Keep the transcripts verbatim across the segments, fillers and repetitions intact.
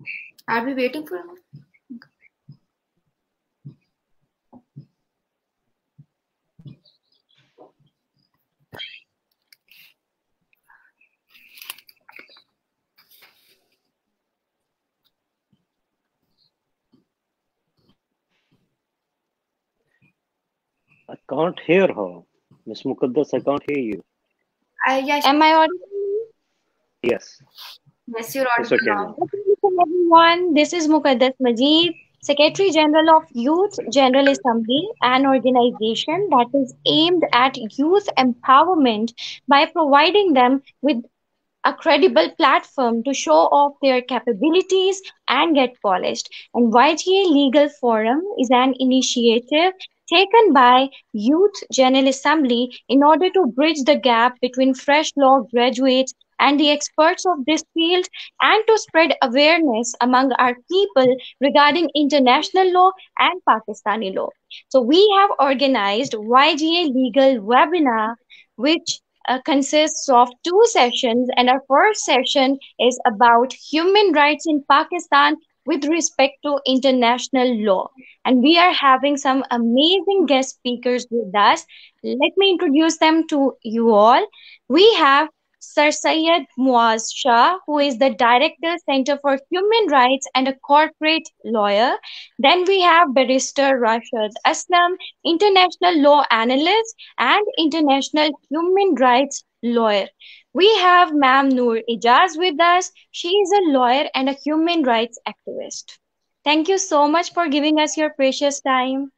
Are we waiting for him? I can't hear her. Miss Mukaddas, I can't hear you. Uh, yes, Am I audible? Yes. yes, you're It's audible okay now. now. Welcome everyone. This is Mukaddas Majid, Secretary General of Youth General Assembly, an organization that is aimed at youth empowerment by providing them with a credible platform to show off their capabilities and get polished. And Y G A Legal Forum is an initiative taken by Youth General Assembly in order to bridge the gap between fresh law graduates and the experts of this field and to spread awareness among our people regarding international law and Pakistani law. So we have organized Y G A Legal Webinar which uh, consists of two sessions, and our first session is about human rights in Pakistan with respect to international law. And we are having some amazing guest speakers with us. Let me introduce them to you all. We have Sir Syed Muaz Shah, who is the Director, Center for Human Rights and a corporate lawyer. Then we have Barrister Rashad Aslam, international law analyst and international human rights lawyer. We have Ma'am Noor Ijaz with us. She is a lawyer and a human rights activist. Thank you so much for giving us your precious time.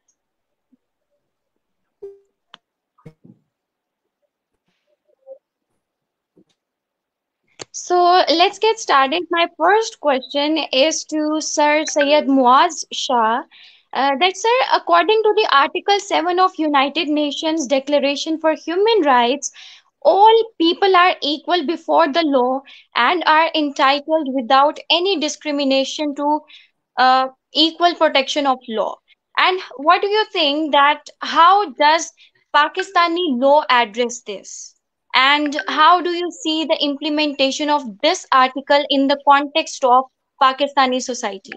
So let's get started. My first question is to Sir Syed Muaz Shah. Uh, that sir, according to the Article seven of United Nations Declaration for Human Rights, all people are equal before the law and are entitled without any discrimination to uh, equal protection of law. And what do you think that how does Pakistani law address this? And how do you see the implementation of this article in the context of Pakistani society?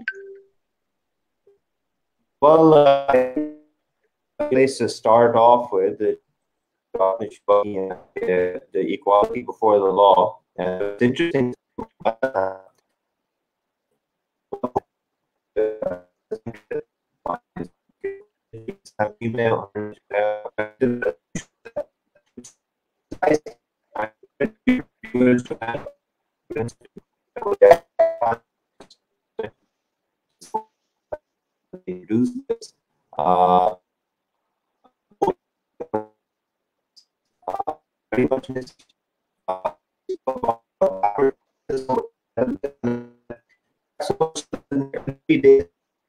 Well, uh, I think a place to start off with is about ensuring, uh, the equality before the law. And it's interesting. Uh, female introduce this. Uh, very much in uh, every day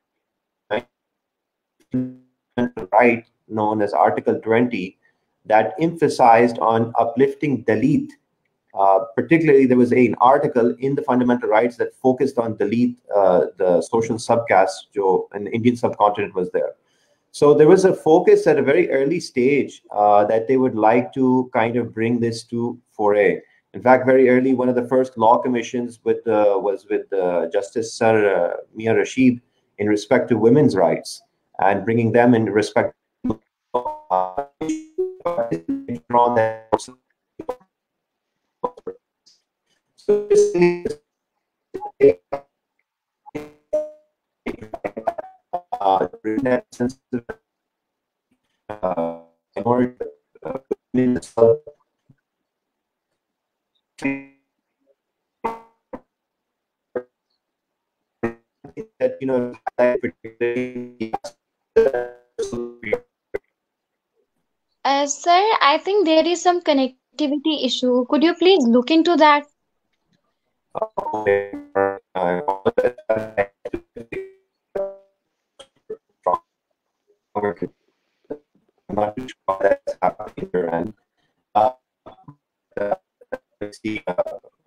right known as Article twenty that emphasized on uplifting Dalit. Uh, particularly, there was a, an article in the fundamental rights that focused on Dalit, uh, the social subcaste, jo in the Indian subcontinent was there. So there was a focus at a very early stage uh, that they would like to kind of bring this to foray. In fact, very early, one of the first law commissions with uh, was with uh, Justice Sir uh, Mia Rashid in respect to women's rights and bringing them in respect to uh, so uh, uh, that you know Uh, sir, I think there is some connectivity issue. Could you please look into that? I'm not sure why that's happening here, and uh, uh, let's see. Uh,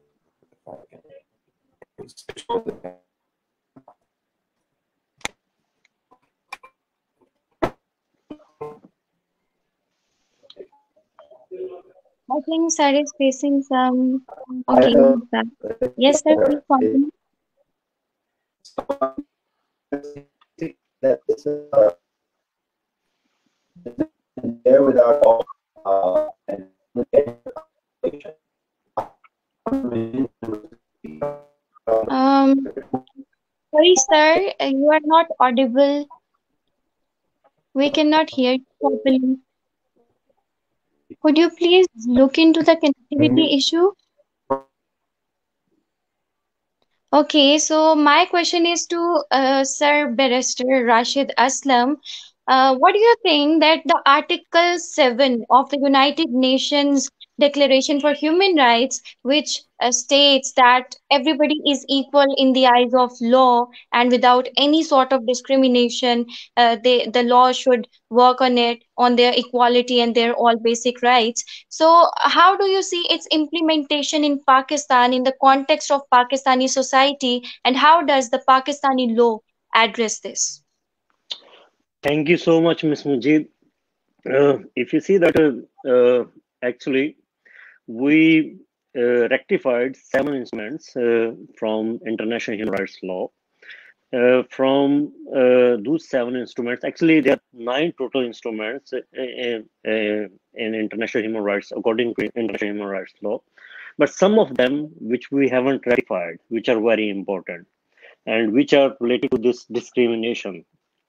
I think sir is facing some. Okay, he's back. Yes, sir, please continue. that this is uh, there without all uh, and Um, sorry, sir, uh, you are not audible. We cannot hear you properly. Could you please look into the connectivity issue? Okay, so my question is to uh, Sir Barrister Rashid Aslam. Uh, what do you think that the Article seven of the United Nations Declaration for Human Rights, which uh, states that everybody is equal in the eyes of law and without any sort of discrimination, uh, they, the law should work on it, on their equality and their all basic rights. So, how do you see its implementation in Pakistan in the context of Pakistani society, and how does the Pakistani law address this? Thank you so much, Miss Mujib. Uh, if you see that, uh, uh, actually, we uh, rectified seven instruments uh, from international human rights law. Uh, from uh, those seven instruments, actually, there are nine total instruments uh, in, uh, in international human rights, according to international human rights law. But some of them, which we haven't ratified, which are very important and which are related to this discrimination.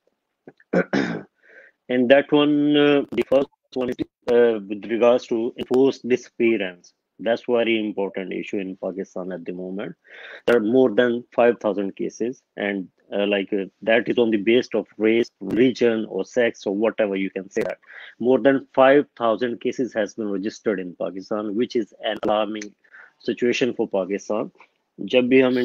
And that one, uh, the first one is uh, with regards to enforced disappearance. That's very important issue in Pakistan at the moment. There are more than five thousand cases, and uh, like uh, that is on the basis of race, religion, or sex, or whatever you can say that. More than five thousand cases has been registered in Pakistan, which is an alarming situation for Pakistan. जब भी हम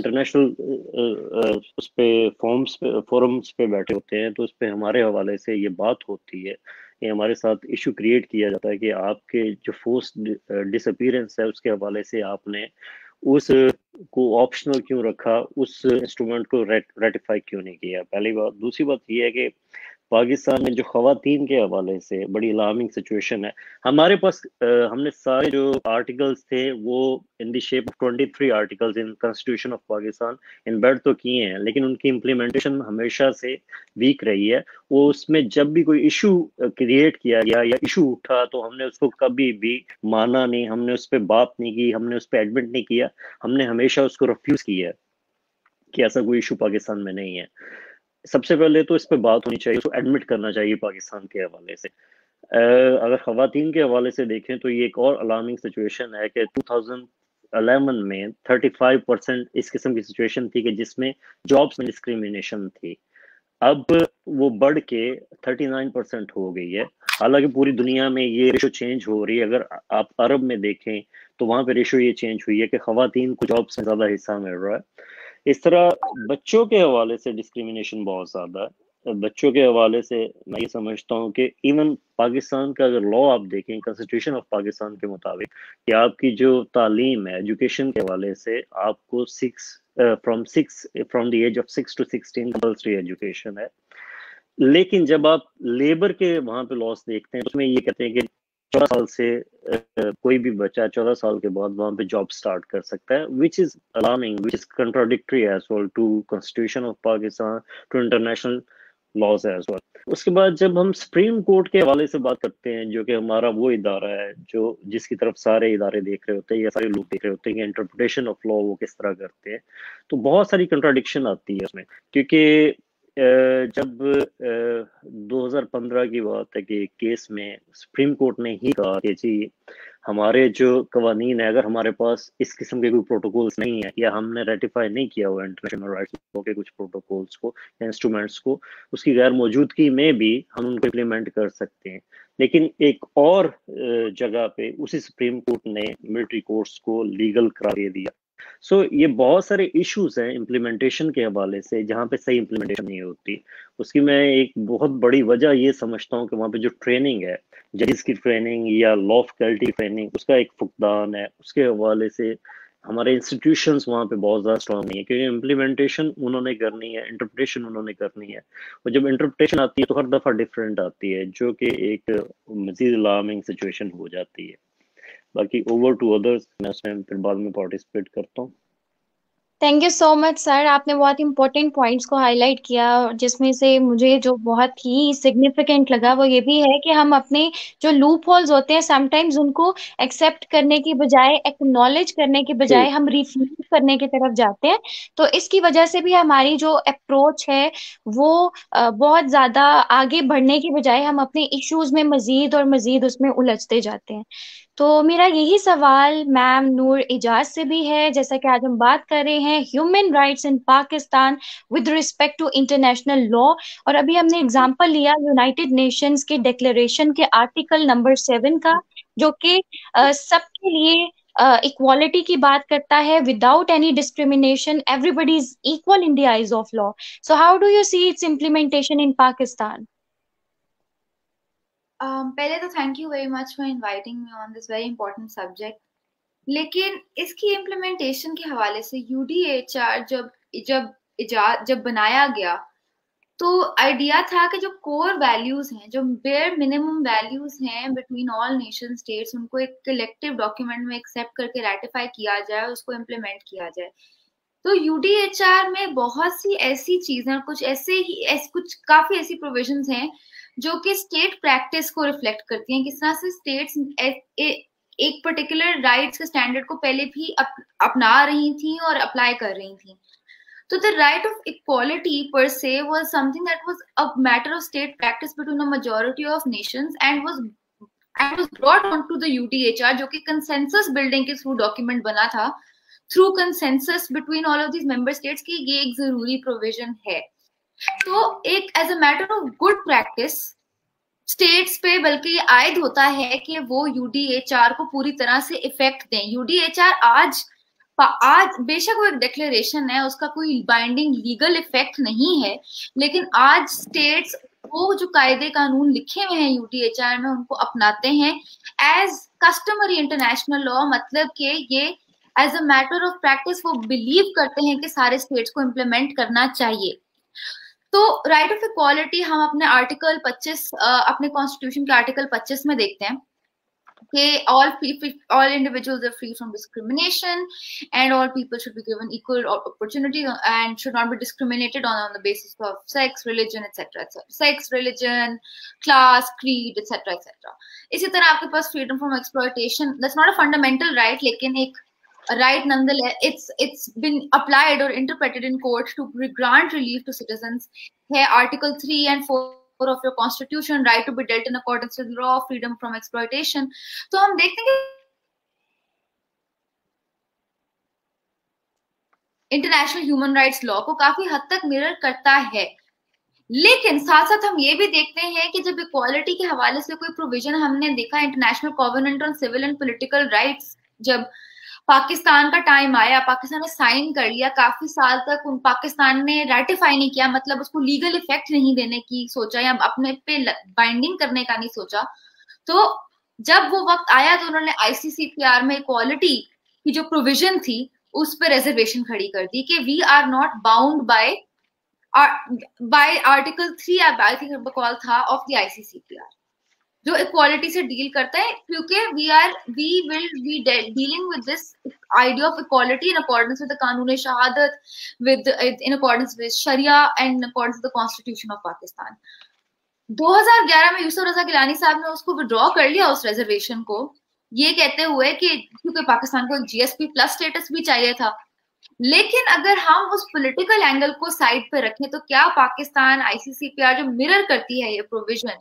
international उस पे forms पे forums पे बैठे होते हैं तो उस पे हमारे हवाले से ये बात होती है, ये हमारे साथ इशू क्रिएट किया जाता है कि आपके जो फोर्स डिसअपीयरेंस है उसके हवाले से आपने उस को ऑप्शनल क्यों रखा, उस इंस्ट्रूमेंट को रेटिफाई क्यों नहीं किया। पहली बात। दूसरी बात ये है कि पाकिस्तान में जो खवातीन के हवाले से बड़ी अलार्मिंग सिचुएशन है। हमारे पास आ, हमने सारे जो आर्टिकल्स थे वो in the shape of twenty three articles in constitution of Pakistan embed तो किए हैं, लेकिन उनकी इम्प्लीमेंटेशन हमेशा से वीक रही है। वो उसमें जब भी कोई इशू क्रिएट किया गया या इशू उठा तो हमने उसको कभी भी माना नहीं, हमने उस पर बात नहीं की, हमने उस पर एडमिट नहीं किया, हमने हमेशा उसको रिफ्यूज किया कि ऐसा कोई इशू पाकिस्तान में नहीं है। सबसे पहले तो इस पे बात होनी चाहिए, उसको एडमिट करना चाहिए पाकिस्तान के हवाले से। uh, अगर खवातीन के हवाले से देखें तो ये एक और अलार्मिंग सिचुएशन है कि टू थाउजेंड इलेवन में पैंतीस परसेंट इस किस्म की सिचुएशन थी कि जिसमें जॉब्स में डिस्क्रिमिनेशन थी। अब वो बढ़ के उनतालीस परसेंट हो गई है। हालांकि पूरी दुनिया में ये रेशो चेंज हो रही है। अगर आप अरब में देखें तो वहां पे रेशो ये चेंज हुई है कि खवातीन को जॉब्स में ज्यादा हिस्सा मिल रहा है। इस तरह बच्चों के हवाले से डिस्क्रिमिनेशन बहुत ज्यादा है। बच्चों के हवाले से मैं ये समझता हूँ कि इवन पाकिस्तान का अगर लॉ आप देखें, कॉन्स्टिट्यूशन ऑफ पाकिस्तान के मुताबिक, कि आपकी जो तालीम है एजुकेशन के हवाले से आपको six from six from the age of six to sixteen compulsory education है। लेकिन जब आप लेबर के वहां पे लॉस देखते हैं तो उसमें ये कहते हैं कि चौदह साल से uh, कोई भी बच्चा चौदह साल के बाद वहां पे जॉब स्टार्ट कर सकता है, which is alarming, which is contradictory as well to constitution of Pakistan, to international laws as well. उसके बाद जब हम सुप्रीम कोर्ट के हवाले से बात करते हैं, जो कि हमारा वो इदारा है जो जिसकी तरफ सारे इदारे देख रहे होते हैं या सारे लोग देख रहे होते हैं कि इंटरप्रिटेशन ऑफ लॉ वो किस तरह करते हैं, तो बहुत सारी कंट्राडिक्शन आती है उसमें। क्योंकि जब दो हज़ार पंद्रह की बात है कि केस में सुप्रीम कोर्ट ने ही कहा कि जी हमारे जो कवानीन है, अगर हमारे पास इस किस्म के कोई प्रोटोकॉल्स नहीं है या हमने रेटिफाई नहीं किया हुआ इंटरनेशनल राइट्स लॉ के कुछ प्रोटोकॉल्स को या इंस्ट्रूमेंट्स को, उसकी गैर मौजूदगी में भी हम उनको इम्प्लीमेंट कर सकते हैं। लेकिन एक और जगह पे उसी सुप्रीम कोर्ट ने मिलिट्री कोर्ट्स को लीगल करार दे दिया। सो so, ये बहुत सारे इश्यूज हैं इम्प्लीमेंटेशन के हवाले से जहाँ पे सही इम्प्लीमेंटेशन नहीं होती। उसकी मैं एक बहुत बड़ी वजह ये समझता हूँ कि वहाँ पे जो ट्रेनिंग है, जजेस की ट्रेनिंग या लॉ फैकल्टी ट्रेनिंग, उसका एक फुकदान है। उसके हवाले से हमारे इंस्टीट्यूशंस वहाँ पे बहुत ज़्यादा स्ट्रॉन्ग नहीं है, क्योंकि इम्प्लीमेंटेशन उन्होंने करनी है, इंटरप्रिटेशन उन्होंने करनी है। और जब इंटरप्रिटेशन आती है तो हर दफ़ा डिफरेंट आती है, जो कि एक मज़ीद अलार्मिंग सिचुएशन हो जाती है। बाकी ओवर टू अदर्स, मैं उसमें फिर बाद में पार्टिसिपेट करता हूँ। Thank you so much sir, आपने बहुत इंपॉर्टेंट पॉइंट्स को हाईलाइट किया, जिसमें से मुझे जो बहुत ही सिग्निफिकेंट लगा वो ये भी है कि हम अपने जो लूप होल्स होते हैं समटाइम्स उनको एक्सेप्ट करने की बजाय, एक्नॉलेज करने की बजाय True. हम रिफ्यूज करने की तरफ जाते हैं। तो इसकी वजह से भी हमारी जो अप्रोच है वो अ, बहुत ज्यादा आगे बढ़ने की बजाय हम अपने इश्यूज में मजीद और मजीद उसमें उलझते जाते हैं। तो मेरा यही सवाल मैम नूर इजाज से भी है, जैसा कि आज हम बात कर रहे हैं human rights in Pakistan with respect to international law, और अभी हमने एग्जांपल लिया यूनाइटेड नेशंस के डिक्लेरेशन के आर्टिकल नंबर सेवन का, जो कि अ, सबके लिए इक्वालिटी की बात करता है, without any discrimination everybody is equal in the eyes of law. So how do you see its implementation in Pakistan? um, पहले तो thank you very much for inviting me on this very important subject. लेकिन इसकी implementation के हवाले से UDHR जब जब इजाद जब बनाया गया तो आइडिया था कि जो कोर वैल्यूज हैं, जो बेयर मिनिमम वैल्यूज हैं बिटवीन ऑल नेशन स्टेट्स, उनको एक कलेक्टिव डॉक्यूमेंट में एक्सेप्ट करके रेटिफाई किया जाए, उसको इम्प्लीमेंट किया जाए। तो यूडीएचआर में बहुत सी ऐसी चीजें, कुछ ऐसे ही ऐस, कुछ काफी ऐसी प्रोविजंस हैं जो कि स्टेट प्रैक्टिस को रिफ्लेक्ट करती हैं, किस तरह से स्टेट्स एक पर्टिकुलर राइट्स के स्टैंडर्ड को पहले भी अप, अपना रही थी और अप्लाई कर रही थी। So the right of equality per se was something that was a matter of state practice between a majority of nations and was and was brought onto the U D H R, जो कि consensus building के through document बना था, through consensus between all of these member states कि ये एक जरूरी provision है। तो एक as a matter of good practice states पे बल्कि ये आयद होता है कि वो यूडीएचआर को पूरी तरह से इफेक्ट दें। यूडीएचआर आज आज बेशक वो एक डिक्लेरेशन है, उसका कोई बाइंडिंग लीगल इफेक्ट नहीं है, लेकिन आज स्टेट्स वो जो कायदे कानून लिखे हुए हैं यूडीएचआर में उनको अपनाते हैं एज कस्टमरी इंटरनेशनल लॉ, मतलब कि ये as a matter of practice वो बिलीव करते हैं कि सारे स्टेट्स को इम्प्लीमेंट करना चाहिए। तो राइट ऑफ इक्वालिटी हम अपने आर्टिकल पच्चीस अपने कॉन्स्टिट्यूशन के आर्टिकल पच्चीस में देखते हैं कि all people, all individuals are free from discrimination and all people should be given equal opportunity and should not be discriminated on on the basis of sex, religion, etc, etc, sex, religion, class, creed, etc, etc. इसी तरह आपके पास freedom from exploitation, that's not a fundamental right, लेकिन एक right nonetheless, it's it's been applied or interpreted in court to grant relief to citizens है article three and four of your constitution, right to be dealt in accordance with law, freedom from exploitation. तो हम देखते हैं कि international human rights law को काफी हद तक मिरर करता है, लेकिन साथ साथ हम ये भी देखते हैं कि जब इक्वालिटी के हवाले से कोई प्रोविजन हमने देखा, international covenant on civil and political rights जब पाकिस्तान का टाइम आया, पाकिस्तान ने साइन कर लिया, काफी साल तक उन पाकिस्तान ने रेटिफाई नहीं किया, मतलब उसको लीगल इफेक्ट नहीं देने की सोचा या अपने पे बाइंडिंग करने का नहीं सोचा। तो जब वो वक्त आया तो उन्होंने आईसीसीपीआर में इक्वालिटी की जो प्रोविजन थी उस पर रिजर्वेशन खड़ी कर दी कि we are not bound by by article three I think बकवाल था ऑफ द आईसीसीपीआर, जो इक्वालिटी से डील करता है, क्योंकि we are we will be dealing with this idea of equality in accordance with the Qanun Shahadat, with in accordance with Sharia and in accordance with the constitution of Pakistan. दो हज़ार ग्यारह में यूसुफ रजा गिलानी साहब ने उसको विड्रॉ कर लिया उस रिजर्वेशन को, ये कहते हुए कि क्योंकि पाकिस्तान को एक जीएसपी प्लस स्टेटस भी चाहिए था। लेकिन अगर हम उस पॉलिटिकल एंगल को साइड पे रखें तो क्या पाकिस्तान आईसीसीपीआर जो मिरर करती है ये प्रोविजन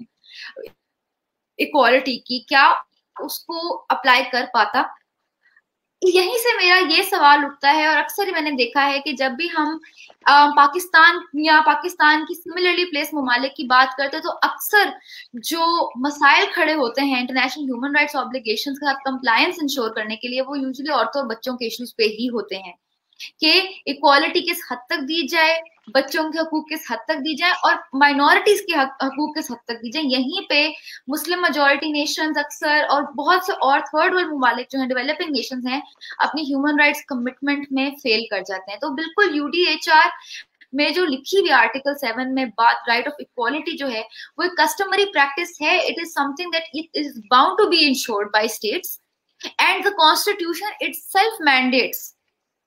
इक्वालिटी की, क्या उसको अप्लाई कर पाता? यहीं से मेरा ये सवाल उठता है, और अक्सर मैंने देखा है कि जब भी हम आ, पाकिस्तान या पाकिस्तान की सिमिलरली प्लेस ममालिक की बात करते हैं तो अक्सर जो मसाइल खड़े होते हैं इंटरनेशनल ह्यूमन राइट्स ऑब्लिगेशंस के साथ कंप्लायंस इंश्योर करने के लिए, वो यूजुअली औरतों और बच्चों के इश्यूज पे ही होते हैं कि इक्वालिटी किस हद तक दी जाए, बच्चों के हकूक किस हद तक दी जाए और माइनॉरिटीज के हकूक किस हद तक दी जाए। यहीं पे मुस्लिम मेजॉरिटी नेशंस अक्सर और बहुत से और थर्ड वर्ल्ड ममालिक जो हैं, डेवलपिंग नेशंस हैं, अपनी ह्यूमन राइट्स कमिटमेंट में फेल कर जाते हैं। तो बिल्कुल यूडीएचआर में जो लिखी हुई आर्टिकल सेवन में बात राइट ऑफ इक्वालिटी जो है वो एक कस्टमरी प्रैक्टिस है, it is something that it is bound to be ensured by states and the constitution itself mandates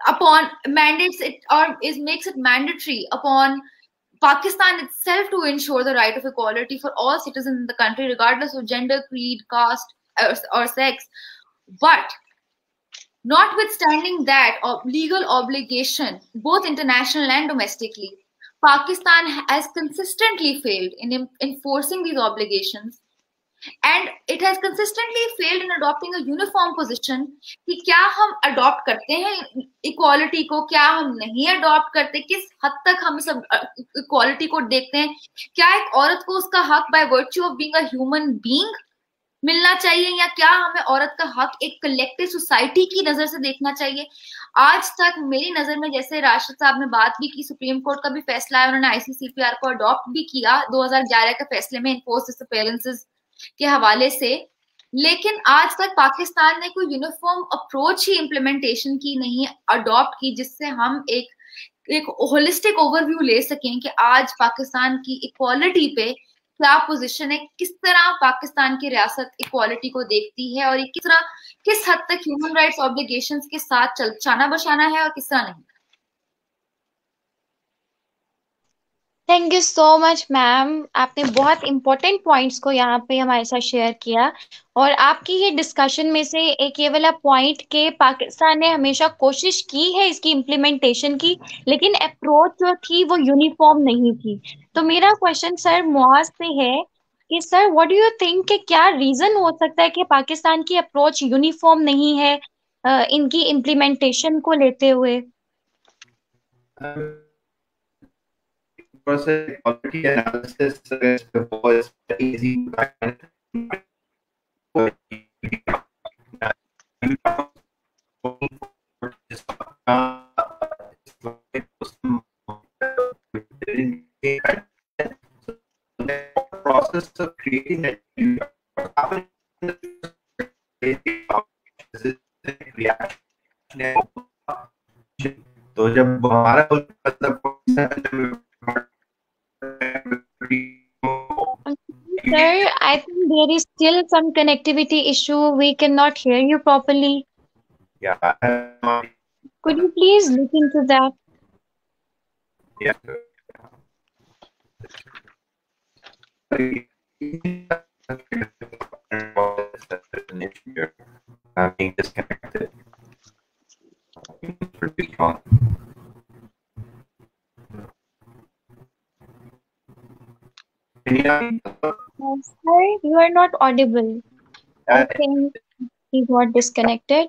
upon mandates it or is makes it mandatory upon Pakistan itself to ensure the right of equality for all citizens in the country, regardless of gender, creed, caste, or, or sex. But notwithstanding that of legal obligation, both international and domestically, Pakistan has consistently failed in em- enforcing these obligations. And it has consistently failed in adopting a uniform position कि क्या हम adopt करते हैं equality को, क्या हम नहीं adopt करते, किस हद तक हम सब equality को देखते हैं, क्या एक औरत को उसका हक by virtue of being a human being मिलना चाहिए, या क्या हमें औरत का हक एक कलेक्टिव सोसाइटी की नजर से देखना चाहिए. आज तक मेरी नजर में, जैसे राशिद साहब ने बात भी की, सुप्रीम कोर्ट का भी फैसला है, उन्होंने आईसीसीपीआर को अडॉप्ट भी किया दो हज़ार ग्यारह के फैसले में इन्फोर्स डिसअपीयरेंसेस के हवाले से, लेकिन आज तक पाकिस्तान ने कोई यूनिफॉर्म अप्रोच ही इम्प्लीमेंटेशन की नहीं अडॉप्ट की, जिससे हम एक एक होलिस्टिक ओवरव्यू ले सकें कि आज पाकिस्तान की इक्वालिटी पे क्या पोजीशन है, किस तरह पाकिस्तान की रियासत इक्वालिटी को देखती है, और ये किस तरह किस हद तक ह्यूमन राइट्स ऑब्लिगेशंस के साथ चल चाना बशाना है और किस तरह नहीं. Thank you so much ma'am, आपने बहुत इंपॉर्टेंट पॉइंट्स को यहाँ पे हमारे साथ शेयर किया. और आपकी ये डिस्कशन में से एक ये वाला पॉइंट के पाकिस्तान ने हमेशा कोशिश की है इसकी इम्प्लीमेंटेशन की, लेकिन अप्रोच जो थी वो यूनिफॉर्म नहीं थी. तो मेरा क्वेश्चन सर मुआज से है कि sir what do you think कि क्या रीजन हो सकता है कि पाकिस्तान की अप्रोच यूनिफॉर्म नहीं है uh, इनकी इम्प्लीमेंटेशन को लेते हुए. Process quality analysis is was easy. Process of creating a reaction. तो जब हमारा मतलब Sir, I think there is still some connectivity issue. We cannot hear you properly. Yeah. Could you please look into that? Yeah. I'm being disconnected. Uh, sir, you are not audible. I think he got disconnected.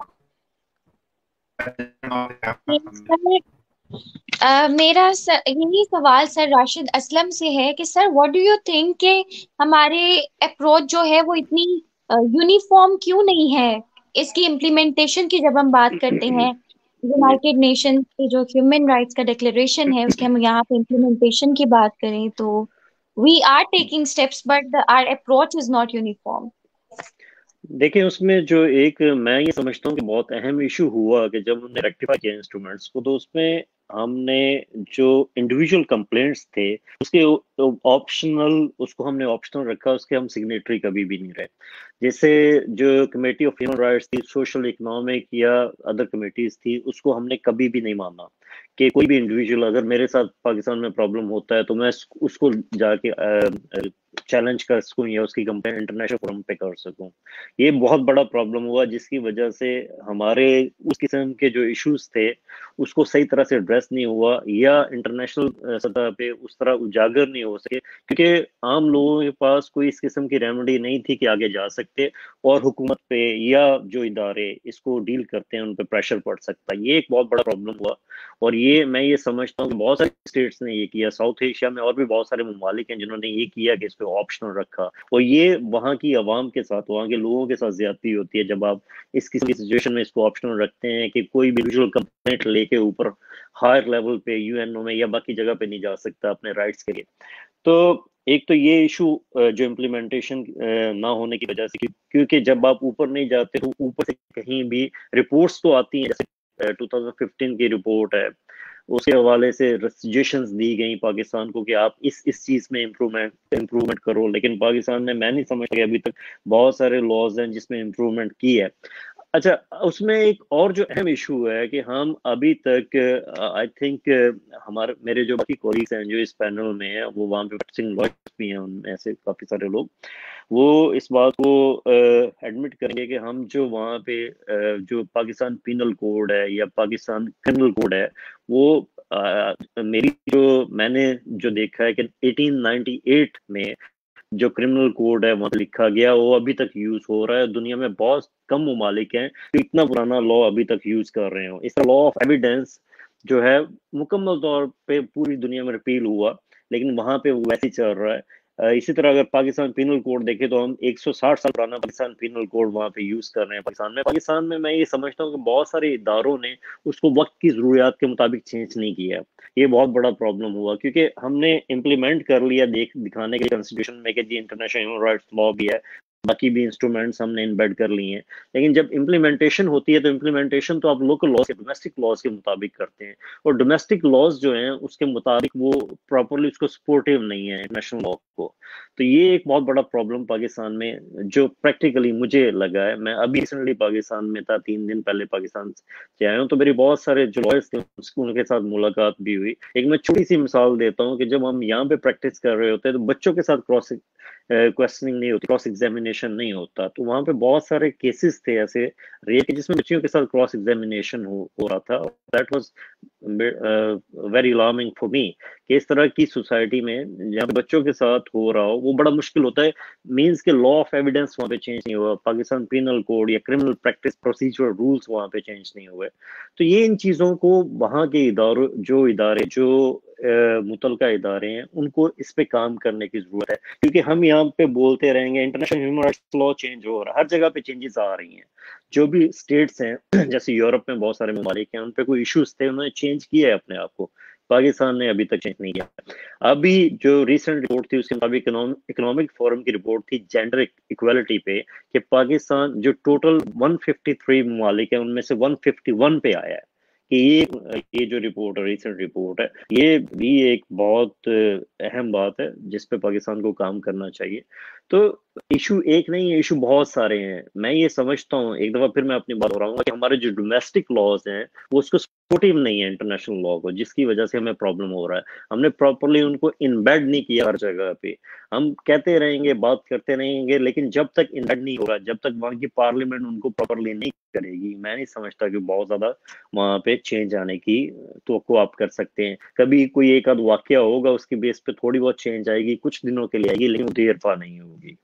Sir, uh, मेरा sir, यही सवाल sir Rashid Aslam से है कि sir what do you think कि हमारे approach जो है वो इतनी यूनिफॉर्म क्यों नहीं है इसकी इम्प्लीमेंटेशन की. जब हम बात करते हैं यूनाइटेड नेशन के जो ह्यूमन राइट्स का डिक्लेरेशन है उसके हम यहाँ पे इम्प्लीमेंटेशन की बात करें तो we are taking steps but the, our approach is not uniform. देखिए उसमें जो एक मैं ये समझता हूँ कि बहुत अहम इशू हुआ कि जब हमने रेक्टिफाई किया इंस्ट्रूमेंट्स को, तो उसमें हमने जो इंडिविजुअल कंप्लेंट्स थे उसके ऑप्शनल उसको हमने ऑप्शनल रखा, उसके हम सिग्नेटरी कभी भी नहीं रहे. जैसे जो कमेटी ऑफ ह्यूमन राइट्स थी, सोशल इकोनॉमिक या अदर कमेटीज थी, उसको हमने कभी भी नहीं माना कि कोई भी इंडिविजुअल अगर मेरे साथ पाकिस्तान में प्रॉब्लम होता है तो मैं उसको जाके चैलेंज कर सकूं या उसकी कंप्लेंट इंटरनेशनल फोरम पे कर सकूं. ये बहुत बड़ा प्रॉब्लम हुआ जिसकी वजह से हमारे उस किस्म के जो इश्यूज थे उसको सही तरह से एड्रेस नहीं हुआ या इंटरनेशनल सतह पे उस तरह उजागर नहीं हो सके, क्योंकि आम लोगों के पास कोई इस किस्म की रेमेडी नहीं थी कि आगे जा सकते और हुकूमत पे या जो इदारे इसको डील करते हैं उन पे प्रेशर पड़ सकता है. ये एक बहुत बड़ा प्रॉब्लम हुआ और ये मैं ये समझता हूँ कि बहुत सारे स्टेट्स ने ये किया. साउथ एशिया में और भी बहुत सारे ममालिक हैं जिन्होंने ये किया कि इस पे ऑप्शनल रखा, और ये वहाँ की आवाम के साथ, वहाँ के लोगों के साथ ज्यादती होती है जब आप इस किस्म की सिचुएशन में इसको ऑप्शनल रखते हैं कि कोई भी विजुअल कंप्लेंट लेके ऊपर हायर लेवल पे यूएनओ में या बाकी जगह पे नहीं जा सकता अपने राइट्स के लिए. तो एक तो ये इशू जो इम्प्लीमेंटेशन ना होने की वजह से, क्योंकि जब आप ऊपर नहीं जाते तो ऊपर से कहीं भी रिपोर्ट्स तो आती हैं, जैसे टू थाउजेंड फिफ्टीन की रिपोर्ट है उसके हवाले से सजेशंस दी गई पाकिस्तान को कि आप इस इस चीज में इम्प्रूवमेंट इम्प्रूवमेंट करो, लेकिन पाकिस्तान ने, मैं नहीं समझता कि अभी तक बहुत सारे लॉज हैं जिसमें इम्प्रूवमेंट की है. अच्छा, उसमें एक और जो अहम इशू है कि हम अभी तक आई थिंक हमारे मेरे जो बाकी कोलीग्स हैं जो इस पैनल में हैं, वो वहाँ पे प्रैक्टिसिंग लॉयर्स भी हैं, उनमें ऐसे काफ़ी सारे लोग, वो इस बात को एडमिट करेंगे कि हम जो वहाँ पे uh, जो पाकिस्तान पिनल कोड है या पाकिस्तान क्रिमिनल कोड है, वो uh, मेरी जो मैंने जो देखा है कि अठारह सौ अट्ठानवे में जो क्रिमिनल कोड है वहां लिखा गया, वो अभी तक यूज हो रहा है। दुनिया में बहुत कम ममालिक हैं जो इतना पुराना लॉ अभी तक यूज कर रहे हो। इसका लॉ ऑफ एविडेंस जो है मुकम्मल तौर पे पूरी दुनिया में रिपील हुआ, लेकिन वहां पे वो वैसे ही चल रहा है। इसी तरह अगर पाकिस्तान पिनल कोड देखे तो हम एक सौ साठ साल पुराना पाकिस्तान पिनल कोड वहां पे यूज कर रहे हैं पाकिस्तान में। पाकिस्तान में मैं ये समझता हूँ कि बहुत सारे इदारों ने उसको वक्त की जरूरियात के मुताबिक चेंज नहीं किया। ये बहुत बड़ा प्रॉब्लम हुआ क्योंकि हमने इम्प्लीमेंट कर लिया देख दिखाने के लिए कॉन्स्टिट्यूशन में कि जी इंटरनेशनल ह्यूमन राइट्स लॉ भी है, बाकी भी इंस्ट्रूमेंट्स हमने इम्बेड कर लिए हैं, लेकिन जब इम्प्लीमेंटेशन होती है तो इम्प्लीमेंटेशन तो आप लोकल लॉज के डोमेस्टिक लॉज के मुताबिक करते हैं, और डोमेस्टिक लॉज जो हैं उसके मुताबिक वो प्रॉपरली उसको सपोर्टिव नहीं है इंटरनेशनल लॉ को। तो ये एक बहुत बड़ा प्रॉब्लम पाकिस्तान में जो प्रैक्टिकली मुझे लगा है। मैं अभी रिसेंटली पाकिस्तान में था, तीन दिन पहले पाकिस्तान से आया हूँ, तो मेरी बहुत सारे जो लॉयर्स थे उनके साथ मुलाकात भी हुई। एक मैं छोटी सी मिसाल देता हूँ कि जब हम यहाँ पे प्रैक्टिस कर रहे होते हैं तो बच्चों के साथ क्रॉस क्वेश्चनिंग नहीं होती, क्रॉस एग्जामिनेशन नहीं होता, तो वहां पे बहुत सारे केसेस थे ऐसे रेप के जिसमें बच्चियों के साथ क्रॉस एग्जामिनेशन हो, हो रहा था। That was very alarming for me कि इस तरह की सोसाइटी में जहाँ पे बच्चों के साथ हो रहा हो वो बड़ा मुश्किल होता है। मींस के लॉ ऑफ एविडेंस वहाँ पे चेंज नहीं हुआ, पाकिस्तान पिनल कोड या क्रिमिनल प्रैक्टिस प्रोसीजर रूल्स वहाँ पे चेंज नहीं हुए। तो ये इन चीज़ों को वहाँ के इदारों जो इदारे जो मुतलका इदारे हैं उनको इस पे काम करने की जरूरत है, क्योंकि हम यहाँ पे बोलते रहेंगे international human rights law change हो रहा है, हर जगह पे चेंजेस आ रही हैं। जो भी स्टेट्स हैं जैसे यूरोप में बहुत सारे ममालिक हैं, उन पे कोई इश्यूज थे, उन्होंने चेंज किया है अपने आप को, पाकिस्तान ने अभी तक चेंज नहीं किया। अभी जो रिसेंट रिपोर्ट थी उसके मुताबिक इकोनॉमिक फोरम की रिपोर्ट थी जेंडर इक्वालिटी पे कि पाकिस्तान जो टोटल एक सौ तिरेपन ममालिक है उनमें से एक सौ इक्यावन पे आया है। कि ये ये जो रिपोर्ट है, रिसेंट रिपोर्ट है, ये भी एक बहुत अहम बात है जिस पे पाकिस्तान को काम करना चाहिए। तो इशू एक नहीं है, इशू बहुत सारे हैं। मैं ये समझता हूँ, एक दफा फिर मैं अपनी बात दोहराऊंगा, कि हमारे जो डोमेस्टिक लॉज हैं वो उसको सपोर्टिव नहीं है इंटरनेशनल लॉ को, जिसकी वजह से हमें प्रॉब्लम हो रहा है। हमने प्रॉपरली उनको इनबेड नहीं किया हर जगह पे। हम कहते रहेंगे, बात करते रहेंगे, लेकिन जब तक इनबेड नहीं होगा, जब तक वहां की पार्लियामेंट उनको प्रॉपरली नहीं करेगी, मैं नहीं समझता कि बहुत ज्यादा वहां पे चेंज आने की तो आप कर सकते हैं। कभी कोई एक आध वाकया होगा उसकी बेस पे थोड़ी बहुत चेंज आएगी, कुछ दिनों के लिए आएगी, लेकिन देर पा नहीं होगी।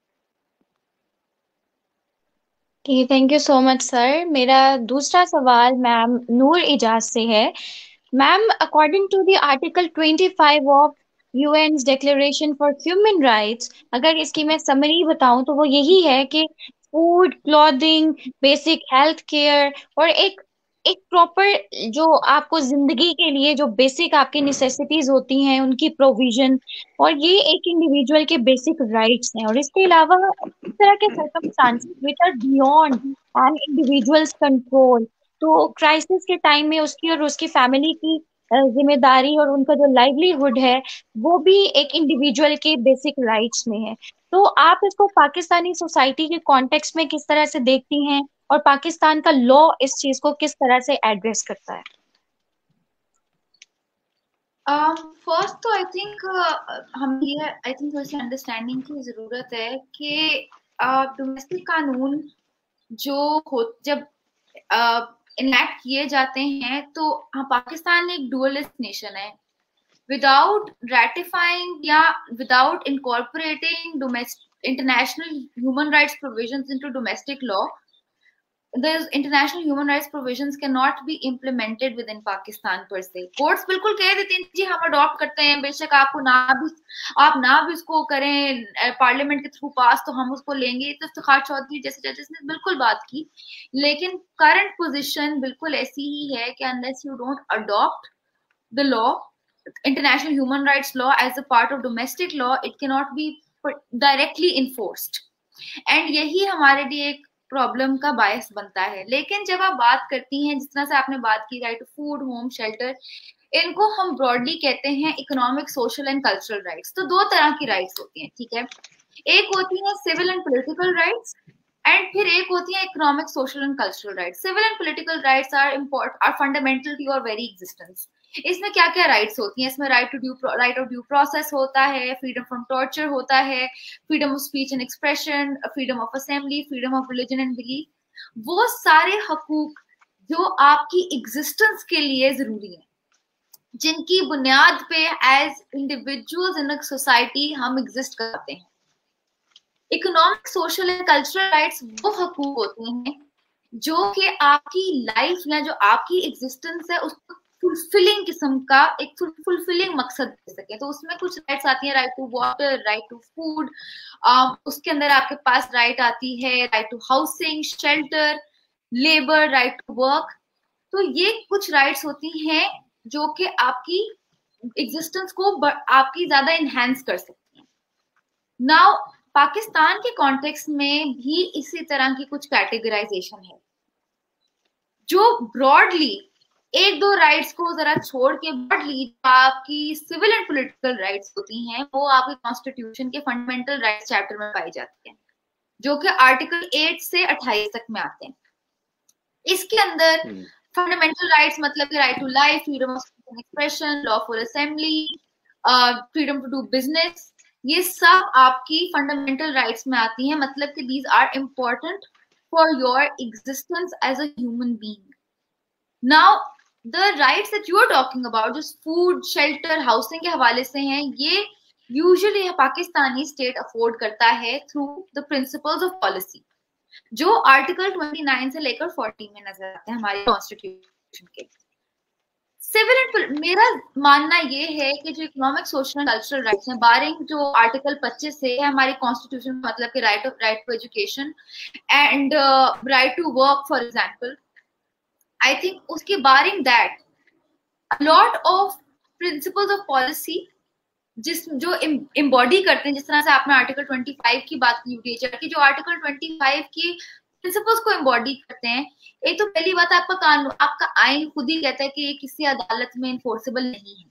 ठीक है, thank you so much sir. मेरा दूसरा सवाल मैम नूर इजाज से है। Ma'am, according to the article twenty five of UN declaration for human rights, अगर इसकी मैं समरी बताऊं तो वो यही है कि food, clothing, basic health care और एक एक प्रॉपर जो आपको जिंदगी के लिए जो बेसिक आपकी नेसेसिटीज होती हैं उनकी प्रोविजन, और ये एक इंडिविजुअल के बेसिक राइट्स हैं। और इसके अलावा इस तरह के circumstances which are beyond an individual's control, तो क्राइसिस के टाइम में उसकी और उसकी फैमिली की अ, जिम्मेदारी और उनका जो लाइवलीहुड है वो भी एक इंडिविजुअल के बेसिक राइट्स में है। तो आप इसको पाकिस्तानी सोसाइटी के कॉन्टेक्स्ट में किस तरह से देखती हैं, और पाकिस्तान का लॉ इस चीज को किस तरह से एड्रेस करता है? फर्स्ट तो आई थिंक हम ये आई थिंक थोड़ी सी अंडरस्टैंडिंग की जरूरत है कि डोमेस्टिक कानून जो हो जब इनैक्ट किए जाते हैं तो हाँ, पाकिस्तान एक डुअलिस्ट नेशन है। विदाउट ratifying या without incorporating domestic international human rights provisions into domestic law, the international human rights provisions cannot be implemented within Pakistan per se. Courts बिल्कुल कह देते हैं जी हम अडॉप्ट करते हैं, बेशक आपको ना भी आप ना भी उसको करें पार्लियामेंट के थ्रू पास तो हम उसको लेंगे। तो इफ्तिखार चौधरी जैसे जजेस ने बिल्कुल बात की, लेकिन करंट पोजीशन बिल्कुल ऐसी ही है कि unless you don't adopt the law, international human rights law as a part of domestic law, it cannot be directly enforced. and यही हमारे लिए एक प्रॉब्लम का बायस बनता है। लेकिन जब आप बात करती हैं, जिस तरह से आपने बात की right to food, home, shelter, इनको हम ब्रॉडली कहते हैं economic, social and cultural rights. तो दो तरह की राइट्स होती हैं, ठीक है। एक होती है civil and political rights and फिर एक होती है economic, social and cultural rights. Civil and political rights are import are fundamental to your very existence. इसमें क्या क्या राइट्स होती हैं? इसमें right to due right of due process होता है, फ्रीडम फ्रॉम टॉर्चर होता है, freedom of speech and expression, freedom of assembly, freedom of religion and belief. वो सारे हकूक जो आपकी एग्जिस्टेंस के लिए जरूरी है, जिनकी बुनियाद पे as individuals in a society हम एग्जिस्ट करते हैं. Economic, social and cultural rights वो हकूक होते हैं जो कि आपकी लाइफ या जो आपकी एग्जिस्टेंस है उसको फुलफिलिंग किस्म का एक फुलफिलिंग मकसद दे सके. तो उसमें कुछ राइट्स आती हैं, right to water, right to food, उसके अंदर आपके पास राइट आती है right to housing, shelter, labour, right to work. तो ये कुछ राइट्स होती हैं जो कि आपकी एग्जिस्टेंस को आपकी ज्यादा इनहेंस कर सकती हैं. नाउ पाकिस्तान के कॉन्टेक्स्ट में भी इसी तरह की कुछ कैटेगराइजेशन है जो ब्रॉडली एक दो राइट्स को जरा छोड़ के ब्रॉडली आपकी सिविल एंड पॉलिटिकल राइट्स होती हैं वो आपके कॉन्स्टिट्यूशन के फंडामेंटल राइट्स चैप्टर में पाई जाती हैं, जो कि आर्टिकल एट से अट्ठाईस तक में आते हैं. इसके अंदर फंडामेंटल राइट्स मतलब कि right to life, freedom of expression, lawful assembly, freedom to do business, ये सब आपकी फंडामेंटल राइट्स में आती हैं. मतलब कि these are important for your existence as a human being. Now the rights that you are talking about जो food, shelter, housing के हवाले से हैं, ये यूजुअली पाकिस्तानी स्टेट अफोर्ड करता है through the principles of policy, जो आर्टिकल उनतीस से लेकर चालीस में नजर आते हैं हमारे कॉन्स्टिट्यूशन के. सिविल एंड मेरा मानना ये है कि जो economic, social and cultural rights हैं, बारिंग जो आर्टिकल पच्चीस से है हमारे कॉन्स्टिट्यूशन मतलब कि right of right to education and right to work for example, I think उसके barring that lot of principles of policy जिस जो एम्बॉडी करते हैं, जिस तरह से आपने आर्टिकल पच्चीस की बात की यूटीएचआर की, जो आर्टिकल पच्चीस की प्रिंसिपल्स को एम्बॉडी करते हैं. एक तो पहली बात आपका कानून, आपका आइन खुद ही कहता है कि ये किसी अदालत में इन्फोर्सेबल नहीं है.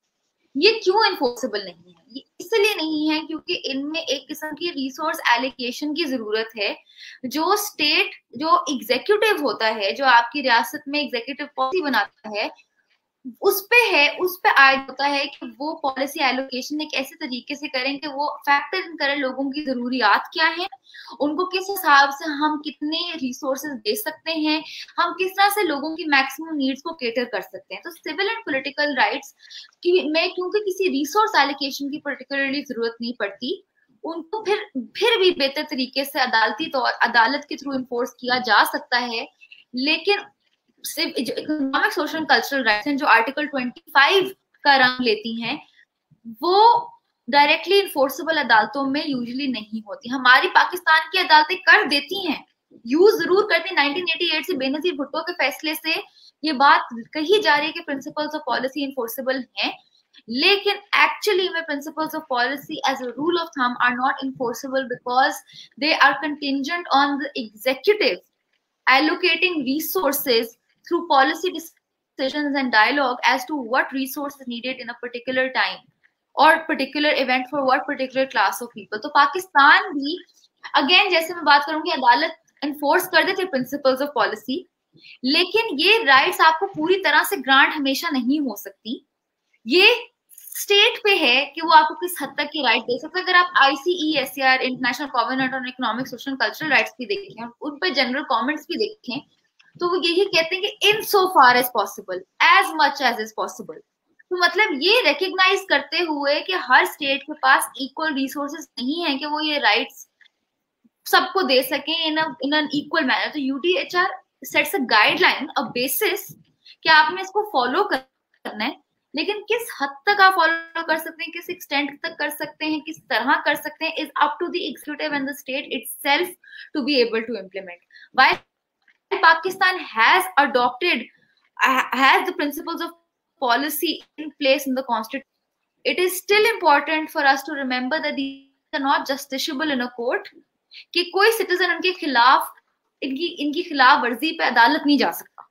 ये क्यों इन्फोर्सेबल नहीं है? ये इसलिए नहीं है क्योंकि इनमें एक किस्म की रिसोर्स एलोकेशन की जरूरत है. जो स्टेट जो एग्जीक्यूटिव होता है, जो आपकी रियासत में एग्जीक्यूटिव पॉलिसी बनाता है, उस पे है उस पे आयद होता है कि वो पॉलिसी एलोकेशन एक ऐसे तरीके से करें कि वो फैक्टर इन करें लोगों की जरूरियात क्या है, उनको किस हिसाब से हम कितने रिसोर्सेज दे सकते हैं, हम किस तरह से लोगों की मैक्सिमम नीड्स को केटर कर सकते हैं. तो सिविल एंड पॉलिटिकल राइट्स की में क्योंकि किसी रिसोर्स एलोकेशन की पर्टिकुलरली जरूरत नहीं पड़ती, उनको फिर फिर भी बेहतर तरीके से अदालती तौर अदालत के थ्रू इन्फोर्स किया जा सकता है. लेकिन सिर्फ economic, social and cultural rights हैं जो आर्टिकल पच्चीस का रंग लेती हैं, वो डायरेक्टली इन्फोर्सेबल अदालतों में यूजुअली नहीं होती. हमारी पाकिस्तान की अदालतें कर देती हैं, यूज जरूर करती हैं. नाइनटीन एटी एट से बेनजीर भुट्टो के फैसले से ये बात कही जा रही है कि प्रिंसिपल्स ऑफ पॉलिसी इन्फोर्सेबल हैं, लेकिन एक्चुअली में principles of policy as a rule of thumb are not enforceable because they are contingent on the executive allocating resources through policy decisions and dialogue as to what resource is needed in a particular time or particular event for what particular class of people. तो पाकिस्तान भी again जैसे मैं बात करूंगी अदालत enforce कर देते principles of policy, लेकिन ये राइट्स आपको पूरी तरह से ग्रांट हमेशा नहीं हो सकती. ये स्टेट पे है कि वो आपको किस हद तक की राइट दे सकते हैं. अगर आप ICESCR international covenant on economic, social and cultural rights भी देखें, उन पर जनरल कमेंट्स भी देखें, तो वो यही कहते हैं कि in so far as possible, as much as is possible. तो मतलब ये रिकग्नाइज करते हुए कि हर स्टेट के पास इक्वल रिसोर्सेज नहीं है कि वो ये राइट्स सबको दे सकें in in an equal manner. तो UDHR sets a guideline, a basis कि आपने इसको फॉलो करना है, लेकिन किस हद तक आप फॉलो कर सकते हैं, किस एक्सटेंट तक कर सकते हैं, किस तरह कर सकते हैं, is up to the executive and the state itself to be able to implement. While Pakistan has adopted uh, has the principles of policy in place in the constitution, it is still important for us to remember that these are not justiciable in a court. कि कोई citizen उनके खिलाफ इनकी इनकी खिलाफ वर्जी पे अदालत नहीं जा सकता.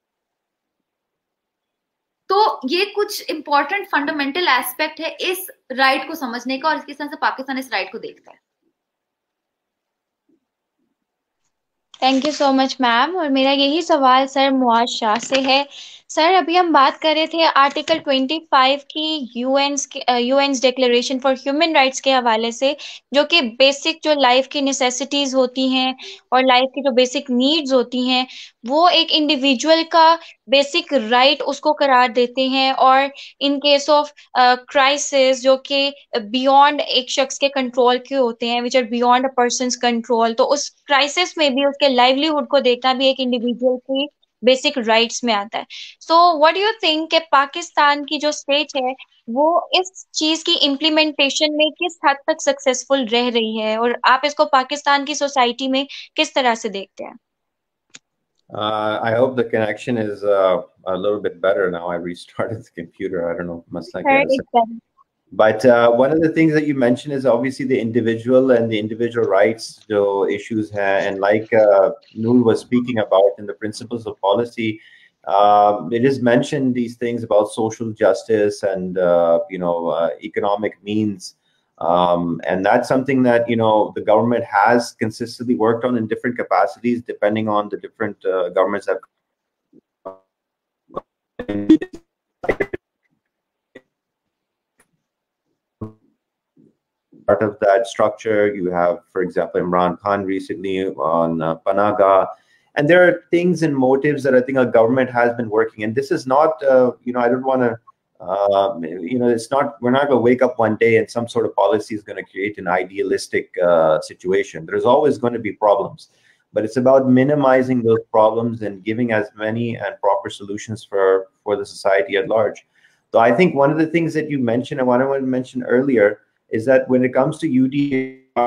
तो ये कुछ इंपॉर्टेंट फंडामेंटल एस्पेक्ट है इस राइट को समझने का, और किस तरह से पाकिस्तान इस राइट को देखता है. Thank you so much ma'am. और मेरा यही सवाल सर मुआज शाह से है। सर अभी हम बात कर रहे थे आर्टिकल ट्वेंटी फाइव की यूएन्स के UN's declaration for human rights के हवाले से, जो कि बेसिक जो लाइफ की नेसेसिटीज होती हैं और लाइफ की जो बेसिक नीड्स होती हैं, वो एक इंडिविजुअल का बेसिक राइट उसको करार देते हैं। और इन केस ऑफ क्राइसिस जो कि बियॉन्ड एक शख्स के कंट्रोल के होते हैं, which are beyond a person's control, तो उस क्राइसिस में भी उसके लाइवलीहुड को देखना भी एक इंडिविजुअल की बेसिक राइट्स में आता है। So what do you think कि पाकिस्तान की जो स्टेट है वो इस चीज की इम्प्लीमेंटेशन में किस हद तक सक्सेसफुल रह रही है, और आप इसको पाकिस्तान की सोसाइटी में किस तरह से देखते हैं? Uh, I hope the connection is uh, a little bit better now. I restarted the computer. I don't know, must not Sir, get a it's better. But uh, one of the things that you mentioned is obviously the individual and the individual rights so issues hai. And like uh, Noor was speaking about in the principles of policy, uh, it is mentioned these things about social justice and uh, you know uh, economic means, um, and that's something that you know the government has consistently worked on in different capacities depending on the different uh, governments that. Part of that structure, you have, for example, Imran Khan recently on uh, Panaga, and there are things and motives that I think our government has been working. And this is not, uh, you know, I don't want to, uh, you know, it's not. We're not going to wake up one day and some sort of policy is going to create an idealistic uh, situation. There's always going to be problems, but it's about minimizing those problems and giving as many and proper solutions for for the society at large. So I think one of the things that you mentioned and what I wanted to mention earlier is that when it comes to U D A,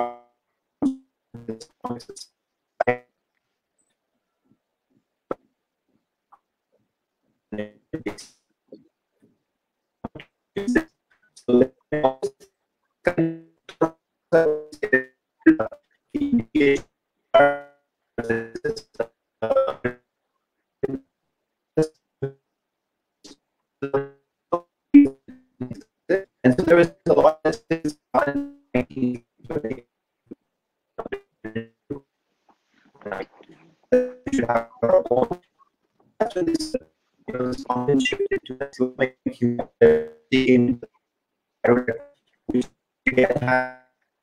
and so there was a lot of things should have our own. That's what this respondent shifted to. That's what make you in we should have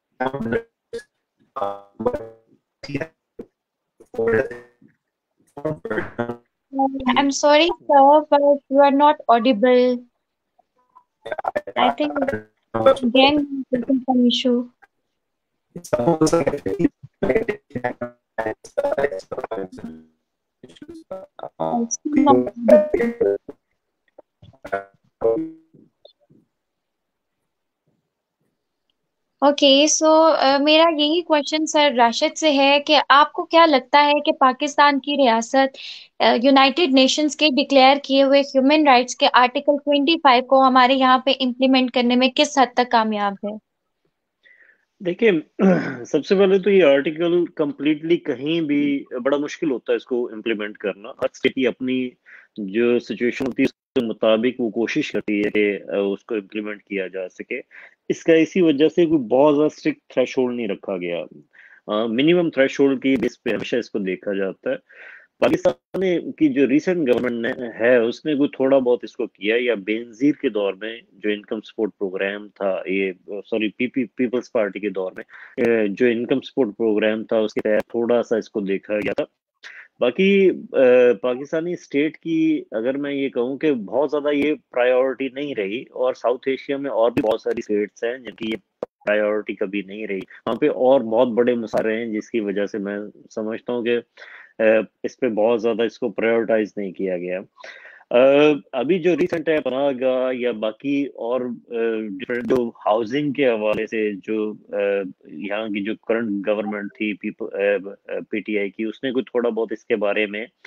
I'm sorry, sir, but you are not audible. I think again there's some issue. It's almost like okay so मेरा यही question sir Rashid से है कि आपको क्या लगता है कि पाकिस्तान की रियासत यूनाइटेड नेशंस के डिक्लेयर किए हुए ह्यूमन राइट्स के आर्टिकल ट्वेंटी फाइव को हमारे यहाँ पे इम्प्लीमेंट करने में किस हद तक कामयाब है? देखिए, सबसे पहले तो ये आर्टिकल कंप्लीटली कहीं भी बड़ा मुश्किल होता है इसको इम्प्लीमेंट करना। हर स्टेट की अपनी जो सिचुएशन होती है उसके मुताबिक वो कोशिश करती है कि उसको इम्प्लीमेंट किया जा सके। इसका इसी वजह से कोई बहुत ज़्यादा स्ट्रिक्ट थ्रेशोल्ड नहीं रखा गया। मिनिमम थ्रेशोल्ड की बेस पे हमेशा इसको देखा जाता है। पाकिस्तान की जो रिसेंट गवर्नमेंट ने है उसने कोई थोड़ा बहुत इसको किया, या बेनजीर के दौर में जो इनकम सपोर्ट प्रोग्राम था, ये सॉरी पीपी पीपल्स पार्टी के दौर में जो इनकम सपोर्ट प्रोग्राम था उसके तहत थोड़ा सा इसको देखा गया था। बाकी पाकिस्तानी स्टेट की अगर मैं ये कहूँ कि बहुत ज़्यादा ये प्रायोरिटी नहीं रही, और साउथ एशिया में और भी बहुत सारी स्टेट्स हैं जिनकी ये प्रायोरिटी कभी नहीं रही। वहाँ पे और बहुत बड़े मसाले हैं जिसकी वजह से मैं समझता हूँ कि इस पे बहुत ज़्यादा इसको प्रायोरिटाइज नहीं किया गया। Uh, अभी जो रिसेंट है पनागा या बाकी और डिफरेंट uh, जो हाउसिंग के हवाले से जो uh, यहाँ की जो करंट गवर्नमेंट थी पीपल पीटीआई की, उसने कुछ थोड़ा बहुत इसके बारे में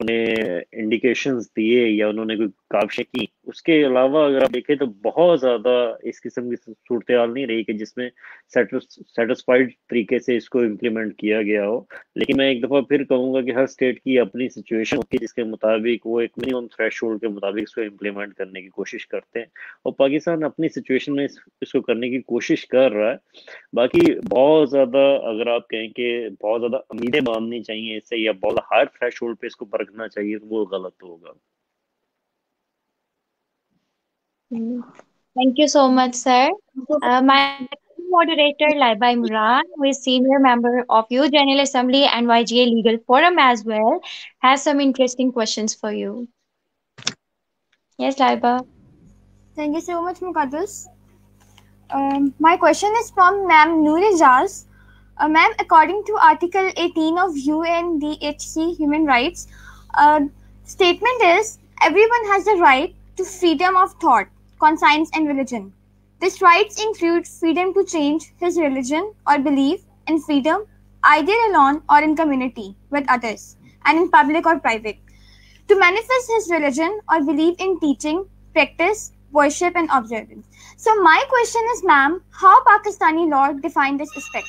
ने इंडिकेशंस दिए या उन्होंने कोई काविशें की, उसके अलावा अगर आप देखें तो बहुत ज़्यादा इस किस्म की सूरत हाल नहीं रही कि जिसमें सेटिस्फाइड तरीके से इसको इम्प्लीमेंट किया गया हो। लेकिन मैं एक दफ़ा फिर कहूँगा कि हर स्टेट की अपनी सिचुएशन होती है जिसके मुताबिक वो एक मिनिमम थ्रेशोल्ड के मुताबिक इसको इम्प्लीमेंट करने की कोशिश करते हैं, और पाकिस्तान अपनी सिचुएशन में इस, इसको करने की कोशिश कर रहा है। बाकी बहुत ज़्यादा अगर आप कहें कि बहुत ज़्यादा उम्मीदें बांधनी चाहिए इससे या बहुत हाई थ्रेशोल्ड पे इसको परखना चाहिए, तो वो गलत होगा। Thank you so much, sir. Uh, my moderator, Laiba Imran, who is senior member of Youth General Assembly and Y G A Legal Forum as well, has some interesting questions for you. Yes, Laiba. Thank you so much, Muqaddas. Um, my question is from Ma'am Noor Ijaz. Uh, Ma'am, according to Article eighteen of U N D H C Human Rights, uh, statement is everyone has the right to freedom of thought, conscience, and religion. This rights include freedom to change his religion or belief, and freedom either alone or in community with others, and in public or private, to manifest his religion or belief in teaching, practice, worship, and observance. So my question is, ma'am, how Pakistani law define this aspect?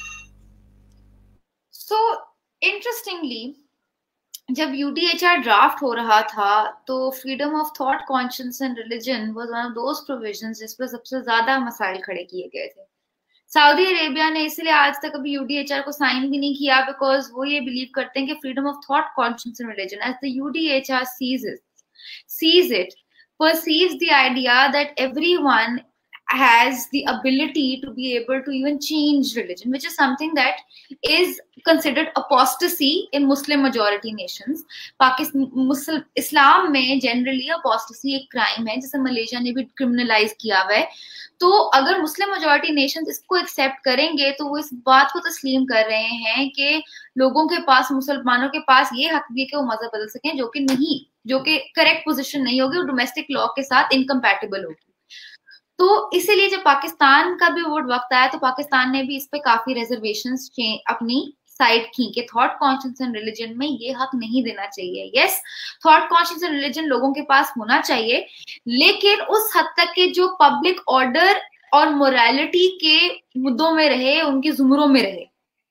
So interestingly, जब UDHR draft हो रहा था तो freedom of thought, conscience and religion was one of those provisions जिस पर सबसे ज्यादा मसाइल खड़े किए गए थे। सऊदी अरेबिया ने इसलिए आज तक अभी यूडीएचआर को साइन भी नहीं किया, बिकॉज वो ये बिलीव करते हैं कि freedom of thought, conscience and religion as the UDHR sees it sees it perceives the idea that everyone has the ability to be able to even change religion, which is something that is considered apostasy in Muslim majority nations. Pakistan Muslim Islam में generally apostasy एक crime है जिसे Malaysia ने भी criminalize किया हुआ है। तो अगर मुस्लिम मेजॉरिटी नेशंस इसको एक्सेप्ट करेंगे तो वो इस बात को तस्लीम कर रहे हैं कि लोगों के पास, मुसलमानों के पास ये हक भी है कि वो मजहब बदल सकें, जो कि नहीं, जो कि करेक्ट पोजीशन नहीं होगी, वो डोमेस्टिक लॉ के साथ इनकम्पैटिबल होगी। तो इसीलिए जब पाकिस्तान का भी वोट वक्त आया तो पाकिस्तान ने भी इस पे काफी रिजर्वेशंस अपनी साइड की कि थॉट, कॉन्शियंस एंड रिलीजन में ये हक नहीं देना चाहिए। Yes, thought, conscience and religion लोगों के पास होना चाहिए, लेकिन उस हद तक के जो पब्लिक ऑर्डर और मोरालिटी के मुद्दों में रहे, उनके जुमरों में रहे।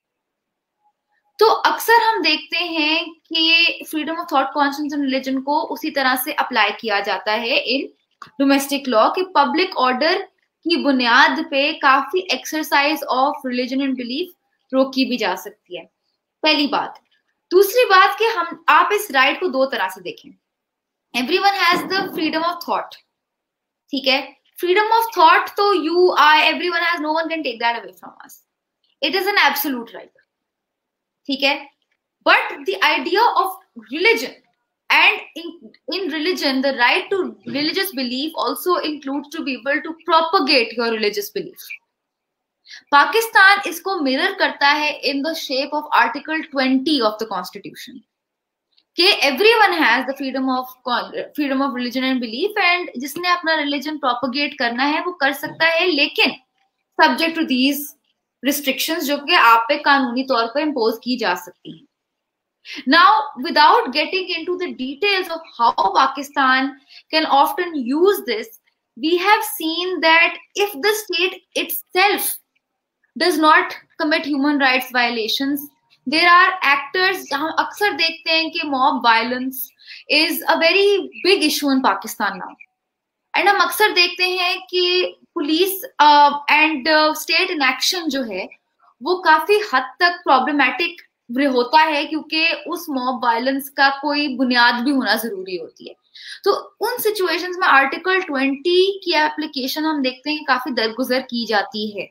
तो अक्सर हम देखते हैं कि freedom of thought, conscience and religion को उसी तरह से अप्लाई किया जाता है इन डोमेस्टिक लॉ कि पब्लिक ऑर्डर की बुनियाद पे काफी exercise of religion and belief रोकी भी जा सकती है, पहली बात। दूसरी बात कि हम आप इस राइट को दो तरह से देखें। Everyone has the freedom of thought, ठीक है, फ्रीडम ऑफ थॉट तो you I everyone has, no one can take that away from us, it is an absolute right, ठीक है। But the idea of religion and in, in religion, the right to religious belief also includes to be able to propagate your religious belief. Pakistan इसको mirror करता है in the shape of Article twenty of the Constitution कि everyone has the freedom of freedom of religion and belief, and जिसने अपना religion propagate करना है वो कर सकता है, लेकिन subject to these restrictions जो कि आप पे कानूनी तौर पर impose की जा सकती हैं। Now, without getting into the details of how Pakistan can often use this, we have seen that if the state itself does not commit human rights violations, there are actors, हम अक्सर देखते हैं कि mob violence is a very big issue in Pakistan now. And हम अक्सर देखते हैं कि police uh, and uh, state inaction जो है वो काफी हद तक problematic होता है, क्योंकि उस मॉब वायलेंस का कोई बुनियाद भी होना जरूरी होती है। तो उन सिचुएशंस में आर्टिकल ट्वेंटी की एप्लीकेशन हम देखते हैं काफी दरगुजर की जाती है।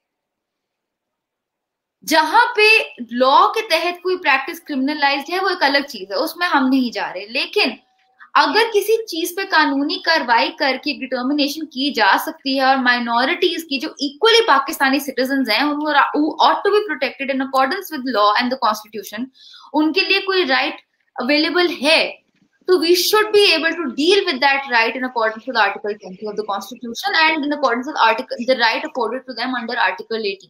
जहां पे लॉ के तहत कोई प्रैक्टिस क्रिमिनलाइज्ड है वो एक अलग चीज है, उसमें हम नहीं जा रहे, लेकिन अगर किसी चीज पे कानूनी कार्रवाई करके डिटर्मिनेशन की जा सकती है और माइनॉरिटीज की जो इक्वली पाकिस्तानी सिटीजन्स हैं, who ought to be protected in accordance with law and the constitution, उनके लिए कोई राइट अवेलेबल है, तो we should be able to deal with that right in accordance with Article twenty of the Constitution and in accordance with article the right afforded to them under Article eighteen.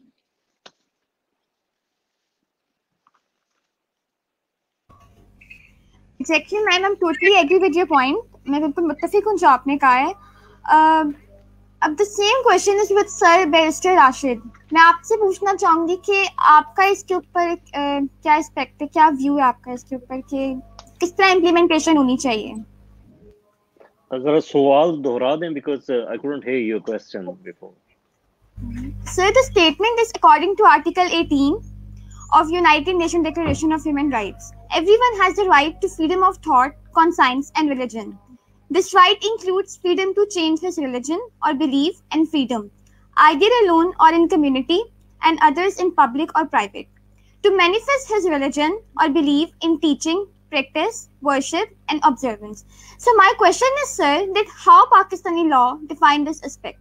Exactly ma'am, I am totally agree with your point. मैं बिल्कुल मुत्तफिक हूँ जो आपने कहा है. uh, अब the same question is with sir barrister Rashid. मैं आपसे पूछना चाहूंगी कि आपका इसके ऊपर uh, क्या एस्पेक्ट है, क्या व्यू है आपका इसके ऊपर कि किस तरह इम्प्लीमेंटेशन होनी चाहिए. अगर सवाल दोहरा दें, because I couldn't hear your question before. Sir, the statement is according to Article eighteen of United Nations Declaration of Human Rights. Everyone has the right to freedom of thought, conscience, and religion. This right includes freedom to change his religion or belief and freedom, either alone or in community, and others in public or private, to manifest his religion or belief in teaching, practice, worship, and observance. So my question is, sir, that how Pakistani law define this aspect?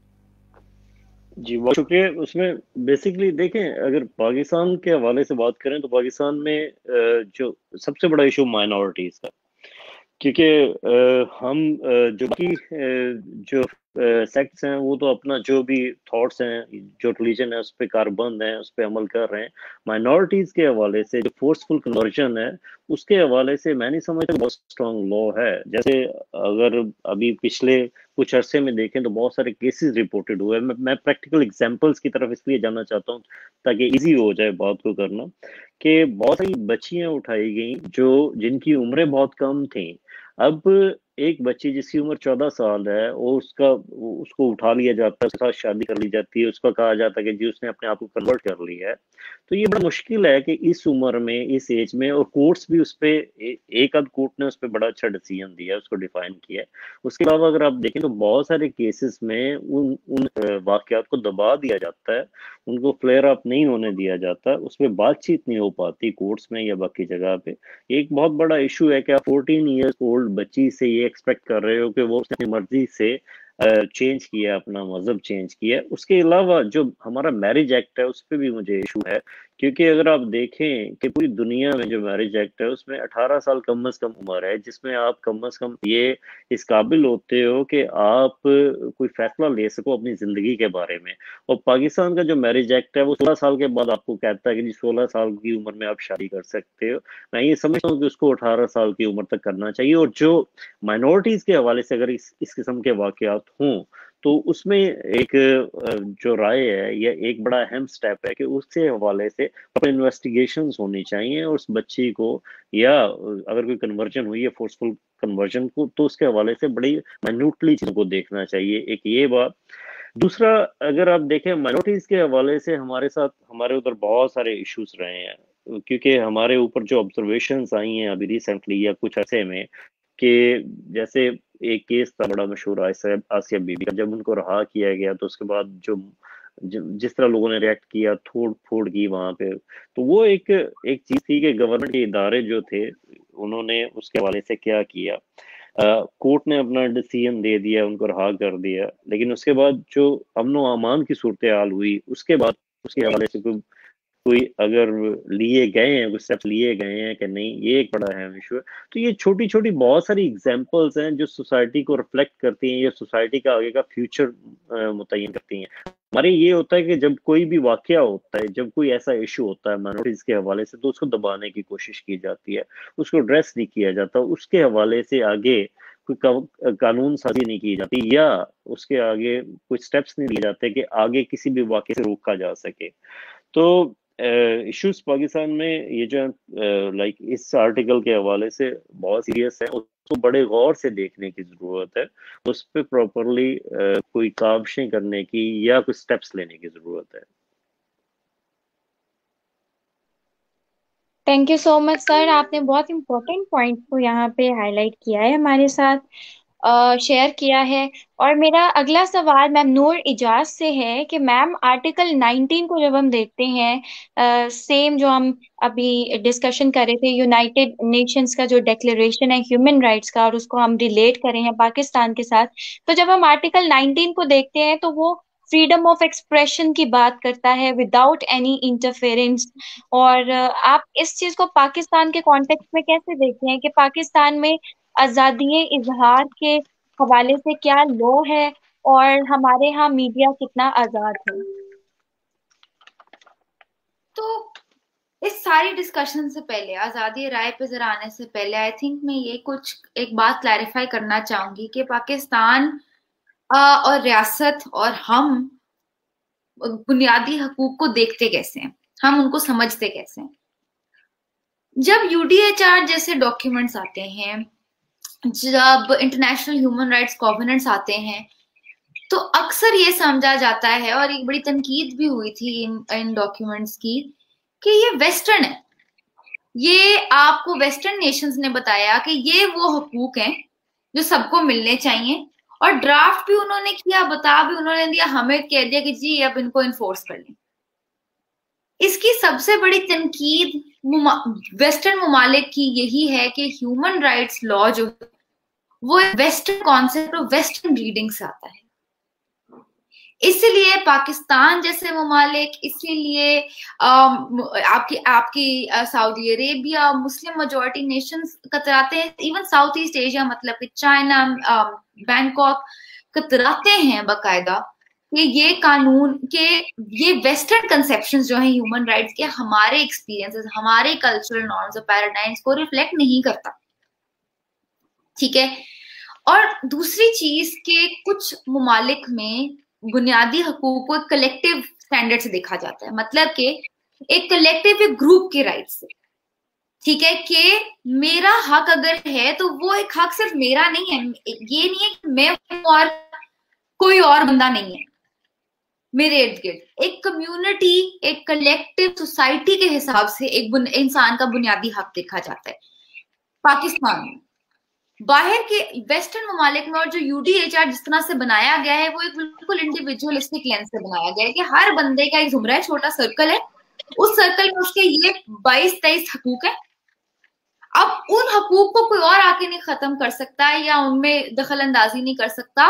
जी बहुत शुक्रिया. उसमें basically देखें, अगर पाकिस्तान के हवाले से बात करें तो पाकिस्तान में अ, जो सबसे बड़ा इशू माइनॉरिटीज़ का, क्योंकि अ, हम अ, जो बाकी अ, जो सेक्ट्स हैं वो तो अपना जो भी थॉट्स हैं, जो रिलीजन है उस पर कारबंद हैं, उस पर अमल कर रहे हैं. माइनॉरिटीज़ के हवाले से जो फोर्सफुल कन्वर्जन है उसके हवाले से मैं नहीं समझता बहुत स्ट्रॉन्ग लॉ है. जैसे अगर अभी पिछले कुछ अरसे में देखें तो बहुत सारे केसेस रिपोर्टेड हुए. मैं, मैं प्रैक्टिकल एग्जांपल्स की तरफ इसलिए जाना चाहता हूँ ताकि इजी हो जाए बात को करना, कि बहुत सारी बच्चियां उठाई गई जो जिनकी उम्रें बहुत कम थी. अब एक बच्ची जिसकी उम्र चौदह साल है और उसका उसको उठा लिया जाता है, उसके साथ शादी कर ली जाती है, उसका कहा जाता है कि जी उसने अपने आप को कन्वर्ट कर लिया है. तो ये बड़ा मुश्किल है कि इस उम्र में, इस एज में, और कोर्ट्स भी उस पर ए, एक आध कोर्ट ने उस पर बड़ा अच्छा डिसीजन दिया है, उसको डिफाइन किया है. उसके अलावा अगर आप देखें तो बहुत सारे केसेस में उन उन वाकयात को दबा दिया जाता है, उनको फ्लेयर अप नहीं होने दिया जाता, उसमें बातचीत नहीं हो पाती कोर्ट्स में या बाकी जगह पे. एक बहुत बड़ा इशू है कि आप फोर्टीन ईयर्स ओल्ड बच्ची से ये एक्सपेक्ट कर रहे हो कि वो अपनी मर्जी से चेंज किया, अपना मजहब चेंज किया. उसके अलावा जो हमारा मैरिज एक्ट है उस पर भी मुझे इशू है, क्योंकि अगर आप देखें कि पूरी दुनिया में जो मैरिज एक्ट है उसमें अठारह साल कम अज कम उम्र है जिसमें आप कम अज कम ये इस काबिल होते हो कि आप कोई फैसला ले सको अपनी जिंदगी के बारे में. और पाकिस्तान का जो मैरिज एक्ट है वो सोलह साल के बाद आपको कहता है कि जी सोलह साल की उम्र में आप शादी कर सकते हो. मैं ये समझता हूँ कि उसको अठारह साल की उम्र तक करना चाहिए. और जो माइनॉरिटीज के हवाले से अगर इस, इस किस्म के वाकयात हों तो उसमें एक जो राय है या एक बड़ा अहम स्टेप है कि उसके हवाले से अपने इन्वेस्टिगेशंस होनी चाहिए और उस बच्ची को, या अगर कोई कन्वर्जन हुई है फोर्सफुल कन्वर्जन को, तो उसके हवाले से बड़ी माइन्यूटली चीज़ों को देखना चाहिए. एक ये बात. दूसरा, अगर आप देखें माइनॉरिटीज के हवाले से हमारे साथ हमारे उधर बहुत सारे इश्यूज रहे हैं, क्योंकि हमारे ऊपर जो ऑब्जर्वेशंस आई हैं अभी रिसेंटली या कुछ ऐसे में, कि जैसे एक केस था बड़ा मशहूर आसिया आसिया बीबी का, जब उनको रहा किया गया तो उसके बाद जो जिस तरह लोगों ने रिएक्ट किया, थोड़ फोड़ की वहां पे, तो वो एक एक चीज थी कि गवर्नमेंट के इदारे जो थे उन्होंने उसके हवाले से क्या किया. कोर्ट uh, ने अपना डिसीजन दे दिया, उनको रहा कर दिया, लेकिन उसके बाद जो अमन व अमान की सूरत हाल हुई उसके बाद उसके हवाले से कोई कोई अगर लिए गए हैं, कुछ स्टेप्स लिए गए हैं कि नहीं, ये एक बड़ा अहम इशू है. तो ये छोटी छोटी बहुत सारी एग्जांपल्स हैं जो सोसाइटी को रिफ्लेक्ट करती हैं या सोसाइटी का आगे का फ्यूचर मुतय्यन करती हैं. हमारे ये होता है कि जब कोई भी वाकया होता है, जब कोई ऐसा इशू होता है माइनॉरिटीज के हवाले से, तो उसको दबाने की कोशिश की जाती है, उसको एड्रेस नहीं किया जाता, उसके हवाले से आगे कोई कानून साजी नहीं की जाती, या उसके आगे कुछ स्टेप्स नहीं लिए जाते कि आगे किसी भी वाकये से रोका जा सके. तो इश्यूज uh, पाकिस्तान में ये जो लाइक uh, इस आर्टिकल के हवाले से बहुत सीरियस है, उसको बड़े गौर से देखने की जरूरत है, उस पर प्रॉपरली uh, कोई काबशें करने की या कुछ स्टेप्स लेने की जरूरत है. Thank you so much sir, आपने बहुत इम्पोर्टेंट पॉइंट को यहाँ पे हाईलाइट किया है, हमारे साथ शेयर uh, किया है. और मेरा अगला सवाल मैम नूर इजाज से है कि मैम आर्टिकल नाइनटीन को जब हम देखते हैं, सेम uh, जो हम अभी डिस्कशन कर रहे थे, यूनाइटेड नेशंस का जो डिक्लेरेशन है ह्यूमन राइट्स का, और उसको हम रिलेट करें हैं पाकिस्तान के साथ, तो जब हम आर्टिकल नाइनटीन को देखते हैं तो वो फ्रीडम ऑफ एक्सप्रेशन की बात करता है विदाउट एनी इंटरफेरेंस. और uh, आप इस चीज को पाकिस्तान के कॉन्टेक्स्ट में कैसे देखते हैं कि पाकिस्तान में आजादी इजहार के हवाले से क्या लॉ है और हमारे यहाँ मीडिया कितना आजाद है? तो इस सारी डिस्कशन से पहले, आजादी राय पे जरा आने से पहले, आई थिंक मैं ये कुछ एक बात क्लैरिफाई करना चाहूंगी कि पाकिस्तान आ, और रियासत और हम बुनियादी हकूक को देखते कैसे हैं, हम उनको समझते कैसे हैं। जब यूडीएचआर जैसे डॉक्यूमेंट्स आते हैं, जब इंटरनेशनल ह्यूमन राइट्स कॉवेनेंट्स आते हैं, तो अक्सर ये समझा जाता है, और एक बड़ी तनकीद भी हुई थी इन इन डॉक्यूमेंट्स की, कि ये वेस्टर्न है, ये आपको वेस्टर्न नेशंस ने बताया कि ये वो हकूक हैं जो सबको मिलने चाहिए, और ड्राफ्ट भी उन्होंने किया, बता भी उन्होंने दिया, हमें कह दिया कि जी अब इनको इन्फोर्स कर लें। इसकी सबसे बड़ी तनकीद वेस्टर्न ममालिक की यही है कि ह्यूमन राइट्स लॉ जो वो वेस्टर्न कॉन्सेप्ट और वेस्टर्न रीडिंग से आता है। इसलिए पाकिस्तान जैसे ममालिक, इसीलिए आपकी आपकी Saudi Arabia, Muslim majority nations कतराते हैं, इवन साउथ ईस्ट एशिया मतलब कि चाइना, बैंकॉक कतराते हैं बाकायदा कि ये कानून के ये वेस्टर्न कंसेप्शंस जो हैं ह्यूमन राइट्स के, हमारे एक्सपीरियंसेस, हमारे कल्चरल नॉर्म्स और पैराडाइम्स को रिफ्लेक्ट नहीं करता। ठीक है। और दूसरी चीज के कुछ ममालिक में बुनियादी हकूक को कलेक्टिव स्टैंडर्ड से देखा जाता है, मतलब कि एक कलेक्टिव एक ग्रुप के राइट से। ठीक है, कि मेरा हक अगर है तो वो एक हक सिर्फ मेरा नहीं है, ये नहीं है कि मैं और कोई और बंदा नहीं है मेरे इर्द गिर्द। एक कम्युनिटी, एक कलेक्टिव सोसाइटी के हिसाब से एक इंसान का बुनियादी हक देखा जाता है पाकिस्तान में। बाहर के वेस्टर्न ममालिक में और जो यूडीएचआर जिस तरह से बनाया गया है, वो एक बिल्कुल इंडिविजुअलिस्टिक लेंस से बनाया गया है कि हर बंदे का एक जुमरा है, छोटा सर्कल है, उस सर्कल में उसके ये बाईस तेईस हकूक है। अब उन हकूक को कोई और आके नहीं खत्म कर सकता है या उनमें दखल अंदाजी नहीं कर सकता,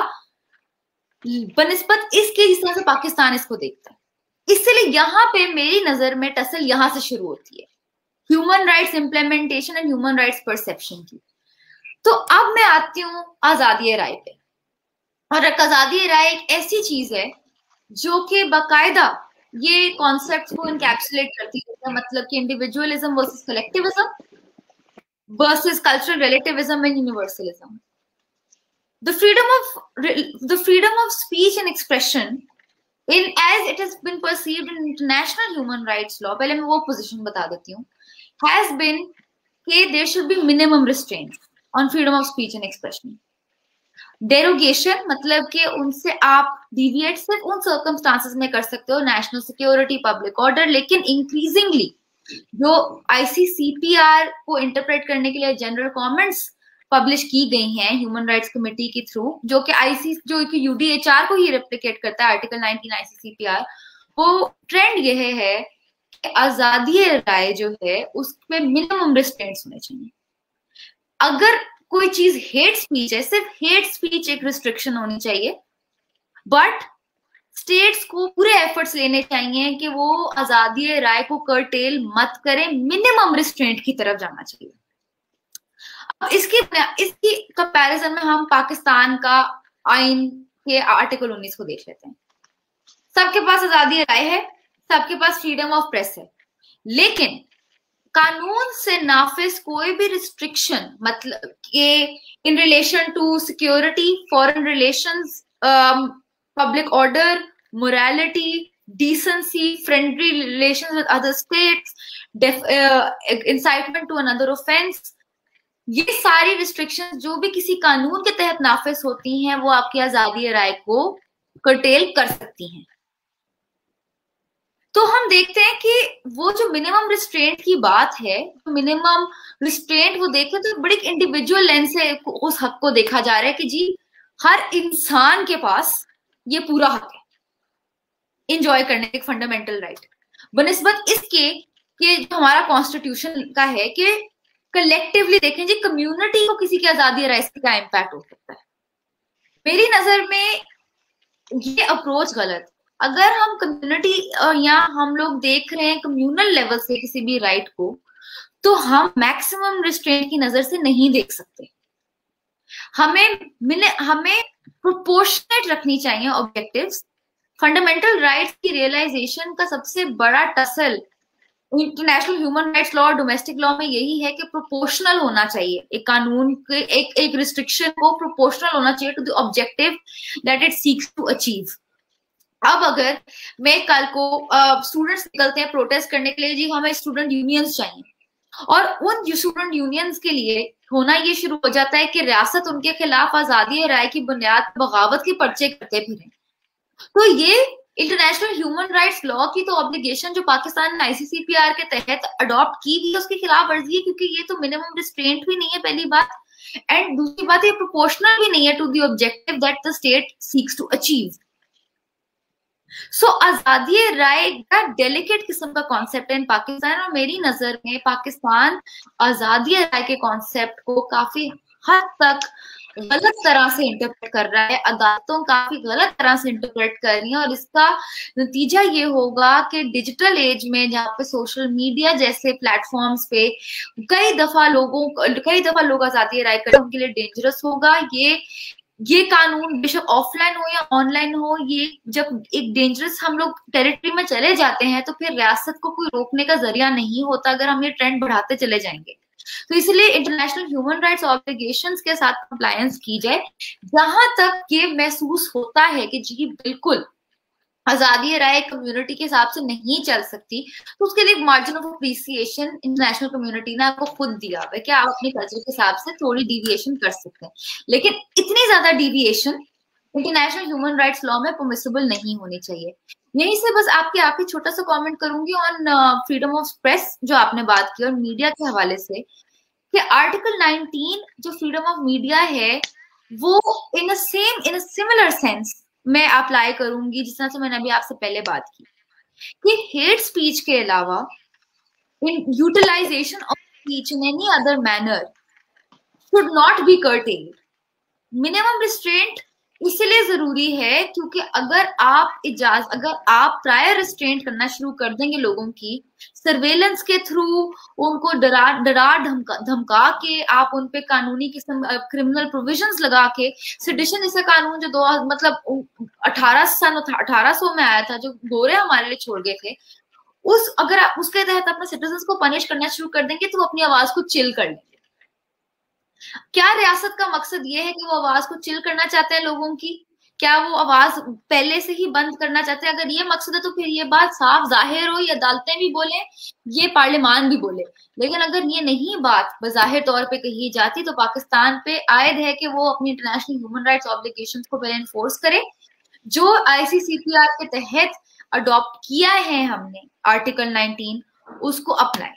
बनिस्बत इसके जिस तरह से पाकिस्तान इसको देखता है। इसलिए यहाँ पे मेरी नजर में टसल यहाँ से शुरू होती है, human rights implementation and human rights perception की। तो अब मैं आती हूँ आजादी राय पे, और आजादी राय एक ऐसी चीज है जो कि बाकायदा ये कॉन्सेप्ट को इनकैप्सुलेट करती है, मतलब कि individualism versus collectivism versus cultural relativism and universalism. The freedom of the freedom of speech and expression, in as it has been perceived in international human rights law, पहले मैं वो position बता देती हूँ, has been कि there should be minimum restraints on freedom of speech and expression. Derogation मतलब कि उनसे आप deviate सिर्फ उन circumstances में कर सकते हो, national security, public order, लेकिन increasingly जो I C C P R को interpret करने के लिए general comments पब्लिश की गई हैं ह्यूमन राइट्स कमेटी के थ्रू, जो कि आईसी जो कि यूडीएचआर को ही रेप्लिकेट करता है, आर्टिकल नाइनटीन आईसीसीपीआर, वो ट्रेंड यह है कि आजादी राय जो है उसमें मिनिमम रिस्ट्रेंट्स होने चाहिए। अगर कोई चीज हेट स्पीच है, सिर्फ हेट स्पीच एक रिस्ट्रिक्शन होनी चाहिए, बट स्टेट्स को पूरे एफर्ट्स लेने चाहिए कि वो आजादी राय को कर्टेल मत करें, मिनिमम रिस्ट्रेंट की तरफ जाना चाहिए। अब इसकी इसकी कंपैरिजन में हम पाकिस्तान का आइन के आर्टिकल उन्नीस को देख लेते हैं। सबके पास आजादी राय है, सबके पास फ्रीडम ऑफ प्रेस है, लेकिन कानून से नाफिज कोई भी रिस्ट्रिक्शन, मतलब कि in relation to security, foreign relations, public order, morality, decency, friendly relations with other states, incitement to another offense, ये सारी रिस्ट्रिक्शंस जो भी किसी कानून के तहत नाफिज होती हैं वो आपकी आजादी राय को कर्टेल कर सकती हैं। तो हम देखते हैं कि वो जो मिनिमम रिस्ट्रेंट की बात है, मिनिमम रिस्ट्रेंट वो देखें तो बड़ी इंडिविजुअल लेंस से उस हक को देखा जा रहा है कि जी हर इंसान के पास ये पूरा हक है इंजॉय करने के, फंडामेंटल राइट, बनिस्बत इसके कि जो हमारा कॉन्स्टिट्यूशन का है कि कलेक्टिवली देखें जी कम्युनिटी को किसी की आजादी राय से क्या इम्पैक्ट हो सकता है। मेरी नजर में ये अप्रोच गलत। अगर हम कम्युनिटी या हम लोग देख रहे हैं कम्युनल लेवल से किसी भी राइट को, तो हम मैक्सिमम रिस्ट्रेंट की नजर से नहीं देख सकते। हमें मिले हमें प्रोपोर्शनेट रखनी चाहिए ऑब्जेक्टिव्स। फंडामेंटल राइट्स की रियलाइजेशन का सबसे बड़ा tussle international human rights law और डोमेस्टिक लॉ में यही है कि प्रोपोर्शनल होना चाहिए, एक कानून के एक एक रिस्ट्रिक्शन को प्रोपोर्शनल होना चाहिए to the objective that it seeks to achieve. अब अगर मैं कल को स्टूडेंट्स uh, निकलते हैं प्रोटेस्ट करने के लिए, जी हमें स्टूडेंट यूनियंस चाहिए, और उन स्टूडेंट यूनियंस के लिए होना ये शुरू हो जाता है कि रियासत उनके खिलाफ आजादी राय की बुनियाद बगावत के पर्चे करते फिरें, तो ये इंटरनेशनल ह्यूमन राइट्स लॉ की तो ऑब्लिगेशन जो पाकिस्तान ने आईसीसीपीआर के तहत अडॉप्ट की हुई है उसकी खिलाफ वर्जी है, क्योंकि ये तो मिनिमम रिस्ट्रेंट भी नहीं है पहली बात, एंड दूसरी बात ये प्रोपोर्शनल भी नहीं है to the objective that the state seeks to achieve. So आजादी राय का डेलिकेट किस्म का कॉन्सेप्ट है इन पाकिस्तान, और मेरी नजर में पाकिस्तान आजादी राय के कॉन्सेप्ट को काफी हद तक गलत तरह से इंटरप्रेट कर रहा है, अदालतों काफी गलत तरह से इंटरप्रेट कर रही हैं, और इसका नतीजा ये होगा कि डिजिटल एज में जहाँ पे सोशल मीडिया जैसे प्लेटफॉर्म्स पे कई दफा लोगों कई दफा लोग आजादी राय करना उनके लिए डेंजरस होगा। ये ये कानून बेशक ऑफलाइन हो या ऑनलाइन हो, ये जब एक डेंजरस हम लोग टेरिटरी में चले जाते हैं तो फिर रियासत को कोई रोकने का जरिया नहीं होता अगर हम ये ट्रेंड बढ़ाते चले जाएंगे। तो इसलिए इंटरनेशनल ह्यूमन राइट्स ऑब्लिगेशंस के साथ कंप्लायंस की जाए। जहां तक ये महसूस होता है कि जी बिल्कुल आजादी राय कम्युनिटी के हिसाब से नहीं चल सकती, तो उसके लिए margin of appreciation international community ने आपको खुद दिया है कि आप अपने कल्चर के हिसाब से थोड़ी डिविएशन कर सकते हैं, लेकिन इतनी ज्यादा deviation international human rights law में परमिसिबल नहीं होनी चाहिए। यहीं से बस आपके आखिरी छोटा सा कमेंट करूंगी ऑन फ्रीडम ऑफ प्रेस जो आपने बात की और मीडिया के हवाले से, कि आर्टिकल नाइनटीन जो फ्रीडम ऑफ मीडिया है वो in a same in a similar sense मैं अप्लाई करूंगी जिस तरह से मैंने अभी आपसे पहले बात की कि हेट स्पीच के अलावा in utilization of speech in any other manner should not be curtailed. Minimum restraint इसलिए जरूरी है क्योंकि अगर आप इजाजत अगर आप प्रायर रिस्ट्रेंट करना शुरू कर देंगे लोगों की सर्वेलेंस के थ्रू, उनको डरा डरा धमका धमका के आप उन पे कानूनी किस्म क्रिमिनल प्रोविजंस लगा के, सेडिशन जैसा कानून जो दो मतलब अठारह सन अठारह सौ में आया था जो गोरे हमारे लिए छोड़ गए थे, उस अगर आप उसके तहत अपने सिटीजन्स को पनिश करना शुरू कर देंगे तो वो अपनी आवाज को चिल कर लेंगे। क्या रियासत का मकसद ये है कि वो आवाज को चिल करना चाहते हैं लोगों की? क्या वो आवाज पहले से ही बंद करना चाहते हैं? अगर ये मकसद है तो फिर ये बात साफ जाहिर हो, ये अदालतें भी बोले, ये पार्लियामान भी बोले। लेकिन अगर ये नहीं बात बजाहिर तौर पे कही जाती तो पाकिस्तान पे आयद है कि वो अपनी इंटरनेशनल ह्यूमन राइट्स ऑब्लिगेशंस को पहले एनफोर्स करे, जो आईसीसीपीआर के तहत अडॉप्ट किया है हमने आर्टिकल नाइनटीन, उसको अपनाए।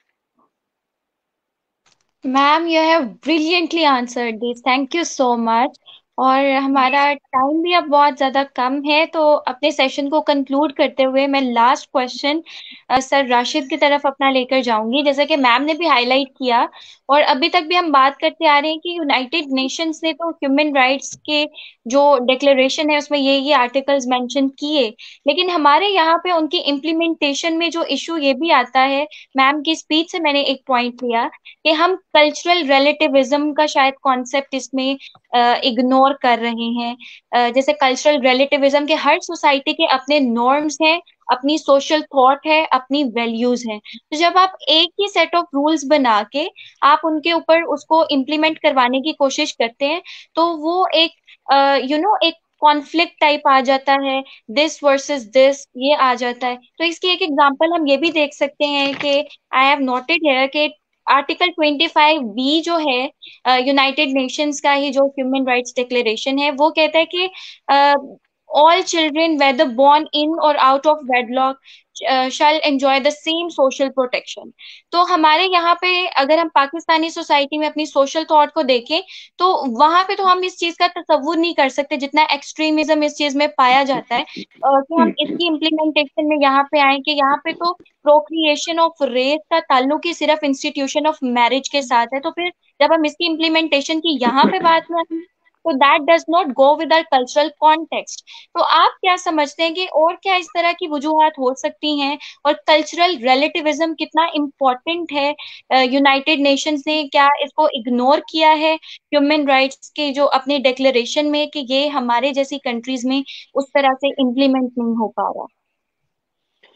Ma'am you have brilliantly answered this, thank you so much. और हमारा टाइम भी अब बहुत ज्यादा कम है, तो अपने सेशन को कंक्लूड करते हुए मैं लास्ट क्वेश्चन सर राशिद की तरफ अपना लेकर जाऊंगी। जैसा कि मैम ने भी हाईलाइट किया और अभी तक भी हम बात करते आ रहे हैं कि यूनाइटेड नेशंस ने तो ह्यूमन राइट्स के जो डिक्लेरेशन है उसमें ये ये आर्टिकल्स मेंशन किए, लेकिन हमारे यहाँ पे उनकी इम्प्लीमेंटेशन में जो इशू ये भी आता है, मैम की स्पीच से मैंने एक पॉइंट लिया कि हम कल्चरल रिलेटिविज्म का शायद कॉन्सेप्ट इसमें इग्नोर कर रहे हैं। uh, जैसे कल्चरल रिलेटिविज्म के हर सोसाइटी के अपने नॉर्म्स हैं, अपनी सोशल थॉट है, अपनी वैल्यूज हैं। तो जब आप एक ही सेट ऑफ रूल्स बना के आप उनके ऊपर उसको इम्प्लीमेंट करवाने की कोशिश करते हैं तो वो एक you uh, know you know, एक कॉन्फ्लिक्ट टाइप आ जाता है, दिस वर्सेस दिस ये आ जाता है। तो इसकी एक एग्जांपल हम ये भी देख सकते हैं कि आई हैव नोटेड हियर कि आर्टिकल ट्वेंटी फाइव बी जो है यूनाइटेड uh, नेशंस का ही जो ह्यूमन राइट्स डिक्लेरेशन है, वो कहता है कि all children whether born in और out of wedlock shall enjoy the same social protection. तो हमारे यहाँ पे अगर हम पाकिस्तानी सोसाइटी में अपनी सोशल थॉट को देखें तो वहां पे तो हम इस चीज का तसव्वुर नहीं कर सकते जितना एक्सट्रीमिज्म इस चीज में पाया जाता है uh, कि हम इसकी इम्प्लीमेंटेशन में यहाँ पे आए कि यहाँ पे तो प्रोक्रिएशन ऑफ रेस का ताल्लुक ही सिर्फ इंस्टीट्यूशन ऑफ मैरिज के साथ है। तो फिर जब हम इसकी इम्प्लीमेंटेशन की यहाँ पे बात में आए तो that does not go with our cultural context. तो आप क्या समझते हैं कि और क्या इस तरह की वजूहात हो सकती हैं और कल्चरल रिलेटिविज्म कितना इम्पोर्टेंट है? यूनाइटेड नेशंस ने क्या इसको इग्नोर किया है ह्यूमन राइट्स के जो अपने डिक्लेरेशन में कि ये हमारे जैसी कंट्रीज में उस तरह से इम्प्लीमेंट नहीं हो पा रहा?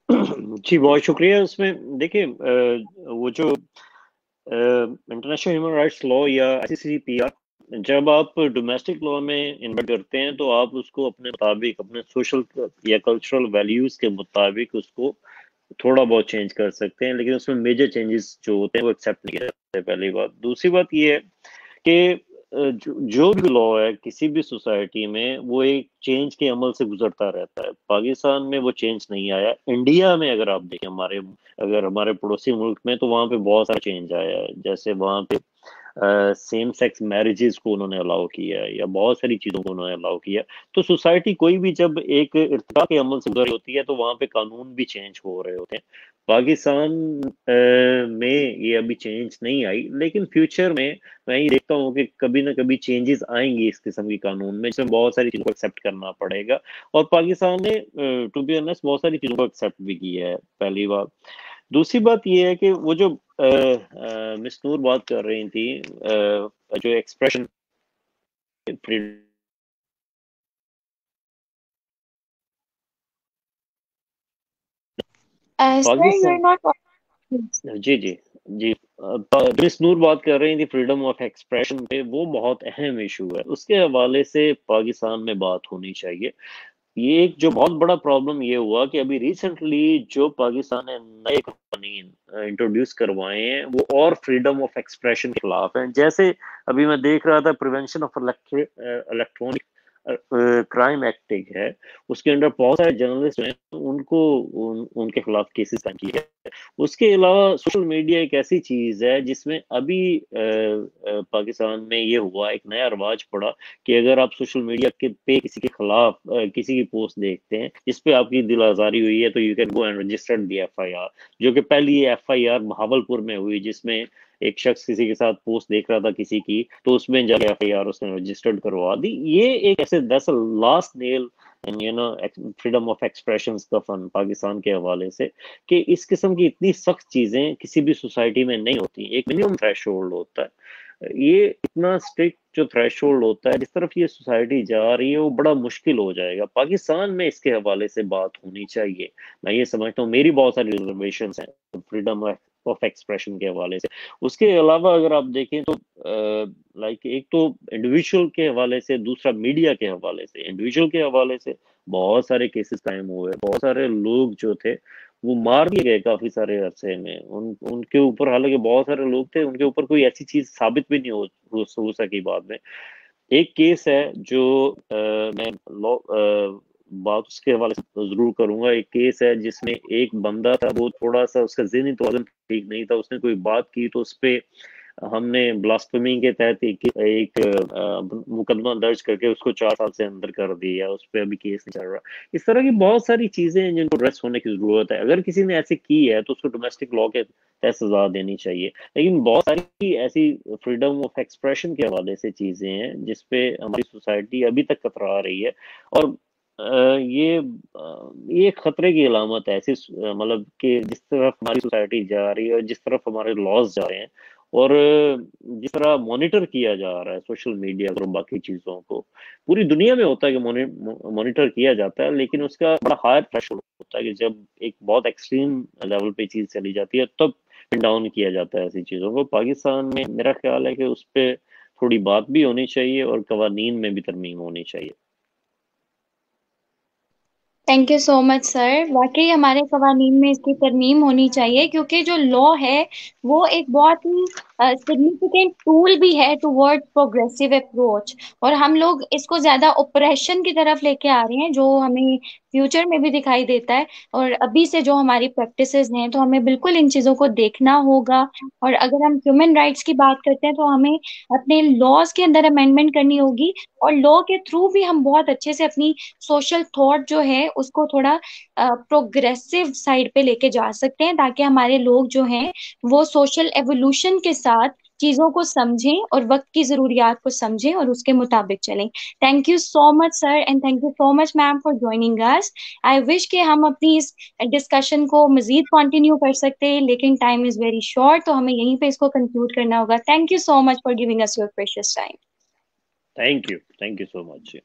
जी बहुत शुक्रिया। उसमें देखिए वो जो इंटरनेशनल ह्यूमन राइट्स लॉ या आईसीसीपीआर, जब आप डोमेस्टिक लॉ में इन्वर्ट करते हैं तो आप उसको अपने मुताबिक, अपने सोशल या कल्चरल वैल्यूज के मुताबिक उसको थोड़ा बहुत चेंज कर सकते हैं, लेकिन उसमें मेजर चेंजेस जो होते हैं वो एक्सेप्ट नहीं किए जाते। पहली बात। दूसरी बात ये है कि जो, जो भी लॉ है किसी भी सोसाइटी में, वो एक चेंज के अमल से गुजरता रहता है। पाकिस्तान में वो चेंज नहीं आया। इंडिया में अगर आप देखें, हमारे अगर हमारे पड़ोसी मुल्क में, तो वहाँ पे बहुत सारा चेंज आया है। जैसे वहाँ पे सेम सेक्स मैरिजेस को उन्होंने अलाउ किया है, या बहुत सारी चीजों को उन्होंने अलाउ किया। तो सोसाइटी कोई भी जब एक इर्तिका के अमल से गुजर रही होती है तो वहां पे कानून भी चेंज हो रहे होते हैं। पाकिस्तान में ये अभी चेंज नहीं आई, लेकिन फ्यूचर में मैं ये देखता हूँ कि कभी ना कभी चेंजेस आएंगी इस किस्म के कानून में, जिसमें बहुत सारी चीजों को एक्सेप्ट करना पड़ेगा। और पाकिस्तान ने टू बी ऑनेस्ट बहुत सारी चीजों को एक्सेप्ट भी किया है, पहली बात। दूसरी बात ये है कि वो जो मिस नूर बात कर रही थी, आ, जो expression freedom, Uh, sir, you're Pakistan, not. जी जी जी, मिस नूर बात कर रही थी फ्रीडम ऑफ एक्सप्रेशन पे, वो बहुत अहम इशू है। उसके हवाले से पाकिस्तान में बात होनी चाहिए। ये एक जो बहुत बड़ा प्रॉब्लम ये हुआ कि अभी रिसेंटली जो पाकिस्तान ने नए कानून इंट्रोड्यूस करवाए हैं, वो और फ्रीडम ऑफ एक्सप्रेशन के खिलाफ हैं। जैसे अभी मैं देख रहा था, prevention of electronic crime act एक है, उसके अंडर बहुत सारे जर्नलिस्ट हैं, उनको उन, उनके खिलाफ केसेस कायम किए गए। उसके अलावा सोशल मीडिया एक ऐसी चीज है जिसमें अभी आ, आ, पाकिस्तान में ये हुआ, एक नया रिवाज पड़ा कि अगर आप सोशल मीडिया के पे किसी के खिलाफ अ, किसी की पोस्ट देखते हैं जिस पे आपकी दिल आजारी हुई है, तो you can go and register the F I R. जो कि पहली ये एफ आई आर बहावलपुर में हुई, जिसमें एक शख्स किसी के साथ पोस्ट देख रहा था किसी की, तो उसमें जाके एफ आई आर उसने रजिस्टर्ड करवा दी। ये एक ऐसे दस last nail you know freedom of expression का फन पाकिस्तान के हवाले से, कि इस किस्म की इतनी सख्त चीजें किसी भी सोसाइटी में नहीं होती। एक मिनिमम थ्रेश होल्ड होता है। ये इतना स्ट्रिक्ट जो थ्रेशोल्ड होता है, जिस तरफ ये सोसाइटी जा रही है, वो बड़ा मुश्किल हो जाएगा। पाकिस्तान में इसके हवाले से बात होनी चाहिए। मैं ये समझता हूँ, मेरी बहुत सारी रिजर्वेशन हैं फ्रीडम ऑफ एक्सप्रेशन के हवाले से। उसके अलावा अगर आप देखें तो लाइक एक तो इंडिविजुअल के हवाले से, दूसरा मीडिया के हवाले से। इंडिविजुअल के हवाले से बहुत सारे केसेस कायम हुए, बहुत सारे लोग जो थे वो मार दिए गए काफी सारे अरसे में। उन उनके ऊपर, हालांकि बहुत सारे लोग थे, उनके ऊपर कोई ऐसी चीज साबित भी नहीं हो, हो, हो सकी बाद में। एक केस है जो आ, मैं लॉ बात उसके हवाले से जरूर करूंगा। एक केस है जिसमें एक बंदा था, वो थोड़ा सा उसका ज़हनी तौर ठीक नहीं था, उसने कोई बात की तो उस पे हमने ब्लास्फेमी के तहत एक, एक मुकदमा दर्ज करके उसको चार साल से अंदर कर दिया। उस पर अभी केस नहीं चल रहा। इस तरह की बहुत सारी चीजें हैं जिनको एड्रेस होने की जरूरत है। अगर किसी ने ऐसे की है तो उसको डोमेस्टिक लॉ के तहत सजा देनी चाहिए। लेकिन बहुत सारी ऐसी फ्रीडम ऑफ एक्सप्रेशन के हवाले से चीजें हैं जिसपे हमारी सोसाइटी अभी तक कतरा रही है। और ये ये खतरे की अलामत है ऐसी, मतलब कि जिस तरफ हमारी सोसाइटी जा रही है और जिस तरफ हमारे लॉज जा रहे हैं, और जिस तरह मॉनिटर किया जा रहा है सोशल मीडिया और बाकी चीजों को, पूरी दुनिया में होता है कि मॉनिटर किया जाता है, लेकिन उसका बड़ा हायर थ्रेशोल्ड होता है कि जब एक बहुत एक्सट्रीम लेवल पे चीज चली जाती है तब डाउन किया जाता है ऐसी चीजों को। पाकिस्तान में मेरा ख्याल है कि उस पर थोड़ी बात भी होनी चाहिए और कवानीन में भी तरमीम होनी चाहिए। Thank you so much sir. वाकई हमारे कवानीन में इसकी तरमीम होनी चाहिए, क्योंकि जो लॉ है वो एक बहुत ही सिग्निफिकेंट टूल भी है टुवर्ड प्रोग्रेसिव अप्रोच। और हम लोग इसको ज्यादा ओप्रेशन की तरफ लेके आ रहे हैं, जो हमें फ्यूचर में भी दिखाई देता है। और अभी से जो हमारी प्रैक्टिसेस हैं, तो हमें बिल्कुल इन चीजों को देखना होगा। और अगर हम ह्यूमन राइट्स की बात करते हैं, तो हमें अपने लॉज के अंदर अमेंडमेंट करनी होगी। और लॉ के थ्रू भी हम बहुत अच्छे से अपनी सोशल थॉट जो है उसको थोड़ा प्रोग्रेसिव साइड पे लेके जा सकते हैं, ताकि हमारे लोग जो हैं वो सोशल एवोल्यूशन के साथ चीजों को समझें और वक्त की जरूरियात को समझें और उसके मुताबिक चलें। Thank you so much sir, and thank you so much ma'am for joining us. I wish कि हम अपनी इस डिस्कशन को मजीद कंटिन्यू कर सकते हैं, लेकिन टाइम इज वेरी शॉर्ट, तो हमें यहीं पे इसको कंक्लूड करना होगा। Thank you so much for giving us your precious time. Thank you, thank you so much.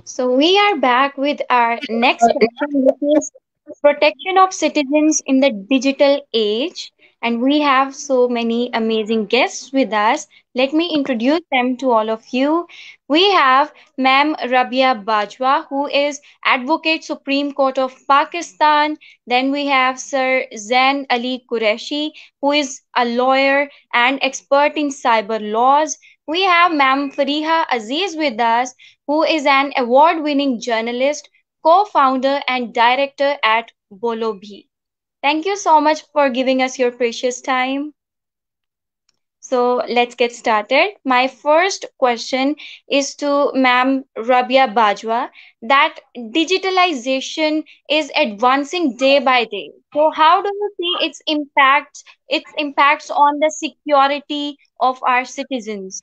So we are back with our next section, which is protection of citizens in the digital age. And we have so many amazing guests with us. Let me introduce them to all of you. We have Ma'am Rabia Bajwa, who is Advocate Supreme Court of Pakistan. Then we have Sir Zain Ali Qureshi, who is a lawyer and expert in cyber laws. We have Ma'am Fariha Aziz with us, who is an award winning journalist, co founder, and director at Bolobhi. Thank you so much for giving us your precious time. So let's get started. My first question is to Ma'am Rabia Bajwa, that digitalization is advancing day by day. So how do you see its impacts its impacts on the security of our citizens?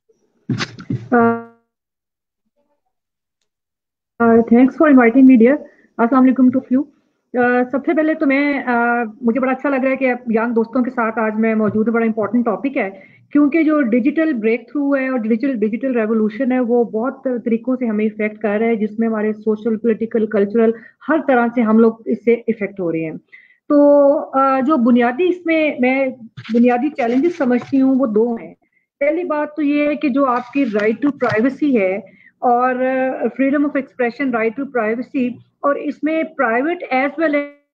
Thanks for inviting me dear. अस्सलाम वालेकुम to you. सबसे पहले तो मैं uh, मुझे बड़ा अच्छा लग रहा है कि यंग दोस्तों के साथ आज मैं मौजूद हूँ। बड़ा इंपॉर्टेंट टॉपिक है क्योंकि जो डिजिटल ब्रेक थ्रू है और डिजिटल डिजिटल रेवोल्यूशन है वो बहुत तरीकों से हमें इफेक्ट कर रहा है, जिसमें हमारे सोशल, पॉलिटिकल, कल्चरल हर तरह से हम लोग इससे इफेक्ट हो रहे हैं। तो uh, जो बुनियादी इसमें मैं बुनियादी चैलेंजेस समझती हूँ वो दो हैं। पहली बात तो ये है कि जो आपकी राइट टू प्राइवेसी है और freedom of expression, right to privacy, और इसमें private as well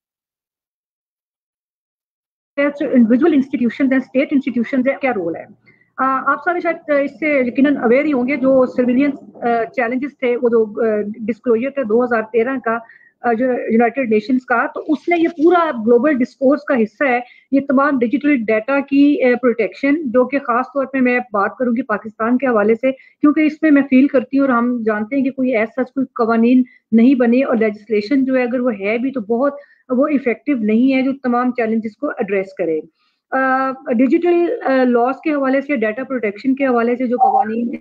as individual institutions हैं, स्टेट इंस्टीट्यूशंस हैं, क्या रोल है। uh, आप सारे शायद इससे यकीनन अवेयर ही होंगे। जो सर्विलियंस चैलेंजेस uh, थे, वो जो डिस्क्लोजर uh, थे दो हज़ार तेरह का जो यूनाइटेड नेशंस का, तो उसने ये पूरा ग्लोबल डिस्कोर्स का हिस्सा है ये तमाम डिजिटल डाटा की प्रोटेक्शन, जो कि खास तौर पे मैं बात करूंगी पाकिस्तान के हवाले से, क्योंकि इसमें मैं फील करती हूँ और हम जानते हैं कि कोई ऐसा कोई कवानीन नहीं बने और लेजिस्लेशन जो है अगर वो है भी तो बहुत वो इफेक्टिव नहीं है जो तमाम चैलेंजेस को एड्रेस करे। डिजिटल लॉज के हवाले से, डाटा प्रोटेक्शन के हवाले से जो कवानीन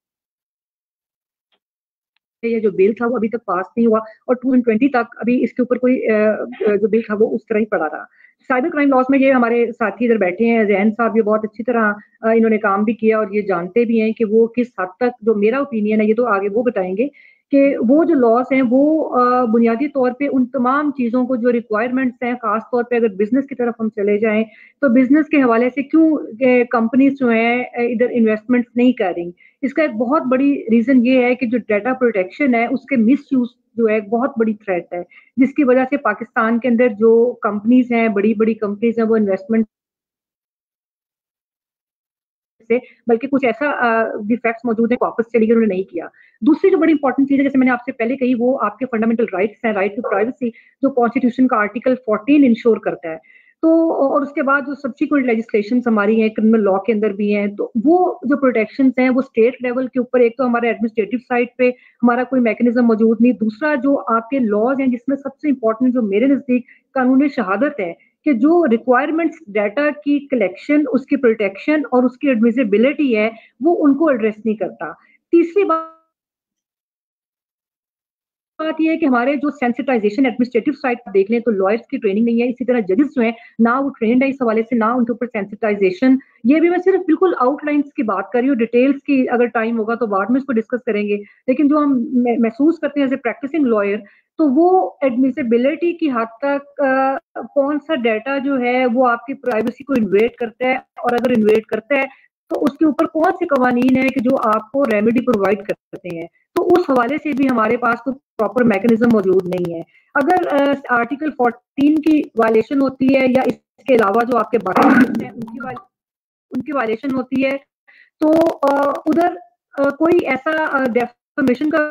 ये जो बिल था वो अभी तक पास नहीं हुआ और टू थाउजेंड ट्वेंटी तक अभी इसके ऊपर कोई जो बिल था वो उस तरह ही पड़ा रहा। साइबर क्राइम लॉस में ये हमारे साथी इधर बैठे हैं, जैन साहब, ये बहुत अच्छी तरह इन्होंने काम भी किया और ये जानते भी हैं कि वो किस हद तक, जो मेरा ओपिनियन है ये तो आगे वो बताएंगे कि वो जो लॉस हैं वो बुनियादी तौर पे उन तमाम चीज़ों को जो रिक्वायरमेंट्स हैं, खास तौर पे अगर बिजनेस की तरफ हम चले जाएं तो बिजनेस के हवाले से क्यों कंपनीज जो हैं इधर इन्वेस्टमेंट्स नहीं कर रही। इसका एक बहुत बड़ी रीजन ये है कि जो डाटा प्रोटेक्शन है उसके मिसयूज जो है बहुत बड़ी थ्रेट है, जिसकी वजह से पाकिस्तान के अंदर जो कंपनीज हैं, बड़ी बड़ी कंपनीज हैं, वो इन्वेस्टमेंट से, बल्कि कुछ ऐसा भी फैक्ट्स मौजूद है वापस चली गई, उन्होंने नहीं किया। दूसरी जो बड़ी इंपॉर्टेंट चीज है, जैसे मैंने आपसे पहले कही, वो आपके फंडामेंटल राइट्स हैं, राइट टू प्राइवेसी, जो कॉन्स्टिट्यूशन का आर्टिकल फोर्टीन इंश्योर करता है। तो और उसके बाद जो सब्सिक्वेंट लेजिस्लेशन हमारी हैं, क्रिमिनल लॉ के अंदर भी हैं, तो वो जो प्रोटेक्शंस हैं वो स्टेट लेवल के ऊपर, एक तो हमारे एडमिनिस्ट्रेटिव साइड पे हमारा कोई मैकेनिज्म मौजूद नहीं, दूसरा जो आपके लॉज हैं जिसमें सबसे इंपॉर्टेंट जो मेरे नजदीक कानून शहादत है कि जो रिक्वायरमेंट्स डाटा की कलेक्शन, उसकी प्रोटेक्शन और उसकी एडमिसिबिलिटी है वो उनको एड्रेस नहीं करता। तीसरी बात बात यह है कि हमारे जो सेंसिटाइजेशन एडमिनिस्ट्रेटिव साइड पर देख लें तो लॉयर्स की ट्रेनिंग नहीं है, इसी तरह जजेस जो हैं ना वो ट्रेंड है इस हवाले से, ना उनके ऊपर सेंसिटाइजेशन। ये भी मैं सिर्फ बिल्कुल आउटलाइंस की बात कर रही हूँ, डिटेल्स की अगर टाइम होगा तो बाद में इसको डिस्कस करेंगे, लेकिन जो हम महसूस करते हैं एज ए प्रैक्टिसिंग लॉयर, तो वो एडमिसिबिलिटी की हद तक आ, कौन सा डाटा जो है वो आपकी प्राइवेसी को इन्वेट करता है, और अगर इन्वेट करता है तो उसके ऊपर कौन से कवानीन है कि जो आपको रेमेडी प्रोवाइड करते हैं, तो उस हवाले से भी हमारे पास कोई प्रॉपर मैकेनिज्म मौजूद नहीं है। अगर आर्टिकल फोर्टीन की वायलेशन होती है या इसके अलावा जो आपके बाकी हैं उनकी वाल, उनकी वायलेशन होती है, तो आ, उधर आ, कोई ऐसा डेफिमेशन का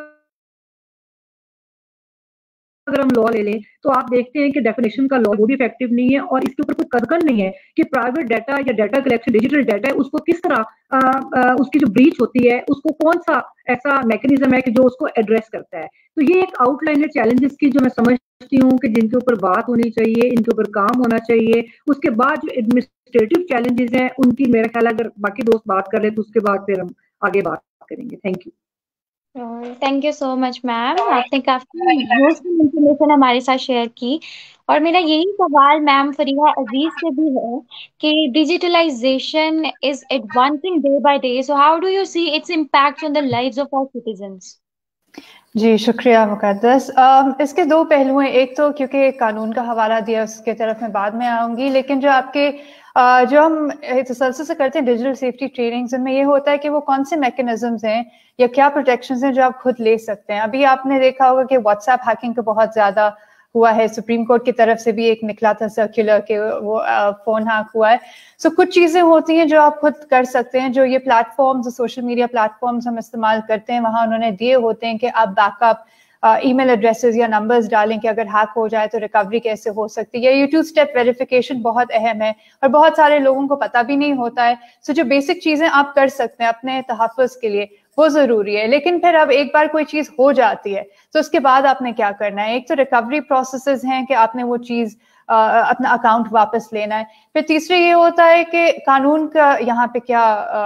अगर हम लॉ ले लें तो आप देखते हैं कि डेफिनेशन का लॉ वो भी इफेक्टिव नहीं है, और इसके ऊपर कोई कदर नहीं है कि प्राइवेट डाटा या डाटा कलेक्शन, डिजिटल डाटा है, उसको किस तरह आ, आ, उसकी जो ब्रीच होती है उसको कौन सा ऐसा मैकेनिज्म है कि जो उसको एड्रेस करता है। तो ये एक आउटलाइन है चैलेंजेस की जो मैं समझती हूँ कि जिनके ऊपर बात होनी चाहिए, इनके ऊपर काम होना चाहिए। उसके बाद जो एडमिनिस्ट्रेटिव चैलेंजेस हैं उनकी मेरा ख्याल अगर बाकी दोस्त बात कर ले तो उसके बाद फिर हम आगे बात करेंगे। Thank you. Thank you so much ma'am, आपने काफी यूजफुल इंफॉर्मेशन हमारे साथ शेयर की। और मेरा यही सवाल मैम फरीहा अजीज से भी है कि digitalization is advancing day by day, so how do you see its impact on the lives of our citizens? जी शुक्रिया मुकद्दस। अम, इसके दो पहलू हैं। एक तो क्योंकि कानून का हवाला दिया उसके तरफ मैं बाद में आऊंगी, लेकिन जो आपके अ, जो हम तसलसल से करते हैं डिजिटल सेफ्टी ट्रेनिंग्स, उनमें ये होता है कि वो कौन से मैकेनिज्म्स हैं या क्या प्रोटेक्शंस हैं जो आप खुद ले सकते हैं। अभी आपने देखा होगा कि व्हाट्सएप हैकिंग का बहुत ज्यादा हुआ है, सुप्रीम कोर्ट की तरफ से भी एक निकला था सर्कुलर के वो फोन हैक हुआ है। सो so, कुछ चीजें होती हैं जो आप खुद कर सकते हैं। जो ये प्लेटफॉर्म्स, सोशल मीडिया प्लेटफॉर्म्स हम इस्तेमाल करते हैं, वहां उन्होंने दिए होते हैं कि आप बैकअप ईमेल एड्रेसेस या नंबर्स डालें कि अगर हैक हो जाए तो रिकवरी कैसे हो सकती है। ये टू स्टेप वेरिफिकेशन बहुत अहम है और बहुत सारे लोगों को पता भी नहीं होता है। सो so, जो बेसिक चीजें आप कर सकते हैं अपने तहफ़्फ़ुज़ के लिए वो जरूरी है। लेकिन फिर अब एक बार कोई चीज हो जाती है तो उसके बाद आपने क्या करना है। एक तो रिकवरी प्रोसेसेस हैं कि आपने वो चीज आ, अपना अकाउंट वापस लेना है। फिर तीसरे ये होता है कि कानून का यहाँ पे क्या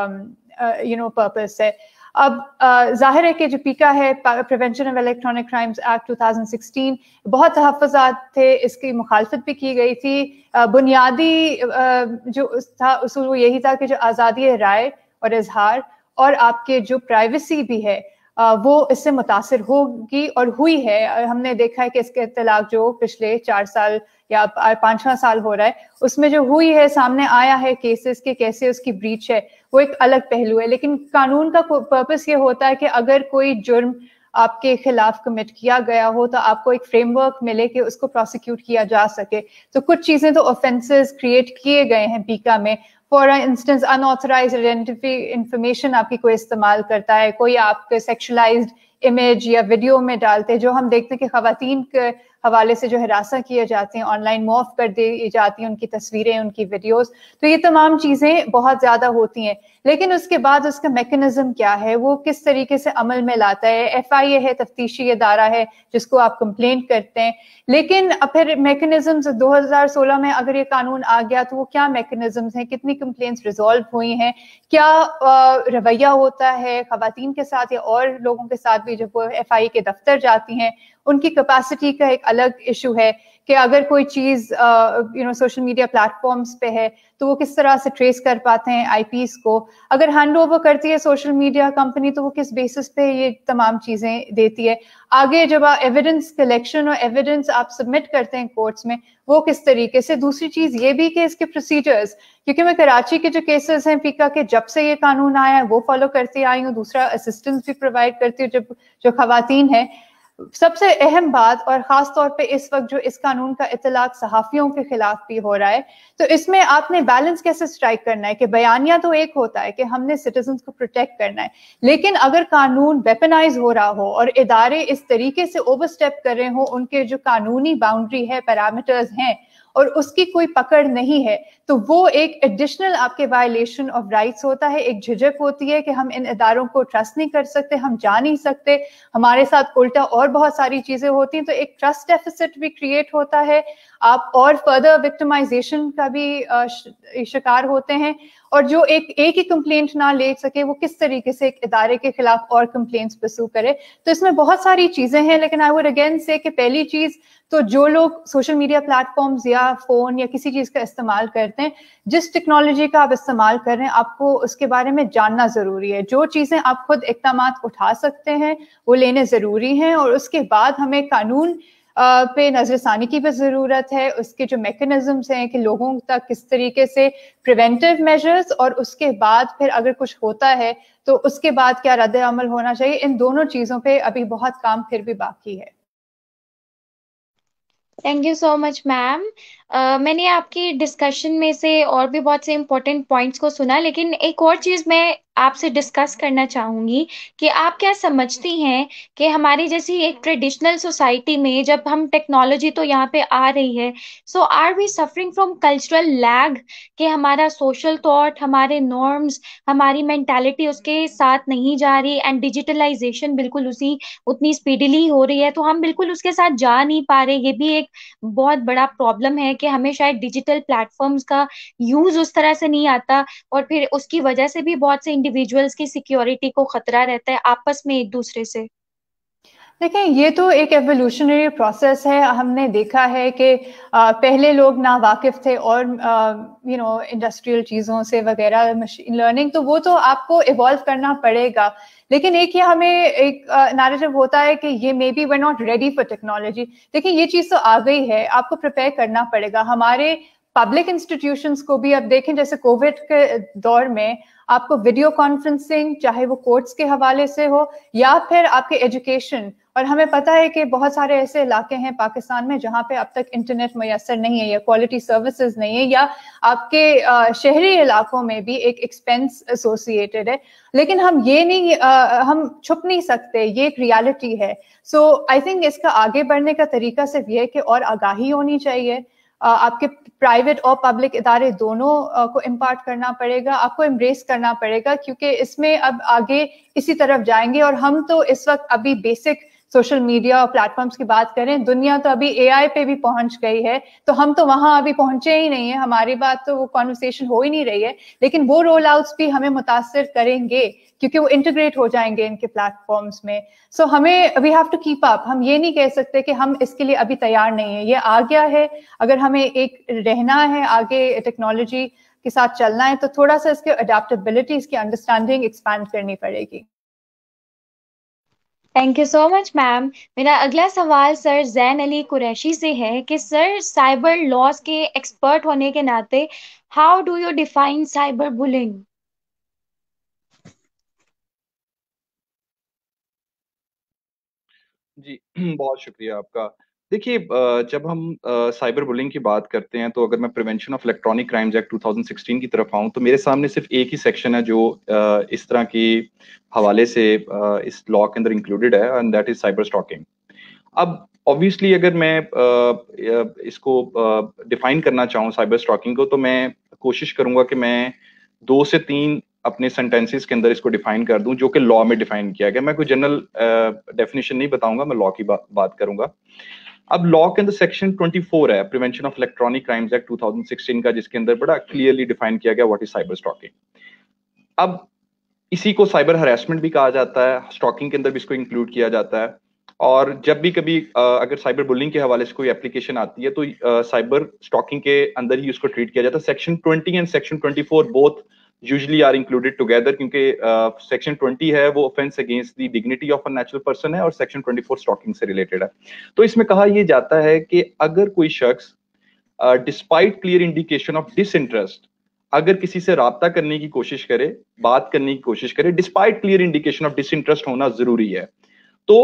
यू नो पर्पस है। अब जाहिर है कि जो पीका है, prevention of electronic crimes act two thousand sixteen, बहुत तहफ़्फ़ुज़ात थे, इसकी मुखालफत भी की गई थी। बुनियादी जो था उसूल वो यही था कि जो आज़ादी राय और इजहार और आपके जो प्राइवेसी भी है वो इससे मुतासिर होगी और हुई है। हमने देखा है कि इसके इत्तलाक जो पिछले चार साल या पाँच छह साल हो रहा है उसमें जो हुई है, सामने आया है केसेस के कैसे उसकी ब्रीच है, वो एक अलग पहलू है। लेकिन कानून का पर्पस ये होता है कि अगर कोई जुर्म आपके खिलाफ कमिट किया गया हो तो आपको एक फ्रेमवर्क मिले कि उसको प्रोसिक्यूट किया जा सके। तो कुछ चीजें तो ऑफेंसेस क्रिएट किए गए हैं पीका में। For instance unauthorize identity information आपकी कोई इस्तेमाल करता है, कोई आपके सेक्सुअलाइज्ड इमेज या वीडियो में डालते हैं, जो हम देखते हैं कि खवातीन के हवाले से जो हिरासा किए जाती हैं, ऑनलाइन मॉफ कर दी जाती हैं उनकी तस्वीरें, उनकी वीडियोस। तो ये तमाम चीजें बहुत ज्यादा होती हैं। लेकिन उसके बाद उसका मैकेनिज्म क्या है, वो किस तरीके से अमल में लाता है। एफ आई ए है, तफ्तीशी इदारा है जिसको आप कंप्लेंट करते हैं। लेकिन फिर मैकेनिज्म दो हजार सोलह में अगर ये कानून आ गया तो वो क्या मैकेनिज्म हैं, कितनी कंप्लेंट्स रिजॉल्व हुई हैं, क्या रवैया होता है खवातीन के साथ या और लोगों के साथ भी जब वो एफ आई ए के दफ्तर जाती हैं। उनकी कैपेसिटी का एक अलग इशू है कि अगर कोई चीज you know social media platforms पे है तो वो किस तरह से ट्रेस कर पाते हैं आईपीस को। अगर हैंड ओवर करती है सोशल मीडिया कंपनी तो वो किस बेसिस पे ये तमाम चीजें देती है। आगे जब आप एविडेंस कलेक्शन और एविडेंस आप सबमिट करते हैं कोर्ट्स में, वो किस तरीके से। दूसरी चीज ये भी कि इसके प्रोसीजर्स, क्योंकि मैं कराची के जो केसेस हैं पीका के, जब से ये कानून आया है वो फॉलो करती आई हूँ। दूसरा असिस्टेंस भी प्रोवाइड करती हूँ जब जो खवातीन है। सबसे अहम बात, और खास तौर पे इस वक्त जो इस कानून का इतलाक सहाफियों के खिलाफ भी हो रहा है, तो इसमें आपने बैलेंस कैसे स्ट्राइक करना है कि बयानिया तो एक होता है कि हमने सिटीजन्स को प्रोटेक्ट करना है, लेकिन अगर कानून वेपनाइज हो रहा हो और इदारे इस तरीके से ओवरस्टेप कर रहे हो, उनके जो कानूनी बाउंड्री है, पैरामीटर्स हैं और उसकी कोई पकड़ नहीं है, तो वो एक एडिशनल आपके वायलेशन ऑफ राइट्स होता है। एक झिझक होती है कि हम इन इदारों को ट्रस्ट नहीं कर सकते, हम जा नहीं सकते, हमारे साथ उल्टा और बहुत सारी चीजें होती हैं। तो एक ट्रस्ट डेफिसिट भी क्रिएट होता है, आप और फर्दर विक्टिमाइजेशन का भी शिकार होते हैं। और जो एक एक ही कंप्लेंट ना ले सके वो किस तरीके से एक इदारे के खिलाफ और कंप्लेंट्स परस्यू करे। तो इसमें बहुत सारी चीजें हैं, लेकिन आई वुड अगेन से कि पहली चीज तो जो लोग सोशल मीडिया प्लेटफॉर्म्स या फोन या किसी चीज का इस्तेमाल करते हैं, जिस टेक्नोलॉजी का आप इस्तेमाल कर रहे हैं आपको उसके बारे में जानना जरूरी है। जो चीजें आप खुद इक़दामात उठा सकते हैं वो लेने जरूरी हैं, और उसके बाद हमें कानून पे नजरसानी की भी जरूरत है। उसके जो मैकेनिज्म्स हैं कि लोगों तक किस तरीके से प्रिवेंटिव मेजर्स, और उसके बाद फिर अगर कुछ होता है तो उसके बाद क्या रद्द अमल होना चाहिए, इन दोनों चीजों पे अभी बहुत काम फिर भी बाकी है। Thank you so much ma'am. मैंने आपकी डिस्कशन में से और भी बहुत से इम्पोर्टेंट पॉइंट्स को सुना, लेकिन एक और चीज मैं आपसे डिस्कस करना चाहूंगी कि आप क्या समझती हैं कि हमारी जैसी एक ट्रेडिशनल सोसाइटी में जब हम टेक्नोलॉजी तो यहाँ पे आ रही है, so are we suffering from cultural lag, कि हमारा सोशल थॉट, हमारे नॉर्म्स, हमारी मेंटालिटी उसके साथ नहीं जा रही, एंड डिजिटलाइजेशन बिल्कुल उसी उतनी स्पीडीली हो रही है तो हम बिल्कुल उसके साथ जा नहीं पा रहे। ये भी एक बहुत बड़ा प्रॉब्लम है कि हमें शायद डिजिटल प्लेटफॉर्म्स का यूज उस तरह से नहीं आता, और फिर उसकी वजह से भी बहुत से इंडिविजुअल्स की सिक्योरिटी को खतरा रहता है आपस में एक दूसरे से। देखिए, ये तो एक एवोल्यूशनरी प्रोसेस है। हमने देखा है कि पहले लोग ना वाकिफ थे और यू नो इंडस्ट्रियल चीज़ों से वगैरह, मशीन लर्निंग, तो वो तो आपको इवॉल्व करना पड़ेगा। लेकिन एक ये हमें एक नैरेटिव होता है कि ये maybe we not ready for technology. देखिए, ये चीज़ तो आ गई है, आपको प्रिपेयर करना पड़ेगा। हमारे पब्लिक इंस्टीट्यूशंस को भी अब देखें, जैसे कोविड के दौर में आपको वीडियो कॉन्फ्रेंसिंग, चाहे वो कोर्ट्स के हवाले से हो या फिर आपके एजुकेशन, और हमें पता है कि बहुत सारे ऐसे इलाके हैं पाकिस्तान में जहाँ पे अब तक इंटरनेट मैसर नहीं है या क्वालिटी सर्विसेज नहीं है, या आपके शहरी इलाकों में भी एक एक्सपेंस एसोसिएटेड है। लेकिन हम ये नहीं आ, हम छुप नहीं सकते, ये एक रियलिटी है। सो आई थिंक इसका आगे बढ़ने का तरीका सिर्फ ये है कि और आगाही होनी चाहिए। आपके प्राइवेट और पब्लिक इदारे दोनों को इम्पार्ट करना पड़ेगा, आपको एम्ब्रेस करना पड़ेगा, क्योंकि इसमें अब आगे इसी तरफ जाएंगे। और हम तो इस वक्त अभी बेसिक सोशल मीडिया और प्लेटफॉर्म्स की बात करें, दुनिया तो अभी एआई पे भी पहुंच गई है, तो हम तो वहां अभी पहुंचे ही नहीं है, हमारी बात तो वो कॉन्वर्सेशन हो ही नहीं रही है। लेकिन वो रोल आउट्स भी हमें मुतासिर करेंगे क्योंकि वो इंटीग्रेट हो जाएंगे इनके प्लेटफॉर्म्स में। सो so, हमें we have to keep up. हम ये नहीं कह सकते कि हम इसके लिए अभी तैयार नहीं है, ये आ गया है। अगर हमें एक रहना है, आगे टेक्नोलॉजी के साथ चलना है, तो थोड़ा सा इसके अडेप्टेबिलिटी, इसकी अंडरस्टैंडिंग एक्सपैंड करनी पड़ेगी। Thank you so much ma'am. मेरा अगला सवाल सर जैन अली कुरैशी से है कि सर, साइबर लॉज के एक्सपर्ट होने के नाते how do you define cyber bullying? जी बहुत शुक्रिया आपका। देखिए, जब हम साइबर बुलिंग की बात करते हैं, तो अगर मैं prevention of electronic crimes act two thousand sixteen की तरफ आऊं, तो मेरे सामने सिर्फ एक ही सेक्शन है जो इस तरह की हवाले से इस लॉ के अंदर इंक्लूडेड है, and that is cyber stalking. अब ऑब्वियसली अगर मैं इसको डिफाइन करना चाहूँ साइबर स्टॉकिंग को, तो मैं कोशिश करूंगा कि मैं दो से तीन अपने सेंटेंसेस के अंदर इसको डिफाइन कर दूं जो कि लॉ में डिफाइन किया गया। मैं कोई जनरल डेफिनेशन नहीं बताऊंगा, मैं लॉ की बा, बात करूंगा। अब लॉ के अंदर सेक्शन चौबीस है prevention of electronic crimes act two thousand sixteen का, जिसके अंदर बड़ा क्लियरली डिफाइन किया गया व्हाट इज साइबर स्टॉकिंग। अब इसी को साइबर हरासमेंट भी कहा जाता है, स्टॉकिंग के अंदर भी इसको इंक्लूड किया जाता है। और जब भी कभी अगर साइबर बुलिंग के हवाले से कोई एप्लीकेशन आती है, तो साइबर स्टॉकिंग के अंदर ही उसको ट्रीट किया जाता है। Section twenty and section twenty four both usually are included together, क्योंकि सेक्शन ट्वेंटी है वो offence against the dignity of a natural person है, और सेक्शन ट्वेंटी फोर स्टॉकिंग से रिलेटेड है। तो इसमें कहा यह जाता है कि अगर कोई शख्स despite clear indication of disinterest, अगर किसी से राब्ता करने की कोशिश करे, बात करने की कोशिश करे, despite clear indication of disinterest होना जरूरी है, तो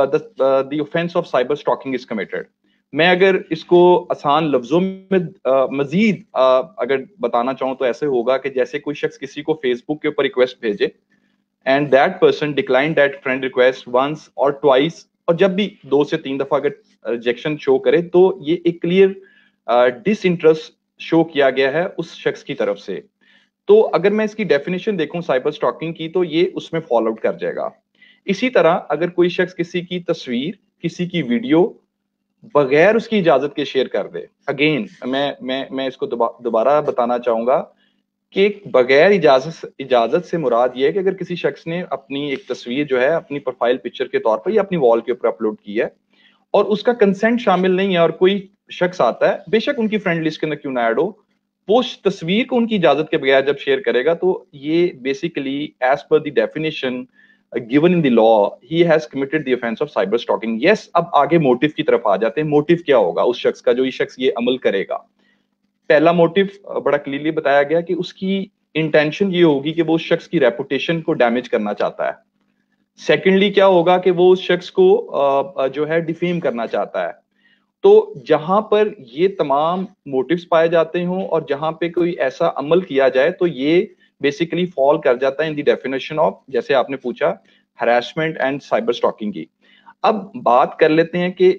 the offence of cyber stalking is committed. मैं अगर इसको आसान लफ्जों में मजीद अगर बताना चाहूँ, तो ऐसे होगा कि जैसे कोई शख्स किसी को फेसबुक के ऊपर रिक्वेस्ट भेजे, and that person decline that friend request once और ट्वाइस, और जब भी दो से तीन दफा अगर रिजेक्शन शो करे, तो ये एक क्लियर डिसइंटरेस्ट शो किया गया है उस शख्स की तरफ से। तो अगर मैं इसकी डेफिनेशन देखूं साइबर स्टॉकिंग की, तो ये उसमें फॉलो आउट कर जाएगा। इसी तरह अगर कोई शख्स किसी की तस्वीर, किसी की वीडियो बगैर उसकी इजाजत के शेयर कर दे, अगेन मैं मैं मैं इसको दोबारा बताना चाहूंगा कि बगैर इजाजत इजाजत से मुराद ये है कि अगर किसी शख्स ने अपनी एक तस्वीर जो है अपनी प्रोफाइल पिक्चर के तौर पर या अपनी वॉल के ऊपर अपलोड की है, और उसका कंसेंट शामिल नहीं है, और कोई शख्स आता है, बेशक उनकी फ्रेंड लिस्ट के अंदर क्यों ना ऐड हो, वो उस तस्वीर को उनकी इजाजत के बगैर जब शेयर करेगा, तो ये basically as per the definition given in the law he has committed the offense of cyber stalking. Yes, अब आगे मोटिव की तरफ आ जाते हैं। मोटिव क्या होगा उस शख्स का जो ये शख्स ये अमल करेगा? पहला मोटिव बड़ा क्लियरली बताया गया कि उसकी इंटेंशन ये होगी कि वो उस शख्स की रेपुटेशन को डैमेज करना चाहता है। सेकेंडली क्या होगा कि वो उस शख्स को जो है डिफेम करना चाहता है। तो जहां पर ये तमाम मोटिव्स पाए जाते हों और जहां पे कोई ऐसा अमल किया जाए, तो ये बेसिकली फॉल कर जाता है इन द डेफिनेशन ऑफ, जैसे आपने पूछा, हरासमेंट एंड साइबर स्टॉकिंग की। अब बात कर लेते हैं कि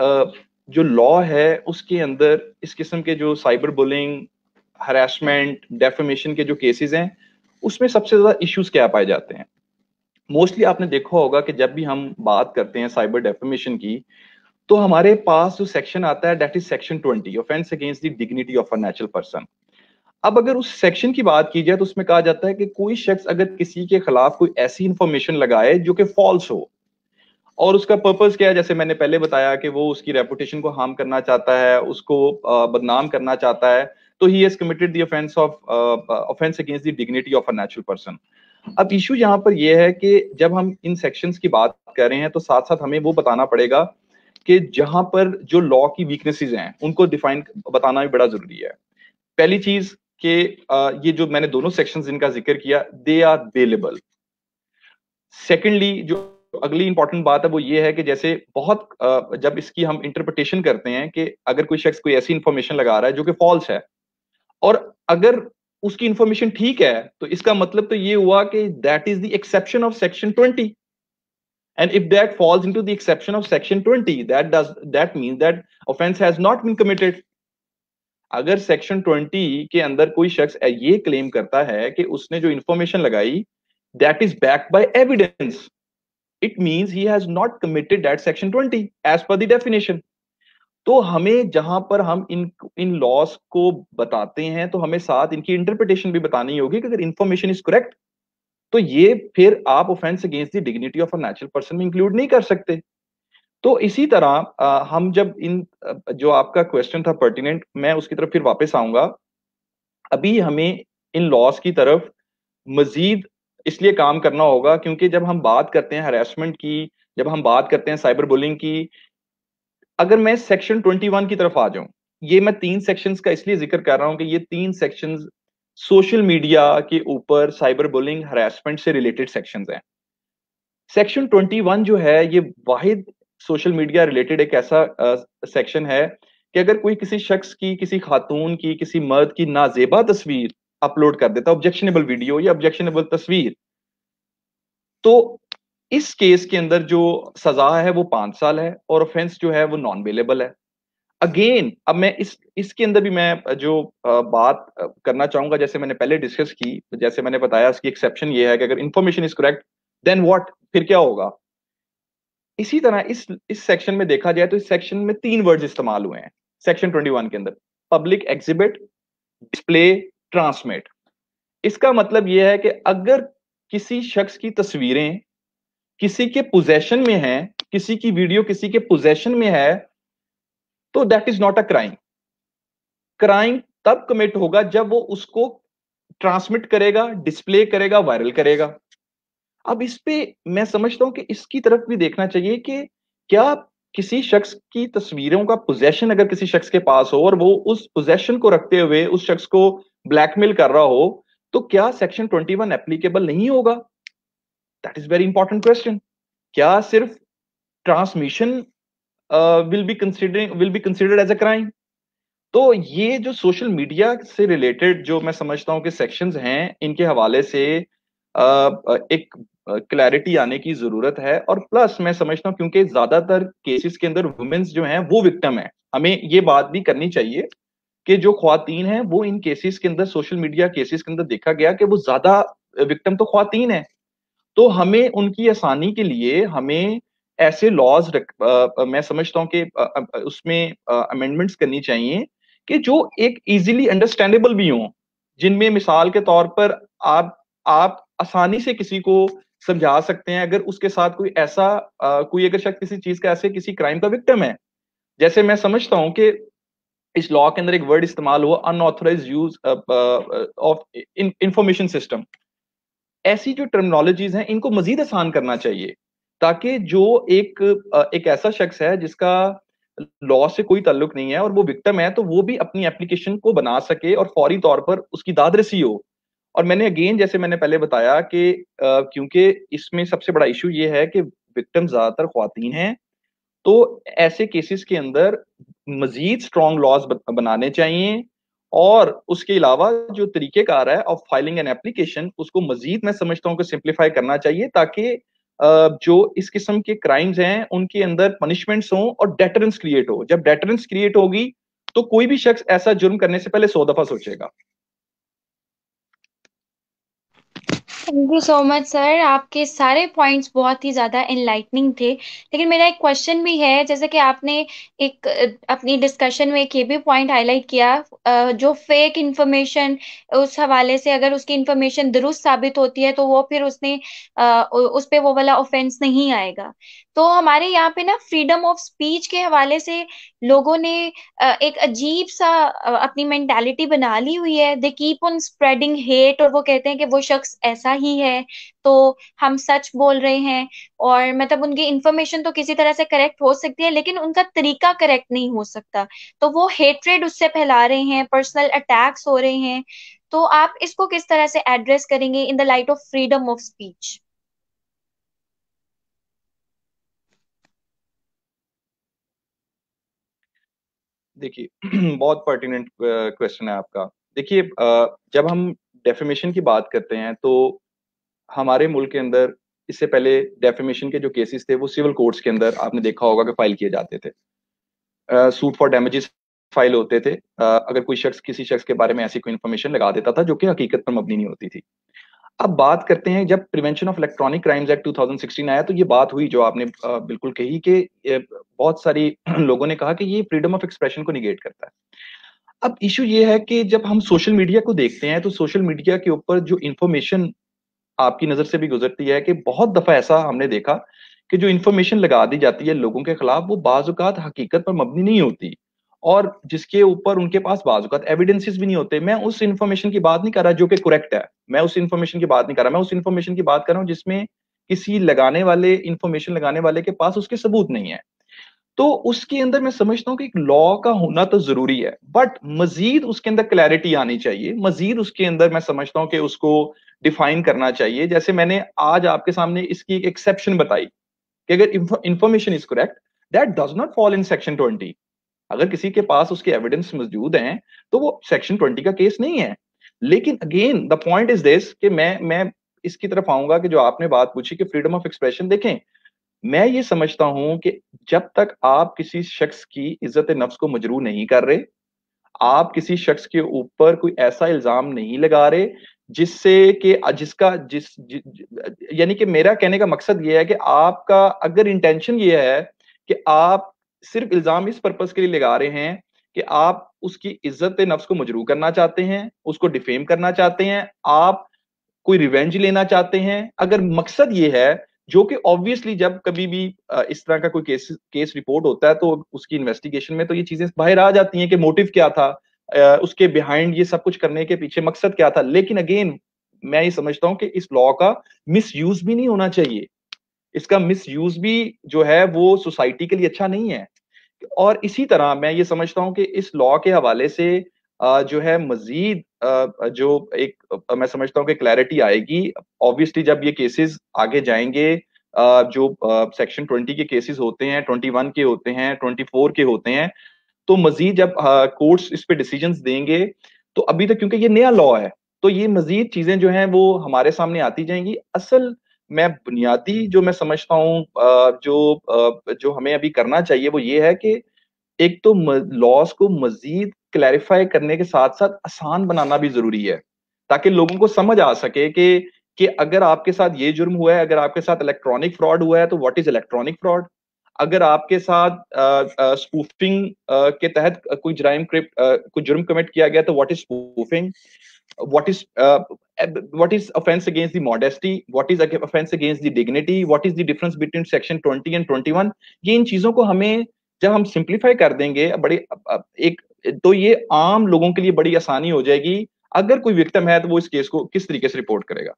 जो लॉ है उसके अंदर इस किस्म के जो साइबर बुलिंग, हरासमेंट, डेफेमेशन के जो केसेस हैं, उसमें सबसे ज्यादा इश्यूज क्या पाए जाते हैं। मोस्टली आपने देखा होगा कि जब भी हम बात करते हैं साइबर डेफेमेशन की, तो हमारे पास जो सेक्शन आता है that is section twenty, offence against the dignity of a natural person. अब अगर उस सेक्शन की बात की जाए, तो उसमें कहा जाता है कि कोई शख्स अगर किसी के खिलाफ कोई ऐसी इंफॉर्मेशन लगाए जो कि फॉल्स हो, और उसका पर्पस क्या है, जैसे मैंने पहले बताया कि वो उसकी रेपुटेशन को हार्म करना चाहता है, उसको बदनाम करना चाहता है, तो he has committed the offence of offence against the dignity of a natural person. अब इशू यहाँ पर यह है कि जब हम इन सेक्शंस की बात कर रहे हैं तो साथ साथ हमें वो बताना पड़ेगा कि जहां पर जो लॉ की वीकनेसेस हैं उनको डिफाइन बताना भी बड़ा जरूरी है। पहली चीज कि ये जो मैंने दोनों सेक्शंस जिनका जिक्र किया, दे आर बेलेबल। सेकेंडली जो अगली इंपॉर्टेंट बात है वो ये है कि जैसे बहुत जब इसकी हम इंटरप्रिटेशन करते हैं कि अगर कोई शख्स कोई ऐसी इंफॉर्मेशन लगा रहा है जो कि फॉल्स है, और अगर उसकी इंफॉर्मेशन ठीक है, तो इसका मतलब तो ये हुआ कि that is the exception of section twenty, and if that falls into the exception of section twenty, that does that means that offense has not been committed. अगर सेक्शन ट्वेंटी के अंदर कोई शख्स ये क्लेम करता है कि उसने जो इंफॉर्मेशन लगाई that is backed by evidence, it means he has not committed that section twenty as per the definition. तो हमें जहां पर हम इन इन लॉस को बताते हैं तो हमें साथ इनकी इंटरप्रिटेशन भी बतानी होगी कि अगर इंफॉर्मेशन इज करेक्ट तो ये फिर आप offence against the dignity of a natural person में इंक्लूड नहीं कर सकते। तो इसी तरह आ, हम जब इन जो आपका क्वेश्चन था पर्टिनेंट, मैं उसकी तरफ फिर वापस आऊंगा। अभी हमें इन लॉस की तरफ मजीद इसलिए काम करना होगा क्योंकि जब हम बात करते हैं हरासमेंट की, जब हम बात करते हैं साइबर बुलिंग की, अगर मैं सेक्शन इक्कीस की तरफ आ जाऊं, ये मैं तीन सेक्शंस का इसलिए जिक्र कर रहा हूं कि ये तीन सेक्शंस सोशल मीडिया के ऊपर साइबर बुलिंग हरासमेंट से रिलेटेड सेक्शंस हैं। सेक्शन इक्कीस जो है ये वाहिद सोशल मीडिया रिलेटेड एक ऐसा सेक्शन है कि अगर कोई किसी शख्स की, किसी खातून की, किसी मर्द की नाजेबा तस्वीर अपलोड कर देता, ऑब्जेक्शनेबल वीडियो या ऑब्जेक्शनेबल तस्वीर, तो इस केस के अंदर जो सजा है वो पांच साल है और ऑफेंस जो है वो नॉन बेलेबल है। अगेन अब मैं इस इसके अंदर भी मैं जो बात करना चाहूंगा, जैसे मैंने पहले डिस्कस की, जैसे मैंने बताया इसकी एक्सेप्शन ये है कि अगर information is correct then what, फिर क्या होगा। इसी तरह इस इस सेक्शन में देखा जाए तो इस सेक्शन में तीन वर्ड्स इस्तेमाल हुए हैं सेक्शन इक्कीस के अंदर, पब्लिक एग्जिबिट, डिस्प्ले, ट्रांसमिट। इसका मतलब यह है कि अगर किसी शख्स की तस्वीरें किसी के पोजेशन में है, किसी की वीडियो किसी के पोजेशन में है, तो that is not a crime. Crime तब कमिट होगा जब वो उसको ट्रांसमिट करेगा, डिस्प्ले करेगा, वायरल करेगा। अब इस पे मैं समझता हूं कि इसकी तरफ भी देखना चाहिए कि क्या किसी शख्स की तस्वीरों का पोजेशन अगर किसी शख्स के पास हो और वो उस पोजेशन को रखते हुए उस शख्स को ब्लैकमेल कर रहा हो, तो क्या सेक्शन इक्कीस एप्लीकेबल नहीं होगा? That is very important question. क्या सिर्फ transmission will be considering will be considered as a crime? तो ये जो सोशल मीडिया से रिलेटेड जो मैं समझता हूं कि सेक्शंस हैं, इनके हवाले से uh, एक क्लैरिटी uh, आने की जरूरत है। और प्लस मैं समझता हूं क्योंकि ज्यादातर केसेस के अंदर वुमेन्स जो हैं वो विक्टिम है, हमें ये बात भी करनी चाहिए कि जो ख्वातीन हैं वो इन केसेस के अंदर, सोशल मीडिया केसेस के अंदर देखा गया कि वो ज्यादा विक्टिम तो ख्वातीन है। तो हमें उनकी आसानी के लिए हमें ऐसे लॉज मैं समझता हूं कि उसमें अमेंडमेंट्स करनी चाहिए कि जो एक इजीली अंडरस्टैंडेबल भी हों, जिनमें मिसाल के तौर पर आप आप आसानी से किसी को समझा सकते हैं अगर उसके साथ कोई ऐसा कोई अगर शख्स किसी चीज का, ऐसे किसी क्राइम का विक्टिम है। जैसे मैं समझता हूं कि इस लॉ के अंदर एक वर्ड इस्तेमाल हुआ, unauthorized use of information system. ऐसी जो टर्मिनोलॉजीज हैं इनको मजीद आसान करना चाहिए ताकि जो एक एक ऐसा शख्स है जिसका लॉ से कोई ताल्लुक नहीं है और वो विक्टिम है, तो वो भी अपनी एप्लीकेशन को बना सके और फौरी तौर पर उसकी दाद रसी हो। और मैंने अगेन जैसे मैंने पहले बताया कि क्योंकि इसमें सबसे बड़ा इशू ये है कि विक्टिम ज्यादातर ख्वातीन हैं, तो ऐसे केसेस के अंदर मजीद स्ट्रॉन्ग लॉज बनाने चाहिए। और उसके अलावा जो तरीकेकार है ऑफ फाइलिंग एन एप्लीकेशन, उसको मजीद मैं समझता हूँ कि सिंप्लीफाई करना चाहिए ताकि जो इस किस्म के क्राइम्स हैं उनके अंदर पनिशमेंट्स हों और डेटरेंस क्रिएट हो। जब डेटरेंस क्रिएट होगी तो कोई भी शख्स ऐसा जुर्म करने से पहले सौ दफा सोचेगा। Thank you so much sir, आपके सारे पॉइंट्स बहुत ही ज्यादा एनलाइटनिंग थे। लेकिन मेरा एक क्वेश्चन भी है, जैसे कि आपने एक अपनी डिस्कशन में एक ये भी पॉइंट हाईलाइट किया जो फेक इंफॉर्मेशन, उस हवाले से अगर उसकी इंफॉर्मेशन दुरुस्त साबित होती है तो वो फिर उसने उस पे वो वाला ऑफेंस नहीं आएगा। तो हमारे यहाँ पे ना फ्रीडम ऑफ स्पीच के हवाले से लोगों ने एक अजीब सा अपनी मेंटालिटी बना ली हुई है। They keep on spreading hate, और वो कहते हैं कि वो शख्स ऐसा ही है तो हम सच बोल रहे हैं। और मतलब उनकी इंफॉर्मेशन तो किसी तरह से करेक्ट हो सकती है, लेकिन उनका तरीका करेक्ट नहीं हो सकता। तो वो हेट्रेड उससे फैला रहे हैं, पर्सनल अटैक्स हो रहे हैं। तो आप इसको किस तरह से एड्रेस करेंगे in the light of freedom of speech? देखिए बहुत पर्टिनेंट क्वेश्चन है आपका। देखिए जब हम डेफेमेशन की बात करते हैं तो हमारे मुल्क के अंदर इससे पहले डेफेमेशन के जो केसेस थे वो सिविल कोर्ट्स के अंदर आपने देखा होगा कि फाइल किए जाते थे, सूट फॉर डैमेजेस फाइल होते थे। uh, अगर कोई शख्स किसी शख्स के बारे में ऐसी कोई इन्फॉर्मेशन लगा देता था जो कि हकीकत पर मबनी नहीं होती थी। अब बात करते हैं जब prevention of electronic crimes act two thousand sixteen आया तो ये बात हुई जो आपने uh, बिल्कुल कही कि uh, बहुत सारी लोगों ने कहा कि ये फ्रीडम ऑफ एक्सप्रेशन को निगेट करता है। अब इशू ये है कि जब हम सोशल मीडिया को देखते हैं तो सोशल मीडिया के ऊपर जो इंफॉर्मेशन आपकी नजर से भी गुजरती है कि बहुत दफा ऐसा हमने देखा कि जो इंफॉर्मेशन लगा दी जाती है लोगों के खिलाफ वो बाजुकात हकीकत पर मबनी नहीं होती, और जिसके ऊपर उनके पास बाजुकात एविडेंसेस भी नहीं होते। मैं उस इंफॉर्मेशन की बात नहीं कर रहा जो कि करेक्ट है, मैं उस इंफॉर्मेशन की बात नहीं कर रहा, मैं उस इंफॉर्मेशन की बात कर रहा हूँ जिसमें किसी लगाने वाले इंफॉर्मेशन लगाने वाले के पास उसके सबूत नहीं है। तो उसके अंदर मैं समझता हूँ कि एक लॉ का होना तो जरूरी है, बट मजीद उसके अंदर क्लैरिटी आनी चाहिए, मजीद उसके अंदर मैं समझता हूँ कि उसको डिफाइन करना चाहिए। जैसे मैंने आज आपके सामने इसकी एक एक्सेप्शन बताई कि अगर information is correct that does not fall in section twenty. अगर किसी के पास उसके एविडेंस मौजूद हैं तो वो सेक्शन ट्वेंटी का केस नहीं है। लेकिन again the point is this कि मैं मैं इसकी तरफ आऊंगा कि जो आपने बात पूछी कि फ्रीडम ऑफ एक्सप्रेशन, देखें मैं ये समझता हूं कि जब तक आप किसी शख्स की इज्जत नफ्स को मजरू नहीं कर रहे, आप किसी शख्स के ऊपर कोई ऐसा इल्जाम नहीं लगा रहे जिससे कि जिसका जिस जि, यानी कि मेरा कहने का मकसद ये है कि आपका अगर इंटेंशन ये है कि आप सिर्फ इल्जाम इस पर्पस के लिए लगा रहे हैं कि आप उसकी इज्जत नफ्स को मजरू करना चाहते हैं, उसको डिफेम करना चाहते हैं, आप कोई रिवेंज लेना चाहते हैं, अगर मकसद ये है, जो कि ऑब्वियसली जब कभी भी इस तरह का कोई केस केस रिपोर्ट होता है तो उसकी इन्वेस्टिगेशन में तो ये चीजें बाहर आ जाती हैं कि मोटिव क्या था, उसके बिहाइंड ये सब कुछ करने के पीछे मकसद क्या था। लेकिन अगेन मैं ये समझता हूं कि इस लॉ का मिस यूज भी नहीं होना चाहिए, इसका मिस यूज भी जो है वो सोसाइटी के लिए अच्छा नहीं है। और इसी तरह मैं ये समझता हूं कि इस लॉ के हवाले से जो है मजीद जो एक मैं समझता हूं कि क्लैरिटी आएगी ऑब्वियसली जब ये केसेस आगे जाएंगे। जो सेक्शन ट्वेंटी के केसेस होते हैं, ट्वेंटी वन के होते हैं, ट्वेंटी फोर के होते हैं, तो मजीद जब कोर्ट्स इस पे डिसीजंस देंगे तो अभी तक क्योंकि ये नया लॉ है तो ये मजीद चीजें जो हैं वो हमारे सामने आती जाएंगी। असल मैं बुनियादी जो मैं समझता हूँ जो जो हमें अभी करना चाहिए वो ये है कि एक तो लॉस को मजीद क्लैरिफाई करने के साथ साथ आसान बनाना भी जरूरी है ताकि लोगों को समझ आ सके कि कि अगर आपके साथ ये जुर्म हुआ है, अगर आपके साथ इलेक्ट्रॉनिक फ्रॉड हुआ है तो व्हाट इज इलेक्ट्रॉनिक फ्रॉड, अगर आपके साथ स्पूफिंग के तहत कोई जराइम कोई जुर्म कमिट किया गया तो what is spoofing, what is uh, what is offense against the modesty, what is offense against the dignity, what is the difference between section twenty and twenty one. ये इन चीजों को हमें जब हम सिंप्लीफाई कर देंगे बड़ी एक तो ये आम लोगों के लिए बड़ी आसानी हो जाएगी। अगर कोई विक्टिम है तो वो इस केस को किस तरीके से रिपोर्ट करेगा।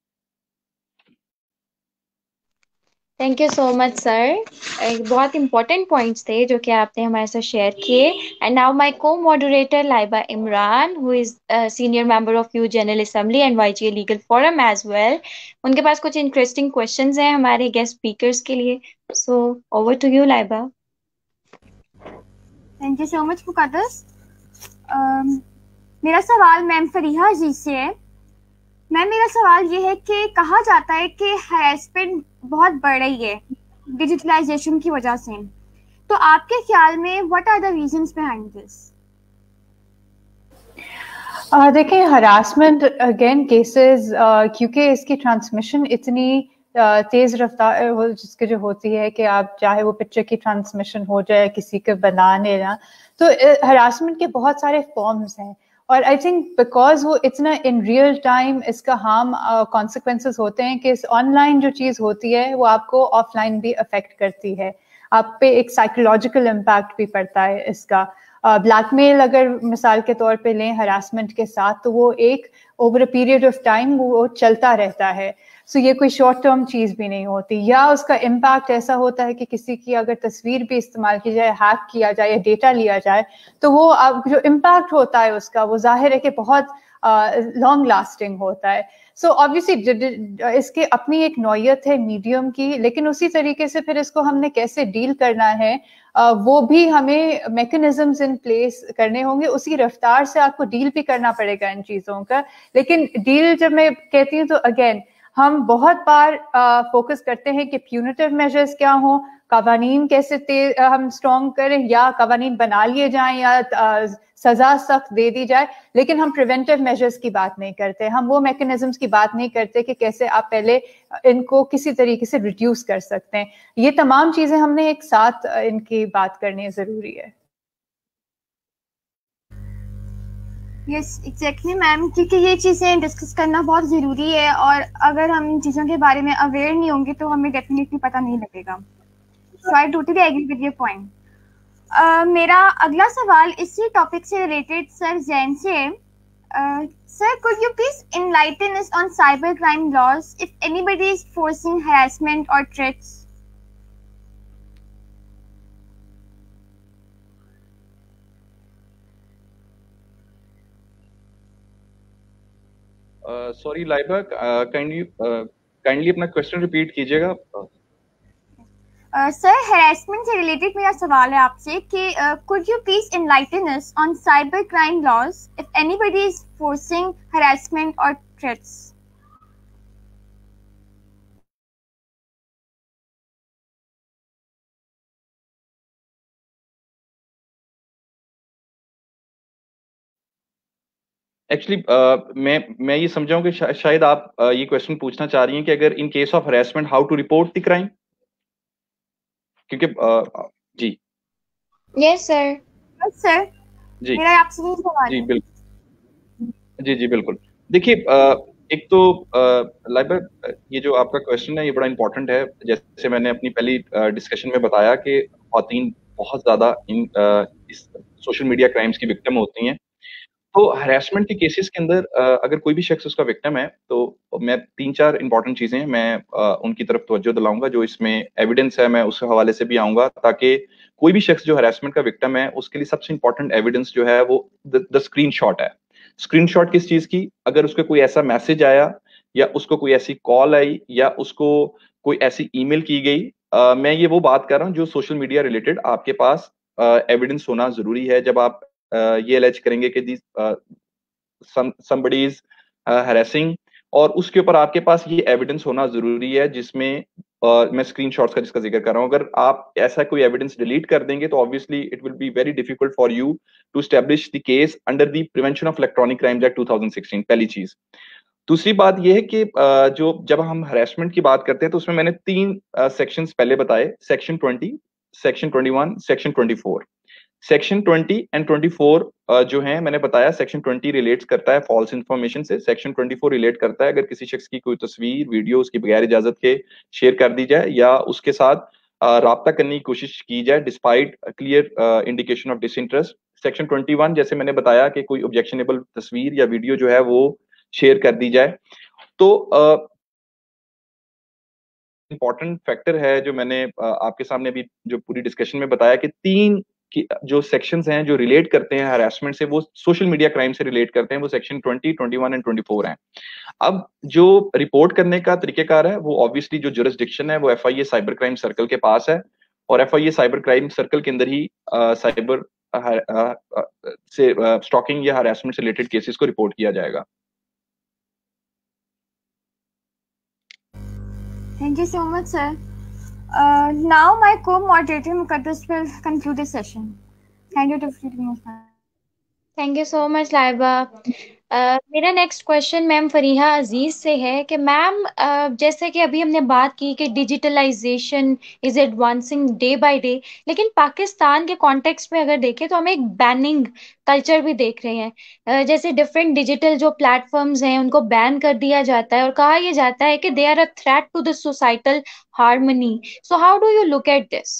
Thank you so much sir, बहुत इंपॉर्टेंट पॉइंट्स थे जो कि आपने हमारे साथ शेयर किए। And now my co moderator Laiba Imran who is senior member of youth general assembly and YGA legal forum as well, उनके पास कुछ इंटरेस्टिंग क्वेश्चंस हैं हमारे गेस्ट स्पीकर्स के लिए। So over to you Laiba. Thank you so much Muqaddas. मेरा सवाल ma'am Fariha जी से है। मैम मेरा सवाल ये है कि कहा जाता है कि हैरेसमेंट बहुत बढ़ रही है डिजिटलाइजेशन की वजह से, तो आपके ख्याल में what are the reasons behind this? देखिए हरासमेंट अगेन केसेस क्योंकि इसकी ट्रांसमिशन इतनी uh, तेज रफ्तार वो जिसके जो होती है कि आप चाहे वो पिक्चर की ट्रांसमिशन हो जाए किसी के बना लेना, तो हरासमेंट के बहुत सारे फॉर्म्स हैं और आई थिंक बिकॉज वो इतना इन रियल टाइम इसका हार्म कॉन्सिक्वेंसेस होते हैं कि इस ऑनलाइन जो चीज़ होती है वो आपको ऑफलाइन भी अफेक्ट करती है, आप पे एक साइकोलॉजिकल इम्पैक्ट भी पड़ता है इसका। ब्लैकमेल uh, अगर मिसाल के तौर पे लें हरासमेंट के साथ, तो वो एक over a period of time वो चलता रहता है। सो so, ये कोई शॉर्ट टर्म चीज़ भी नहीं होती, या उसका इम्पैक्ट ऐसा होता है कि किसी की अगर तस्वीर भी इस्तेमाल की जाए, हैक किया जाए या डेटा लिया जाए, तो वो अब जो इम्पैक्ट होता है उसका वो जाहिर है कि बहुत लॉन्ग uh, लास्टिंग होता है। सो so, ऑब्वियसली इसके अपनी एक नौयत है मीडियम की, लेकिन उसी तरीके से फिर इसको हमने कैसे डील करना है uh, वो भी हमें मैकेनिज्म्स इन प्लेस करने होंगे। उसी रफ्तार से आपको डील भी करना पड़ेगा इन चीज़ों का। लेकिन डील जब मैं कहती हूँ तो अगेन हम बहुत बार फोकस uh, करते हैं कि प्यूनिटिव मेजर्स क्या हों, कवानीन कैसे तेज हम स्ट्रॉन्ग करें, या कवानीन बना लिए जाएं या uh, सजा सख्त दे दी जाए, लेकिन हम प्रिवेंटिव मेजर्स की बात नहीं करते, हम वो मैकेनिज्म्स की बात नहीं करते कि कैसे आप पहले इनको किसी तरीके से रिड्यूस कर सकते हैं। ये तमाम चीजें हमने एक साथ इनकी बात करनी जरूरी है। यस एग्जैक्टली मैम, क्योंकि ये चीज़ें डिस्कस करना बहुत ज़रूरी है, और अगर हम इन चीज़ों के बारे में अवेयर नहीं होंगे तो हमें डेफिनेटली पता नहीं लगेगा। So I totally agree with your point. मेरा अगला सवाल इसी टॉपिक से रिलेटेड सर जैन से। Sir, could you please enlighten us on cyber crime laws if anybody is forcing harassment और threats? Sorry Laiba, kindly kindly अपना क्वेश्चन रिपीट कीजिएगा। Sir, harassment से रिलेटेड मेरा सवाल है आपसे कि could you please enlighten us on cyber crime laws if anybody is forcing harassment और थ्रेट्स? एक्चुअली uh, मैं मैं ये समझाऊं कि शा, शायद आप uh, ये क्वेश्चन पूछना चाह रही हैं कि अगर in case of harassment how to report the crime, क्योंकि uh, जी यस सर। यस सर, जी मेरा आपसे भी सवाल जी है। बिल्कुल जी जी बिल्कुल। देखिए uh, एक तो लाइबा uh, ये जो आपका क्वेश्चन है ये बड़ा इंपॉर्टेंट है। जैसे मैंने अपनी पहली डिस्कशन uh, में बताया कि खवातीन बहुत ज्यादा इन uh, इस सोशल मीडिया क्राइम्स की विक्टिम होती हैं। तो हरासमेंट के केसेस के अंदर अगर कोई भी शख्स उसका विक्टिम है तो मैं तीन चार इंपॉर्टेंट चीजें मैं उनकी तरफ तवज्जो दिलाऊंगा, जो इसमें एविडेंस है मैं उस हवाले से भी आऊंगा, ताकि कोई भी शख्स जो हरासमेंट का विक्टिम है उसके लिए सबसे इंपॉर्टेंट एविडेंस जो है वो द स्क्रीनशॉट है। स्क्रीनशॉट किस चीज की? अगर उसको कोई ऐसा मैसेज आया या उसको कोई ऐसी कॉल आई या उसको कोई ऐसी ईमेल की गई, आ, मैं ये वो बात कर रहा हूँ जो सोशल मीडिया रिलेटेड आपके पास एविडेंस होना जरूरी है। जब आप Uh, ये एलेज करेंगे कि दिस समबडी इज हरासिंग, और उसके ऊपर आपके पास ये एविडेंस होना जरूरी है, जिसमें uh, मैं स्क्रीनशॉट्स का जिसका जिक्र कर रहा हूँ। अगर आप ऐसा कोई एविडेंस डिलीट कर देंगे तो obviously it will be very difficult for you to establish the case under the prevention of electronic crimes act two thousand sixteen. पहली चीज। दूसरी बात यह है कि uh, जो जब हम हरासमेंट की बात करते हैं तो उसमें मैंने तीन सेक्शंस uh, पहले बताए, section twenty, section twenty one, section twenty four. Section twenty and twenty four जो है मैंने बताया, सेक्शन ट्वेंटी रिलेट्स करता है फॉल्स इंफॉर्मेशन से, सेक्शन ट्वेंटी फोर रिलेट करता है अगर किसी शख्स की कोई तस्वीर वीडियो उसकी बगैर इजाजत के शेयर कर दी जाए या उसके साथ राब्ता करने की कोशिश की जाए despite clear indication of disinterest. Section twenty one जैसे मैंने बताया कि कोई ऑब्जेक्शनेबल तस्वीर या वीडियो जो है वो शेयर कर दी जाए। तो इंपॉर्टेंट फैक्टर है जो मैंने आपके सामने भी जो पूरी डिस्कशन में बताया कि तीन कि जो सेक्शंस हैं जो रिलेट करते हैं हरासमेंट से, वो सोशल मीडिया क्राइम से रिलेट करते हैं, वो section twenty, twenty one and twenty four हैं। अब जो रिपोर्ट करने का तरीकेकार है वो ऑब्वियसली जो जुरिस्डिक्शन है वो एफआईए साइबर क्राइम सर्कल के पास है, और एफआईए साइबर क्राइम सर्कल के अंदर ही साइबर से स्टॉकिंग या हरासमेंट से रिलेटेड केसेस को रिपोर्ट किया जाएगा। Thank you so much, sir. Uh, now my co-moderator Muqaddas will conclude this session. Thank you to everyone. Thank you so much, Laiba. Uh, मेरा next question ma'am Fariha Aziz से है कि ma'am uh, जैसे कि अभी हमने बात की कि digitalization is advancing day by day, लेकिन पाकिस्तान के कॉन्टेक्स्ट में अगर देखें तो हम एक बैनिंग कल्चर भी देख रहे हैं। uh, जैसे डिफरेंट डिजिटल जो प्लेटफॉर्म्स हैं उनको बैन कर दिया जाता है और कहा यह जाता है कि they are a threat to the societal harmony. So how do you look at this?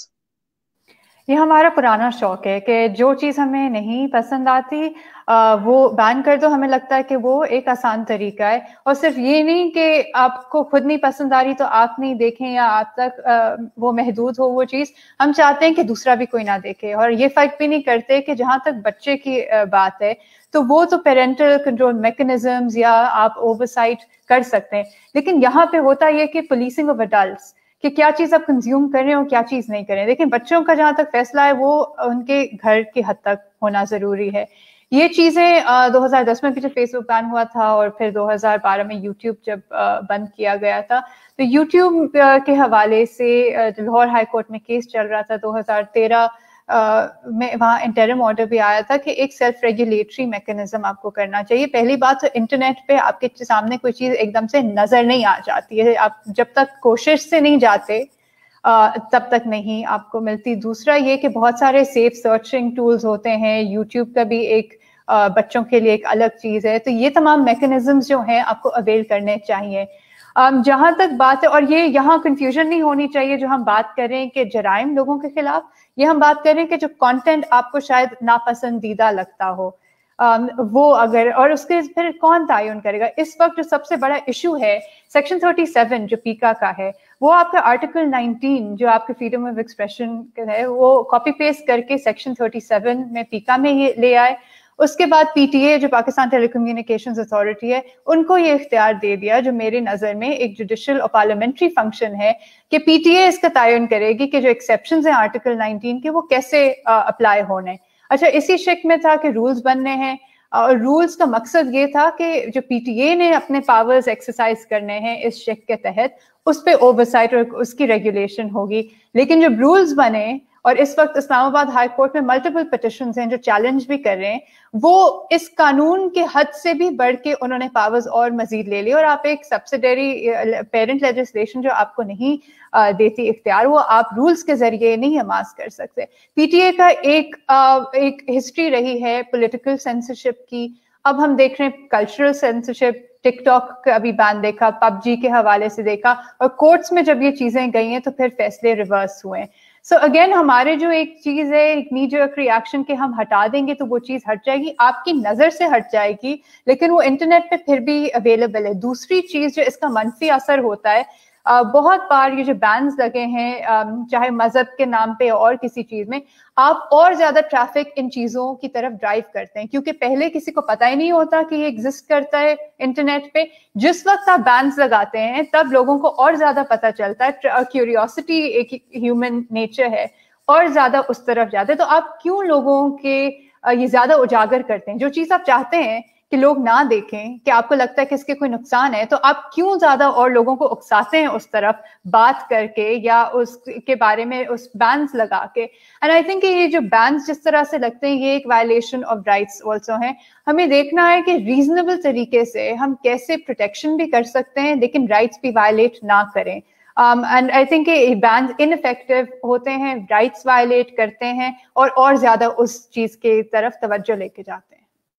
ये हमारा पुराना शौक है कि जो चीज़ हमें नहीं पसंद आती आ, वो बैन कर दो। हमें लगता है कि वो एक आसान तरीका है, और सिर्फ ये नहीं कि आपको खुद नहीं पसंद आ रही तो आप नहीं देखें या आप तक आ, वो महदूद हो वो चीज़। हम चाहते हैं कि दूसरा भी कोई ना देखे, और ये फर्क भी नहीं करते कि जहाँ तक बच्चे की आ, बात है तो वो तो पेरेंटल कंट्रोल मैकेनिज्म्स या आप ओवरसाइट कर सकते हैं। लेकिन यहाँ पे होता ये कि पुलिसिंग ऑफ अडल्ट्स कि क्या चीज आप कंज्यूम कर रहे हो क्या चीज नहीं कर रहे हैं। लेकिन बच्चों का जहां तक फैसला है वो उनके घर की हद तक होना जरूरी है। ये चीजें दो हज़ार दस में भी जब फेसबुक बैन हुआ था और फिर दो हज़ार बारह में यूट्यूब जब बंद किया गया था, तो यूट्यूब के हवाले से लाहौर हाई कोर्ट में केस चल रहा था। दो हज़ार तेरह Uh, में वहाँ इंटरिम ऑर्डर भी आया था कि एक सेल्फ रेगुलेटरी मैकेनिज्म आपको करना चाहिए। पहली बात तो इंटरनेट पे आपके सामने कोई चीज एकदम से नजर नहीं आ जाती है, आप जब तक कोशिश से नहीं जाते uh, तब तक नहीं आपको मिलती। दूसरा ये कि बहुत सारे सेफ सर्चिंग टूल्स होते हैं, यूट्यूब का भी एक uh, बच्चों के लिए एक अलग चीज है। तो ये तमाम मैकेनिज्म्स जो हैं आपको अवेल करने चाहिए। Um, जहां तक बात है, और ये यहाँ कंफ्यूजन नहीं होनी चाहिए, जो हम बात कर रहे हैं कि जराइम लोगों के खिलाफ, ये हम बात कर रहे हैं कि जो कंटेंट आपको शायद नापसंदीदा लगता हो um, वो अगर, और उसके फिर कौन तयन करेगा। इस वक्त जो सबसे बड़ा इशू है सेक्शन सैंतीस जो पीका का है, वो आपका आर्टिकल उन्नीस जो आपके फ्रीडम ऑफ एक्सप्रेशन है वो कॉपी पेस्ट करके सेक्शन सैंतीस में पीका में ये ले आए। उसके बाद पीटीए जो पाकिस्तान टेलीकम्युनिकेशंस अथॉरिटी है उनको ये इख्तियार दे दिया, जो मेरी नजर में एक जुडिशियल और पार्लियामेंट्री फंक्शन है, कि पीटीए इसका तयन करेगी कि जो एक्सेप्शंस हैं आर्टिकल उन्नीस के वो कैसे अप्लाई होने। अच्छा, इसी शिक में था कि रूल्स बनने हैं, और रूल्स का मकसद ये था कि जो पीटीए ने अपने पावर्स एक्सरसाइज करने हैं इस शिक के तहत, उस पर ओवरसाइट और उसकी रेगुलेशन होगी। लेकिन जब रूल्स बने, और इस वक्त इस्लामाबाद हाई कोर्ट में मल्टीपल पिटिशंस हैं जो चैलेंज भी कर रहे हैं, वो इस कानून के हद से भी बढ़ के उन्होंने पावर्स और मजीद ले ली। और आप एक सब्सिडरी पेरेंट लेजिस्लेशन जो आपको नहीं आ, देती इख्तियार, वो आप रूल्स के जरिए नहीं हमास कर सकते। पीटीए का एक आ, एक हिस्ट्री रही है पॉलिटिकल सेंसरशिप की। अब हम देख रहे हैं कल्चरल सेंसरशिप, टिकटॉक का अभी बैन देखा, पबजी के हवाले से देखा, और कोर्ट्स में जब ये चीजें गई हैं तो फिर फैसले रिवर्स हुए हैं। सो so अगेन हमारे जो एक चीज है एक नी जर्क रिएक्शन के हम हटा देंगे तो वो चीज हट जाएगी, आपकी नजर से हट जाएगी, लेकिन वो इंटरनेट पे फिर भी अवेलेबल है। दूसरी चीज जो इसका मनफी असर होता है, Uh, बहुत बार ये जो बैन्स लगे हैं um, चाहे मजहब के नाम पे और किसी चीज में, आप और ज्यादा ट्रैफिक इन चीजों की तरफ ड्राइव करते हैं, क्योंकि पहले किसी को पता ही नहीं होता कि ये एग्जिस्ट करता है इंटरनेट पे। जिस वक्त आप बैन्स लगाते हैं तब लोगों को और ज्यादा पता चलता है, क्यूरियोसिटी एक ह्यूमन नेचर है, और ज्यादा उस तरफ जाते हैं। तो आप क्यों लोगों के ये ज्यादा उजागर करते हैं? जो चीज आप चाहते हैं कि लोग ना देखें, कि आपको लगता है कि इसके कोई नुकसान है, तो आप क्यों ज्यादा और लोगों को उकसाते हैं उस तरफ बात करके या उसके बारे में उस बैन्स लगा के। एंड आई थिंक ये जो बैन्स जिस तरह से लगते हैं ये एक वायलेशन ऑफ राइट्स ऑल्सो है। हमें देखना है कि रीजनेबल तरीके से हम कैसे प्रोटेक्शन भी कर सकते हैं लेकिन राइट्स भी वायलेट ना करें। And I think bans ineffective होते हैं, राइट्स वायलेट करते हैं और और ज्यादा उस चीज के तरफ तवज्जो लेके जाते हैं।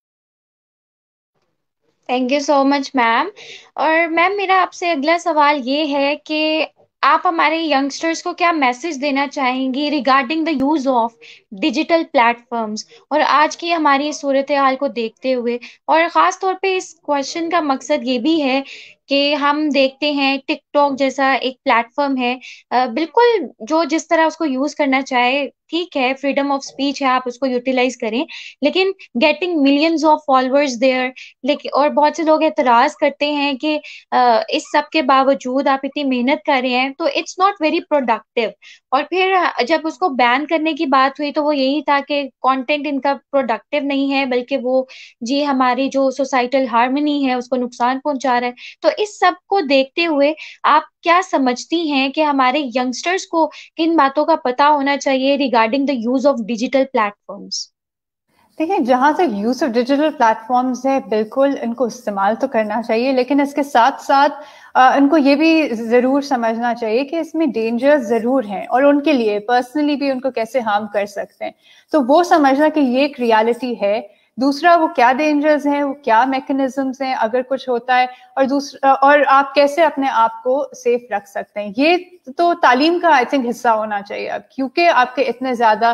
Thank you so much ma'am. और मैम मेरा आपसे अगला सवाल ये है कि आप हमारे यंगस्टर्स को क्या मैसेज देना चाहेंगी regarding the use of digital platforms, और आज की हमारी सूरत हाल को देखते हुए। और खास तौर पे इस क्वेश्चन का मकसद ये भी है कि हम देखते हैं टिकटॉक जैसा एक प्लेटफॉर्म है, बिल्कुल जो जिस तरह उसको यूज करना चाहे ठीक है, फ्रीडम ऑफ स्पीच है, आप उसको यूटिलाइज करें, लेकिन getting millions of followers there, लेकिन और बहुत से लोग एतराज करते हैं कि uh, इस सब के बावजूद आप इतनी मेहनत कर रहे हैं तो इट्स नॉट वेरी प्रोडक्टिव। और फिर जब उसको बैन करने की बात हुई तो वो यही था कि कंटेंट इनका प्रोडक्टिव नहीं है, बल्कि वो जी हमारी जो सोसाइटल हार्मनी है उसको नुकसान पहुंचा रहा है। तो इस सब को देखते हुए आप क्या समझती हैं कि हमारे यंगस्टर्स को किन बातों का पता होना चाहिए regarding the use of digital platforms? देखिए, जहाँ तक यूज ऑफ डिजिटल प्लेटफॉर्म्स है, बिल्कुल इनको इस्तेमाल तो करना चाहिए, लेकिन इसके साथ साथ आ, इनको ये भी जरूर समझना चाहिए कि इसमें डेंजर्स जरूर हैं और उनके लिए पर्सनली भी उनको कैसे हार्म कर सकते हैं। तो वो समझना कि ये एक रियलिटी है। दूसरा, वो क्या डेंजर्स हैं, वो क्या मैकेनिज्म्स हैं अगर कुछ होता है, और दूसरा, और आप कैसे अपने आप को सेफ रख सकते हैं। ये तो तालीम का आई थिंक हिस्सा होना चाहिए अब, क्योंकि आपके इतने ज्यादा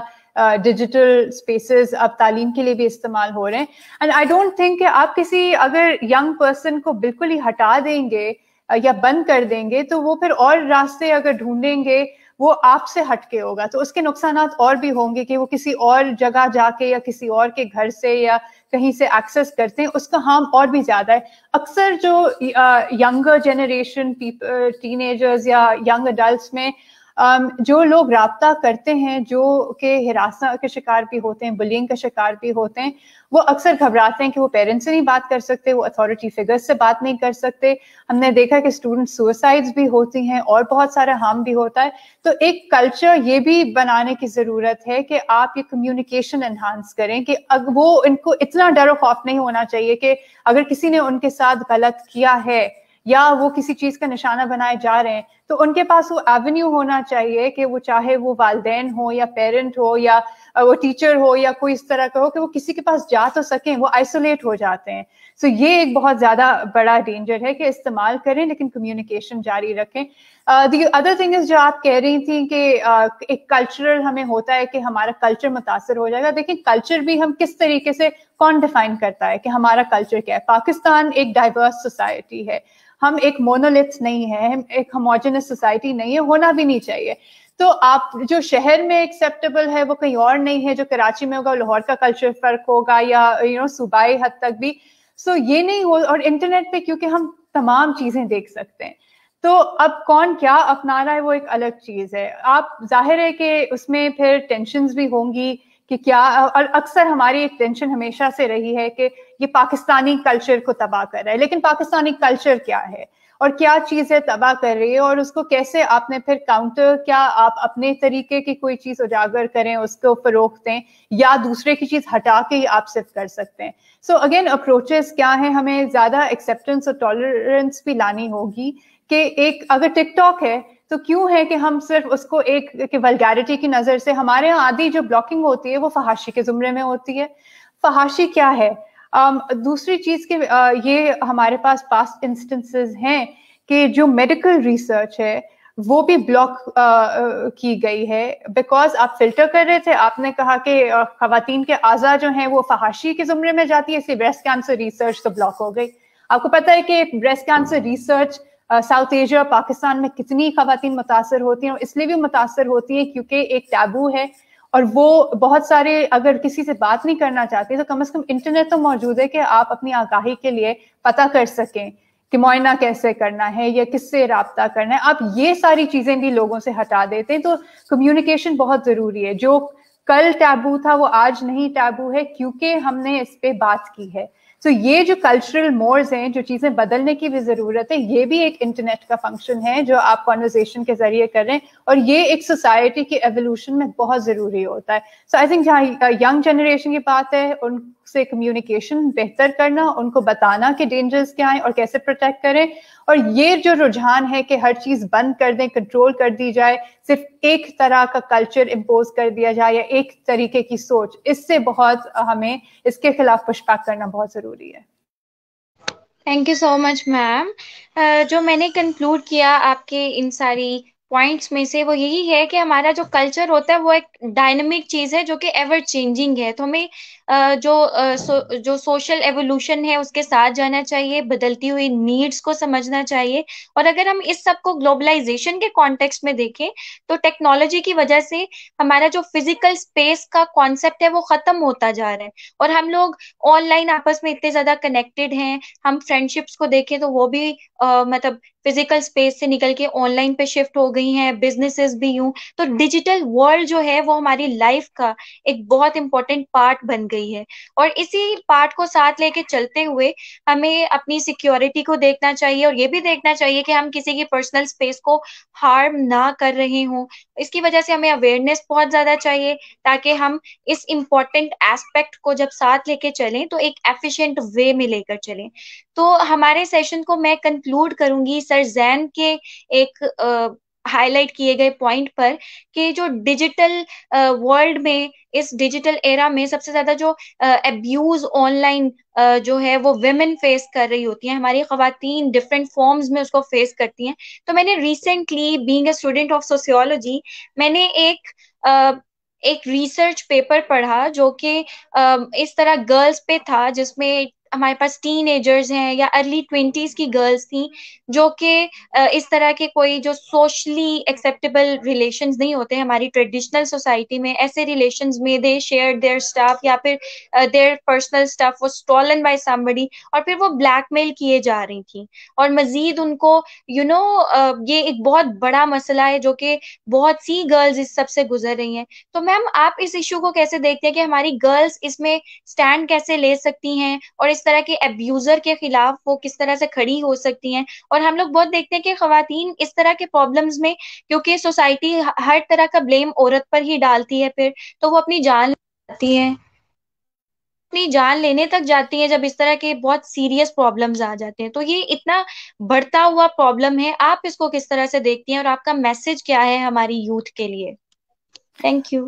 डिजिटल स्पेसेस अब तालीम के लिए भी इस्तेमाल हो रहे हैं। एंड आई डोंट थिंक कि आप किसी अगर यंग पर्सन को बिल्कुल ही हटा देंगे या बंद कर देंगे तो वो फिर और रास्ते अगर ढूंढेंगे वो आपसे हटके होगा, तो उसके नुकसान और भी होंगे कि वो किसी और जगह जाके या किसी और के घर से या कहीं से एक्सेस करते हैं, उसका हार्म और भी ज्यादा है। अक्सर जो यंगर जनरेशन पीपल, टीनेजर्स या यंग अडल्ट्स में Um, जो लोग राब्ता करते हैं, जो के हिरासत के शिकार भी होते हैं, बुलिंग का शिकार भी होते हैं, वो अक्सर घबराते हैं कि वो पेरेंट्स से नहीं बात कर सकते, वो अथॉरिटी फिगर्स से बात नहीं कर सकते। हमने देखा कि स्टूडेंट सुसाइड्स भी होती हैं और बहुत सारा हार्म भी होता है। तो एक कल्चर ये भी बनाने की जरूरत है कि आप ये कम्युनिकेशन एनहांस करें, कि वो इनको इतना डर और खौफ नहीं होना चाहिए कि अगर किसी ने उनके साथ गलत किया है या वो किसी चीज का निशाना बनाए जा रहे हैं, तो उनके पास वो एवेन्यू होना चाहिए कि वो चाहे वो वालिदैन हो या पेरेंट हो या वो टीचर हो या कोई इस तरह का हो, कि वो किसी के पास जा तो सकें। वो आइसोलेट हो जाते हैं। सो so ये एक बहुत ज्यादा बड़ा डेंजर है कि इस्तेमाल करें लेकिन कम्युनिकेशन जारी रखें। द अदर थिंग इज, जो आप कह रही थी कि uh, एक कल्चरल हमें होता है कि हमारा कल्चर मुतासर हो जाएगा। देखिए, कल्चर भी हम किस तरीके से कौन डिफाइन करता है कि हमारा कल्चर क्या है। पाकिस्तान एक डाइवर्स सोसाइटी है, हम एक मोनोलिथ नहीं है, हम एक होमोजेनस सोसाइटी नहीं है, होना भी नहीं चाहिए। तो आप जो शहर में एक्सेप्टेबल है वो कहीं और नहीं है, जो कराची में होगा लाहौर का कल्चर फर्क होगा या यू नो सूबाई हद तक भी। सो so, ये नहीं हो। और इंटरनेट पे क्योंकि हम तमाम चीजें देख सकते हैं, तो अब कौन क्या अपना रहा है वो एक अलग चीज है। आप जाहिर है कि उसमें फिर टेंशन्स भी होंगी कि क्या, और अक्सर हमारी एक टेंशन हमेशा से रही है कि ये पाकिस्तानी कल्चर को तबाह कर रहा है, लेकिन पाकिस्तानी कल्चर क्या है और क्या चीजें तबाह कर रही है और उसको कैसे आपने फिर काउंटर, क्या आप अपने तरीके की कोई चीज उजागर करें, उसको फरोग दें, या दूसरे की चीज हटा के ही आप सिर्फ कर सकते हैं। सो अगेन, अप्रोचेस क्या है, हमें ज्यादा एक्सेप्टेंस और टॉलरेंस भी लानी होगी कि एक अगर टिकटॉक है तो क्यों है कि हम सिर्फ उसको एक कि वल्गैरिटी की नजर से, हमारे यहाँ आधी जो ब्लॉकिंग होती है वो फहाशी के जुमरे में होती है। फहाशी क्या है? um, दूसरी चीज के uh, ये हमारे पास पास्ट इंस्टेंसेस हैं कि जो मेडिकल रिसर्च है वो भी ब्लॉक uh, की गई है बिकॉज आप फिल्टर कर रहे थे। आपने कहा कि uh, खवातीन के आज़ा जो हैं वो फहाशी के जुमरे में जाती है, इसलिए ब्रेस्ट कैंसर रिसर्च तो ब्लॉक हो गई। आपको पता है कि breast cancer research south Asia, Pakistan में कितनी खवातीन मुतासर होती हैं, और इसलिए भी मुतासर होती हैं क्योंकि एक टैबू है और वो बहुत सारे अगर किसी से बात नहीं करना चाहते तो कम से कम इंटरनेट तो मौजूद है कि आप अपनी आगाही के लिए पता कर सकें कि मुआयना कैसे करना है या किससे राब्ता करना है। आप ये सारी चीजें भी लोगों से हटा देते हैं, तो कम्युनिकेशन बहुत जरूरी है। जो कल टैबू था वो आज नहीं टैबू है क्योंकि हमने इस पे बात की है। तो ये जो कल्चरल मोर्स हैं, जो चीजें बदलने की भी जरूरत है, ये भी एक इंटरनेट का फंक्शन है जो आप कॉन्वर्सेशन के जरिए कर रहे हैं, और ये एक सोसाइटी की एवोल्यूशन में बहुत जरूरी होता है। सो आई थिंक जहाँ यंग जनरेशन की बात है, उनसे कम्युनिकेशन बेहतर करना, उनको बताना कि डेंजर्स क्या है और कैसे प्रोटेक्ट करें, और ये जो रुझान है कि हर चीज बंद कर दें, कंट्रोल कर दी जाए, सिर्फ एक तरह का कल्चर इम्पोज कर दिया जाए या एक तरीके की सोच, इससे बहुत हमें इसके खिलाफ पुशबैक करना बहुत जरूरी है। Thank you so much ma'am. जो मैंने कंक्लूड किया आपके इन सारी पॉइंट्स में से वो यही है कि हमारा जो कल्चर होता है वो एक डायनामिक चीज है जो कि एवर चेंजिंग है। तो हमें जो सो, जो सोशल एवोल्यूशन है उसके साथ जाना चाहिए, बदलती हुई नीड्स को समझना चाहिए। और अगर हम इस सब को ग्लोबलाइजेशन के कॉन्टेक्स्ट में देखें तो टेक्नोलॉजी की वजह से हमारा जो फिजिकल स्पेस का कॉन्सेप्ट है वो खत्म होता जा रहा है, और हम लोग ऑनलाइन आपस में इतने ज्यादा कनेक्टेड हैं। हम फ्रेंडशिप्स को देखें तो वो भी uh, मतलब फिजिकल स्पेस से निकल के ऑनलाइन पे शिफ्ट हो गई हैं, बिजनेसेस भी यूं, तो डिजिटल वर्ल्ड जो है वो हमारी लाइफ का एक बहुत इंपॉर्टेंट पार्ट बन गई है। और इसी पार्ट को साथ लेके चलते हुए हमें अपनी सिक्योरिटी को देखना चाहिए और ये भी देखना चाहिए कि हम किसी की पर्सनल स्पेस को हार्म ना कर रहे हों। इसकी वजह से हमें अवेयरनेस बहुत ज्यादा चाहिए, ताकि हम इस इम्पोर्टेंट एस्पेक्ट को जब साथ लेके चलें तो एक एफिशिएंट वे में लेकर चलें। तो हमारे सेशन को मैं कंक्लूड करूंगी सर जैन के एक हाईलाइट किए गए पॉइंट पर, कि जो डिजिटल वर्ल्ड में, इस डिजिटल एरा में सबसे ज्यादा जो अब्यूज ऑनलाइन जो है वो वेमेन फेस कर रही होती हैं, हमारी खवातीन डिफरेंट फॉर्म्स में उसको फेस करती हैं। तो मैंने recently being a student of sociology, मैंने एक uh, एक रिसर्च पेपर पढ़ा जो कि इस तरह गर्ल्स पे था, जिसमें हमारे पास टीन एजर्स हैं या अर्ली ट्वेंटीज की गर्ल्स थी जो कि इस तरह के कोई जो सोशली एक्सेप्टेबल रिलेशंस नहीं होते हमारी ट्रेडिशनल सोसाइटी में, ऐसे रिलेशंस में दे शेयर देयर स्टफ या फिर their personal stuff was stolen by somebody, और फिर वो ब्लैकमेल किए जा रही थी। और मजीद उनको यू you नो know, ये एक बहुत बड़ा मसला है जो कि बहुत सी गर्ल्स इस सब से गुजर रही हैं। तो मैम आप इस इशू को कैसे देखते हैं कि हमारी गर्ल्स इसमें स्टैंड कैसे ले सकती हैं और इस तरह के अब्यूजर के खिलाफ वो किस तरह से खड़ी हो सकती हैं? और हम लोग बहुत देखते हैं कि खवातीन इस तरह के प्रॉब्लम्स में, क्योंकि सोसाइटी हर तरह का ब्लेम औरत पर ही डालती है, फिर तो वो अपनी जान लेती हैं, अपनी जान लेने तक जाती हैं जब इस तरह के बहुत सीरियस प्रॉब्लम्स आ जाते हैं। तो ये इतना बढ़ता हुआ प्रॉब्लम है, आप इसको किस तरह से देखती हैं और आपका मैसेज क्या है हमारी यूथ के लिए? Thank you.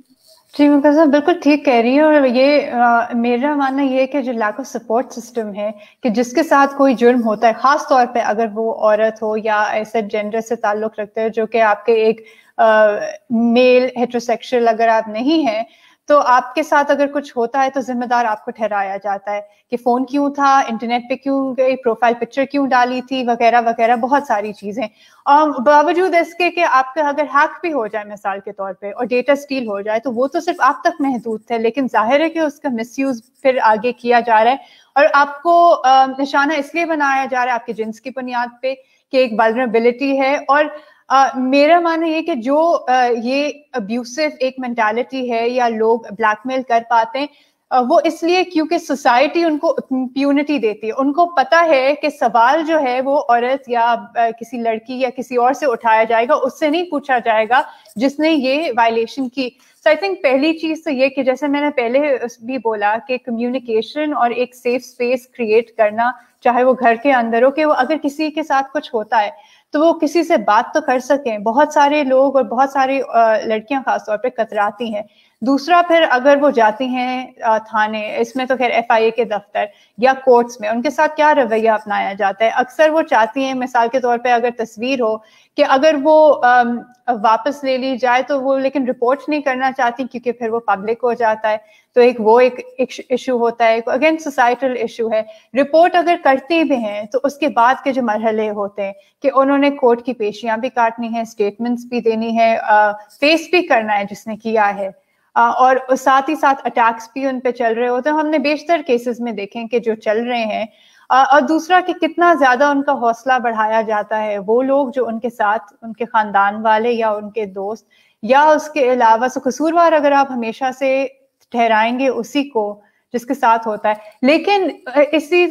जी मुकद्दस साहब बिल्कुल ठीक कह रही है। और ये आ, मेरा मानना ये है कि जो लैक ऑफ सपोर्ट सिस्टम है, कि जिसके साथ कोई जुर्म होता है, खास तौर पे अगर वो औरत हो या ऐसे जेंडर से ताल्लुक रखते हैं जो कि आपके एक आ, मेल हेट्रोसेक्सुअल अगर आप नहीं हैं, तो आपके साथ अगर कुछ होता है तो जिम्मेदार आपको ठहराया जाता है कि फोन क्यों था, इंटरनेट पे क्यों गई, प्रोफाइल पिक्चर क्यों डाली थी, वगैरह वगैरह बहुत सारी चीजें। बावजूद इसके कि आपका अगर हैक भी हो जाए मिसाल के तौर पे और डेटा स्टील हो जाए, तो वो तो सिर्फ आप तक महदूद थे, लेकिन जाहिर है कि उसका मिसयूज फिर आगे किया जा रहा है और आपको निशाना इसलिए बनाया जा रहा है आपके जिन्स की बुनियाद पे कि एक वल्नरेबिलिटी है। और Uh, मेरा मानना ये कि जो uh, ये अब्यूसिव एक मेंटालिटी है या लोग ब्लैकमेल कर पाते हैं, uh, वो इसलिए क्योंकि सोसाइटी उनको इम्प्यूनिटी देती है। उनको पता है कि सवाल जो है वो औरत या uh, किसी लड़की या किसी और से उठाया जाएगा, उससे नहीं पूछा जाएगा जिसने ये वायलेशन की। सो आई थिंक पहली चीज तो ये कि जैसे मैंने पहले भी बोला कि कम्युनिकेशन और एक सेफ स्पेस क्रिएट करना, चाहे वो घर के अंदर हो, कि वो अगर किसी के साथ कुछ होता है तो वो किसी से बात तो कर सकें। बहुत सारे लोग और बहुत सारी लड़कियां खासतौर पे कतराती हैं। दूसरा, फिर अगर वो जाती हैं थाने, इसमें तो खैर एफ आई ए के दफ्तर या कोर्ट्स में, उनके साथ क्या रवैया अपनाया जाता है? अक्सर वो चाहती हैं, मिसाल के तौर पे अगर तस्वीर हो कि अगर वो आम, वापस ले ली जाए तो वो लेकिन रिपोर्ट नहीं करना चाहती क्योंकि फिर वो पब्लिक हो जाता है। तो एक वो एक इशू होता है। अगेन सोसाइटल इशू है। रिपोर्ट अगर करते भी हैं तो उसके बाद के जो मरहले होते हैं कि उन्होंने कोर्ट की पेशियां भी काटनी है, स्टेटमेंट्स भी देनी है, फेस भी करना है जिसने किया है, आ, और साथ ही साथ अटैक्स भी उन पे चल रहे होते हैं। हमने बेशतर केसेस में देखें कि जो चल रहे हैं। आ, और दूसरा कि कितना ज्यादा उनका हौसला बढ़ाया जाता है। वो लोग जो उनके साथ, उनके खानदान वाले या उनके दोस्त या उसके अलावा, सो कसूरवार अगर आप हमेशा से ठहराएंगे उसी को जिसके साथ होता है, लेकिन इसी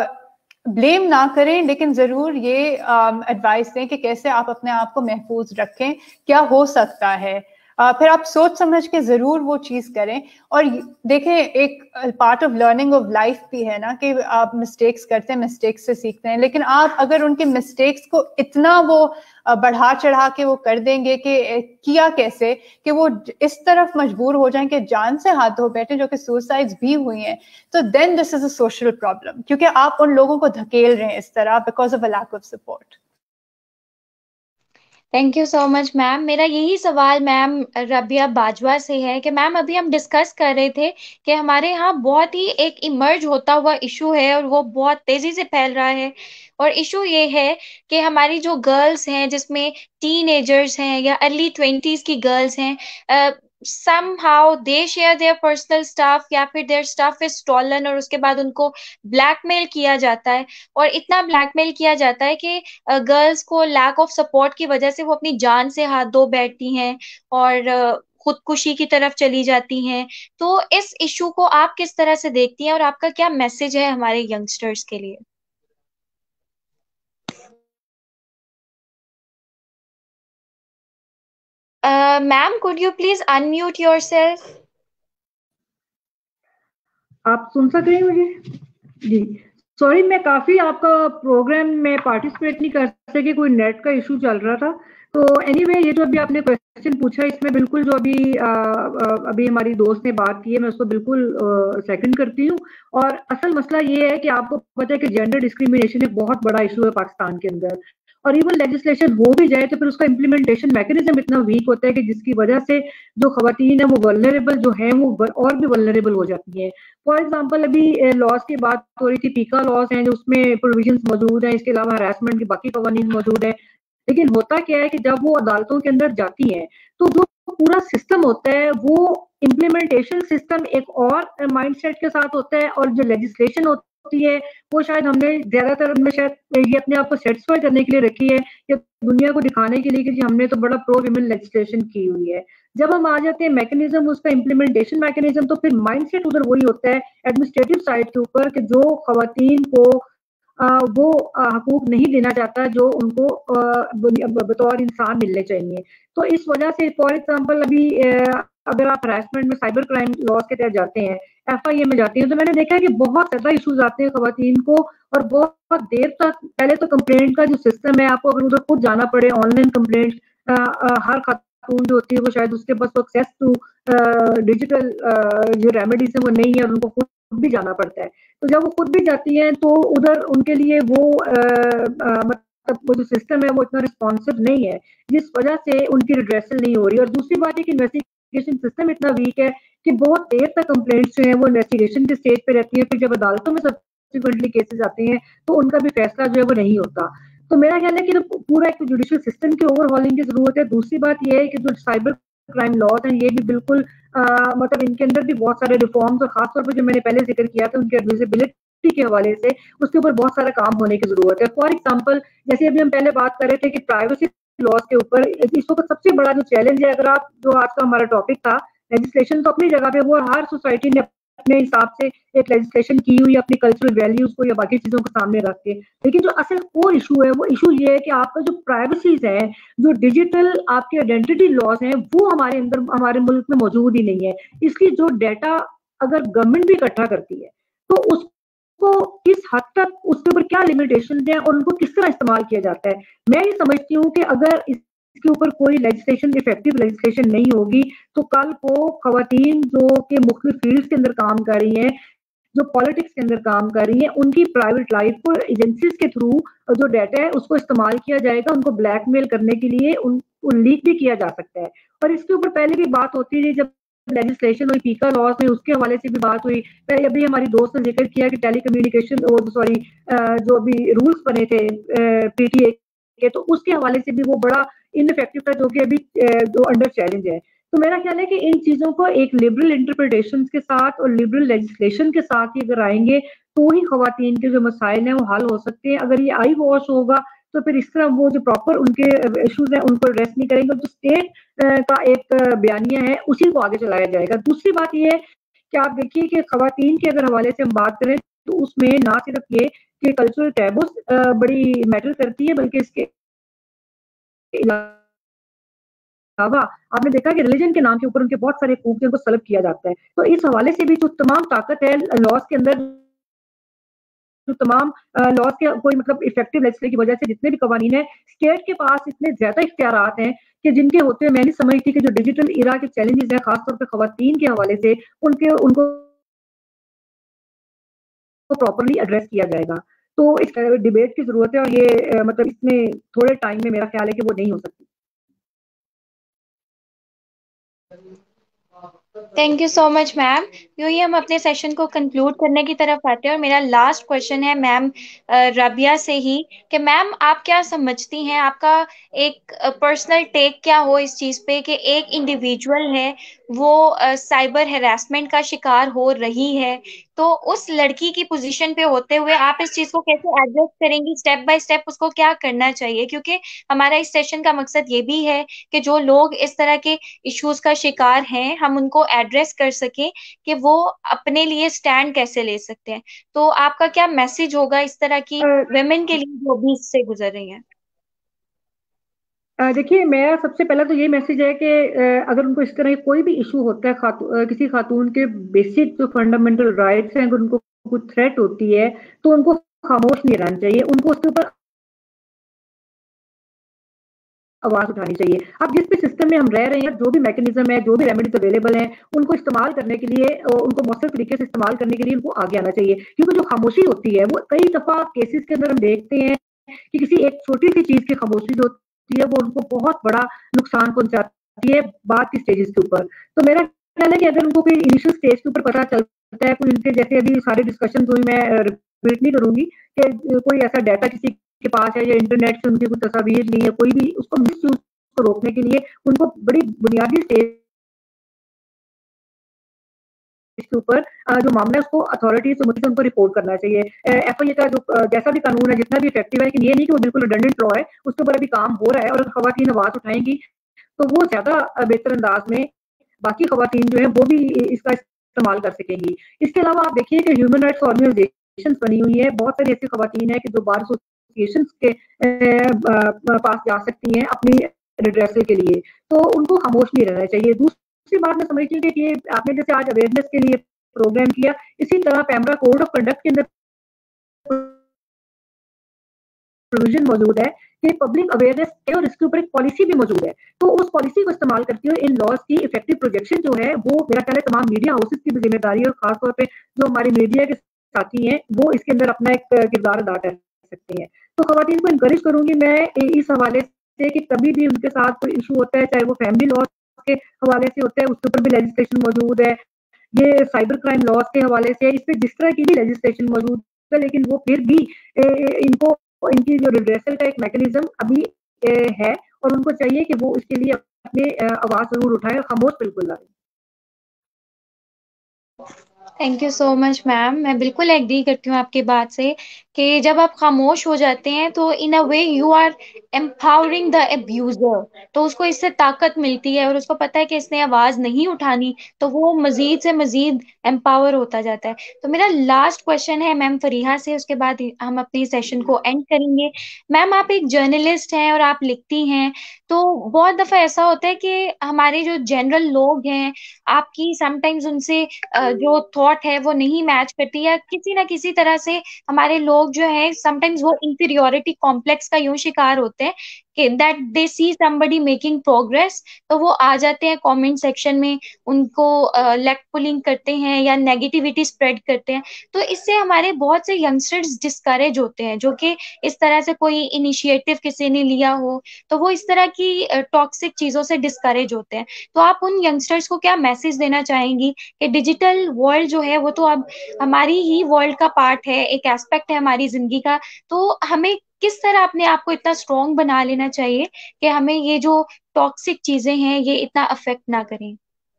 ब्लेम ना करें, लेकिन जरूर ये एडवाइस दें कि कैसे आप अपने आप को महफूज रखें, क्या हो सकता है। Uh, फिर आप सोच समझ के जरूर वो चीज करें। और देखें, एक part of learning of life भी है ना कि आप मिस्टेक्स करते हैं, मिस्टेक्स से सीखते हैं, लेकिन आप अगर उनके मिस्टेक्स को इतना वो बढ़ा चढ़ा के वो कर देंगे कि किया कैसे, कि वो इस तरफ मजबूर हो जाएं कि जान से हाथ धो बैठे, जो कि सुसाइड्स भी हुई हैं, तो then this is a social problem, क्योंकि आप उन लोगों को धकेल रहे हैं इस तरह because of a lack of support. Thank you so much ma'am. मेरा यही सवाल मैम रबिया बाजवा से है कि मैम अभी हम डिस्कस कर रहे थे कि हमारे यहाँ बहुत ही एक इमर्ज होता हुआ इशू है और वो बहुत तेजी से फैल रहा है। और इशू ये है कि हमारी जो गर्ल्स हैं, जिसमें टीन एजर्स हैं या अर्ली ट्वेंटीज की गर्ल्स हैं, somehow they share their personal stuff या फिर their stuff is stolen और उसके बाद उनको ब्लैकमेल किया जाता है, और इतना ब्लैकमेल किया जाता है कि गर्ल्स को लैक ऑफ सपोर्ट की वजह से वो अपनी जान से हाथ धो बैठती हैं और अ, खुदकुशी की तरफ चली जाती हैं। तो इस इशू को आप किस तरह से देखती हैं और आपका क्या मैसेज है हमारे यंगस्टर्स के लिए? Uh, ma'am, could you please unmute yourself? आप सुन सक रहे हैं मुझे? जी सॉरी, मैं काफी आपका प्रोग्राम में पार्टिसिपेट नहीं कर सकी, कोई नेट का इशू चल रहा था। तो एनीवे anyway, ये जो अभी आपने क्वेश्चन पूछा इसमें बिल्कुल जो अभी आ, आ, अभी हमारी दोस्त ने बात की है मैं उसको बिल्कुल सेकंड करती हूँ। और असल मसला ये है कि आपको पता है कि जेंडर डिस्क्रिमिनेशन एक बहुत बड़ा इशू है पाकिस्तान के अंदर, और इवन लेजिस्लेशन हो भी जाए तो फिर उसका इम्प्लीमेंटेशन मैकेनिज्म इतना वीक होता है कि जिसकी वजह से जो खवातीन है वो वल्नरेबल जो है वो और भी वल्नरेबल हो जाती है। फॉर एग्जांपल अभी लॉज की बात हो रही थी, पीका लॉज हैं जो उसमें प्रोविजंस मौजूद हैं, इसके अलावा हरासमेंट के बाकी कवानीन मौजूद है। लेकिन होता क्या है कि जब वो अदालतों के अंदर जाती हैं तो जो पूरा सिस्टम होता है वो इम्प्लीमेंटेशन सिस्टम एक और माइंडसेट के साथ होता है, और जो लेजिस्लेशन होती है वो शायद हमने ज्यादातर हमने शायद ये अपने आप को सेटिस्फाई करने के लिए रखी है या दुनिया को दिखाने के लिए कि हमने तो बड़ा प्रो विमेन लेजिस्लेशन की हुई है। जब हम आ जाते हैं मैकेनिज्म उसका इम्प्लीमेंटेशन मैकेनिज्म, तो फिर माइंडसेट उधर वही होता है एडमिनिस्ट्रेटिव साइड के ऊपर कि जो खवातीन को आ, वो हकूक नहीं देना चाहता जो उनको बतौर इंसान मिलने चाहिए। तो इस वजह से फॉर एग्जांपल अभी आ, अगर आप हरासमेंट में साइबर क्राइम लॉज के तहत जाते हैं, एफ आई ए में जाते हैं, तो मैंने देखा है कि बहुत ज्यादा इश्यूज आते हैं खवातीन को, और बहुत देर तक पहले तो कंप्लेंट का जो सिस्टम है आपको अगर उधर खुद जाना पड़े ऑनलाइन कंप्लेंट, हर खातून जो होती है वो शायद उसके पास एक्सेस टू डिजिटल जो रेमेडीज है वो नहीं है और उनको खुद भी जाना पड़ता है। तो जब वो खुद भी जाती हैं तो उधर उनके लिए वो मतलब वो जो सिस्टम है वो इतना रिस्पॉन्सिव नहीं है, जिस वजह से उनकी रिड्रेसल नहीं हो रही। और दूसरी बात है कि इन्वेस्टिगेशन सिस्टम इतना वीक है कि बहुत देर तक कंप्लेंट्स जो है वो इन्वेस्टिगेशन के स्टेज पे रहती है, फिर जब अदालतों में सब्सिक्वेंटली केसेस आते हैं तो उनका भी फैसला जो है वो नहीं होता। तो मेरा ख्याल है कि पूरा एक जुडिशियल सिस्टम की ओवरहॉलिंग की जरूरत है। दूसरी बात यह है कि जो साइबर क्राइम लॉज हैं ये भी बिल्कुल आ, मतलब इनके अंदर भी बहुत सारे रिफॉर्म्स और खासतौर पर जो मैंने पहले जिक्र किया था उनकी एडमिसिबिलिटी के हवाले से उसके ऊपर बहुत सारा काम होने की जरूरत है। फॉर एग्जांपल जैसे अभी हम पहले बात कर रहे थे कि प्राइवेसी लॉज के ऊपर इस वक्त सबसे बड़ा जो चैलेंज है, अगर आप जो आज का हमारा टॉपिक था लेजिस्लेशन तो अपनी जगह पे वो हर सोसाइटी ने अपने हिसाब से एक लेजिस्लेशन की हुई अपनी कल्चरल वैल्यूज को या बाकी चीजों को सामने रख के, लेकिन जो असल कोर इशू है वो इशू ये है कि आपका जो प्राइवेसीज है, जो डिजिटल आपके आइडेंटिटी लॉज हैं वो हमारे अंदर हमारे मुल्क में मौजूद ही नहीं है। इसकी जो डाटा अगर गवर्नमेंट भी इकट्ठा करती है तो उसको किस हद तक उसके ऊपर क्या लिमिटेशन है और उनको किस तरह इस्तेमाल किया जाता है। मैं ये समझती हूँ कि अगर इसके ऊपर कोई लेजिस्लेशन इफेक्टिव लेजिस्लेशन नहीं होगी तो कल को खवातीन जो के मुख्तलिफ फील्ड्स के अंदर काम कर रही हैं, जो पॉलिटिक्स के अंदर काम कर रही हैं, उनकी प्राइवेट लाइफ को एजेंसीज के थ्रू जो डाटा है उसको इस्तेमाल किया जाएगा, उनको ब्लैकमेल करने के लिए उन, उन लीक भी किया जा सकता है। और इसके ऊपर पहले भी बात होती थी जब लेजिस्लेशन हुई पीका लॉज में, उसके हवाले से भी बात हुई। पहले अभी हमारी दोस्त ने जिक्र किया कि टेली कम्युनिकेशन सॉरी जो अभी रूल्स बने थे पीटीए के, तो उसके हवाले से भी वो बड़ा इनइफेक्टिव था जो कि अभी जो अंडर चैलेंज है। तो मेरा ख्याल है कि इन चीजों को एक लिबरल इंटरप्रिटेशन के साथ और लिबरल लेजिस्लेशन के साथ ही अगर आएंगे तो ही खवातीन के जो मसाइल हैं वो हल हो सकते हैं। अगर ये आई वॉश होगा तो फिर इस तरह वो जो प्रॉपर उनके इश्यूज हैं उनको एड्रेस नहीं करेंगे, जो स्टेट का एक बयानिया है उसी को आगे चलाया जाएगा। दूसरी बात ये है कि आप देखिए कि खवातीन के अगर हवाले से हम बात करें तो उसमें ना सिर्फ ये कि कल्चरल टैबूज बड़ी मैटर करती है, बल्कि इसके अलावा आपने देखा कि रिलीजन के नाम के ऊपर उनके बहुत सारे हकूक को सलब किया जाता है। तो इस हवाले से भी जो तमाम ताकत है लॉज के अंदर, जो तमाम लॉज के कोई मतलब इफेक्टिव लेजिस्लेशन की वजह से जितने भी कवानीन है स्टेट के पास इतने ज्यादा इख्तियारात हैं कि जिनके होते हुए मैं नहीं समझती कि जो डिजिटल इरा के चैलेंजेस हैं खासतौर पर खवातीन के हवाले से उनके उनको प्रॉपरली एड्रेस किया जाएगा। तो इस डिबेट की जरूरत है और ये मतलब इसमें थोड़े टाइम में मेरा ख्याल है कि वो नहीं हो सकती। Thank you so much ma'am. यूँ ही हम अपने सेशन को कंक्लूड करने की तरफ आते हैं और मेरा लास्ट क्वेश्चन है मैम रबिया से ही कि मैम आप क्या समझती हैं, आपका एक पर्सनल टेक क्या हो इस चीज़ पे कि एक इंडिविजुअल है वो साइबर हैरेसमेंट का शिकार हो रही है, तो उस लड़की की पोजीशन पे होते हुए आप इस चीज़ को कैसे एड्रेस करेंगी, स्टेप बाय स्टेप उसको क्या करना चाहिए? क्योंकि हमारा इस सेशन का मकसद ये भी है कि जो लोग इस तरह के इश्यूज का शिकार हैं हम उनको एड्रेस कर सकें कि वो अपने लिए स्टैंड कैसे ले सकते हैं। तो आपका क्या मैसेज होगा इस तरह की वेमेन के लिए जो भी इससे गुजर रही हैं? देखिए, मेरा सबसे पहला तो ये मैसेज है कि अगर उनको इस तरह कोई भी इशू होता है, खातू, किसी खातून के बेसिक जो फंडामेंटल राइट्स हैं, अगर उनको कुछ थ्रेट होती है तो उनको खामोश नहीं रहना चाहिए, उनको उसके ऊपर आवाज उठानी चाहिए। अब जिस भी सिस्टम में हम रह रहे हैं, जो भी मैकेनिज्म है, जो भी रेमेडीज अवेलेबल हैं, उनको इस्तेमाल करने के लिए, उनको मौसर तरीके से इस्तेमाल करने के लिए उनको आगे आना चाहिए। क्योंकि जो खामोशी होती है वो कई दफा केसेस के अंदर हम देखते हैं कि किसी एक छोटी सी चीज की खामोशी जो होती है वो उनको बहुत बड़ा नुकसान पहुंचाती है बाद की स्टेजेस के ऊपर। तो मेरा ख्याल है कि अगर उनको कोई इनिशियल स्टेज के ऊपर पता चलता है, कोई इनके जैसे अभी सारे डिस्कशन हुई, मैं रिपीट नहीं करूंगी कि कोई ऐसा डाटा किसी के पास है या इंटरनेट से उनकी कोई तस्वीर ली है, कोई भी उसको मिसयूज को रोकने के लिए उनको बड़ी बुनियादी स्टेज इसके ऊपर जो मामला है उसको अथॉरिटी से मुझे उनको रिपोर्ट करना चाहिए। एफआईए का जो जैसा भी कानून है जितना भी इफेक्टिव है, लेकिन ये नहीं कि वो बिल्कुल रिडंडेंट लॉ है, उसके ऊपर अभी काम हो रहा है और खवातीन आवाज उठाएंगी तो वो ज्यादा बेहतर अंदाज में बाकी खवातीन जो है वो भी इसका इस्तेमाल कर सकेंगी। इसके अलावा आप देखिए कि ह्यूमन राइट्स ऑर्गेनाइजेशन बनी हुई है, बहुत सारी ऐसी खवातीन है कि जो बार एसोसिएशन के पास जा सकती हैं अपनी रिड्रेसल के लिए, तो उनको खामोश नहीं रहना चाहिए। दूसरी बात मैं समझती हूँ कि आपने जैसे आज अवेयरनेस के लिए प्रोग्राम किया, इसी तरह पैमरा कोड ऑफ कंडक्ट के अंदर प्रोविजन मौजूद है कि पब्लिक अवेयरनेस है और इसके ऊपर एक पॉलिसी भी मौजूद है। तो उस पॉलिसी को इस्तेमाल करते हुए इन लॉज की इफेक्टिव प्रोजेक्शन जो है वो मेरा ख्याल है तमाम मीडिया हाउसेस की भी जिम्मेदारी है और खासतौर पे जो हमारे मीडिया के साथी हैं वो इसके अंदर अपना एक किरदार अदा कर सकते हैं। तो खवातीन को इनकरेज करूंगी मैं इस हवाले से कि कभी भी उनके साथ कोई इशू होता है, चाहे वो फैमिली लॉ के हवाले से होता है, उसके ऊपर भी लेजिस्लेशन मौजूद है, ये साइबर क्राइम लॉज के हवाले से इस पे जिस तरह की भी लेजिस्लेशन मौजूद है, लेकिन वो फिर भी इनको इनकी जो रिड्रेसल का एक मैकेनिज्म अभी है और उनको चाहिए कि वो इसके लिए अपने आवाज जरूर उठाएं और खामोश बिल्कुल ना रहें। Thank you so much ma'am. मैं बिल्कुल एग्री करती हूँ आपकी बात से कि जब आप खामोश हो जाते हैं तो in a way you are empowering the abuser, तो उसको इससे ताकत मिलती है और उसको पता है कि इसने आवाज नहीं उठानी तो वो मजीद से मजीद एम्पावर होता जाता है। तो मेरा लास्ट क्वेश्चन है मैम फरीहा से, उसके बाद हम अपनी सेशन को एंड करेंगे। मैम आप एक जर्नलिस्ट हैं और आप लिखती हैं, तो बहुत दफा ऐसा होता है कि हमारे जो जनरल लोग हैं आपकी समटाइम्स उनसे जो थॉट है वो नहीं मैच करती, या किसी ना किसी तरह से हमारे लोग जो है समटाइम्स वो इंफीरियोरिटी कॉम्प्लेक्स का यूं शिकार होते हैं कि that they see somebody making progress, तो वो आ जाते हैं कमेंट सेक्शन में, उनको लेग पुलिंग करते हैं या नेगेटिविटी स्प्रेड करते हैं। तो इससे हमारे बहुत से यंगस्टर्स डिस्करेज होते हैं जो कि इस तरह से कोई इनिशिएटिव किसी ने लिया हो तो वो इस तरह की टॉक्सिक चीजों से डिस्करेज होते हैं। तो आप उन यंगस्टर्स को क्या मैसेज देना चाहेंगी कि डिजिटल वर्ल्ड जो है वो तो अब हमारी ही वर्ल्ड का पार्ट है, एक एस्पेक्ट है हमारी जिंदगी का, तो हमें किस तरह अपने आप को इतना स्ट्रॉन्ग बना लेना चाहिए कि हमें ये जो टॉक्सिक चीजें हैं ये इतना अफेक्ट ना करें?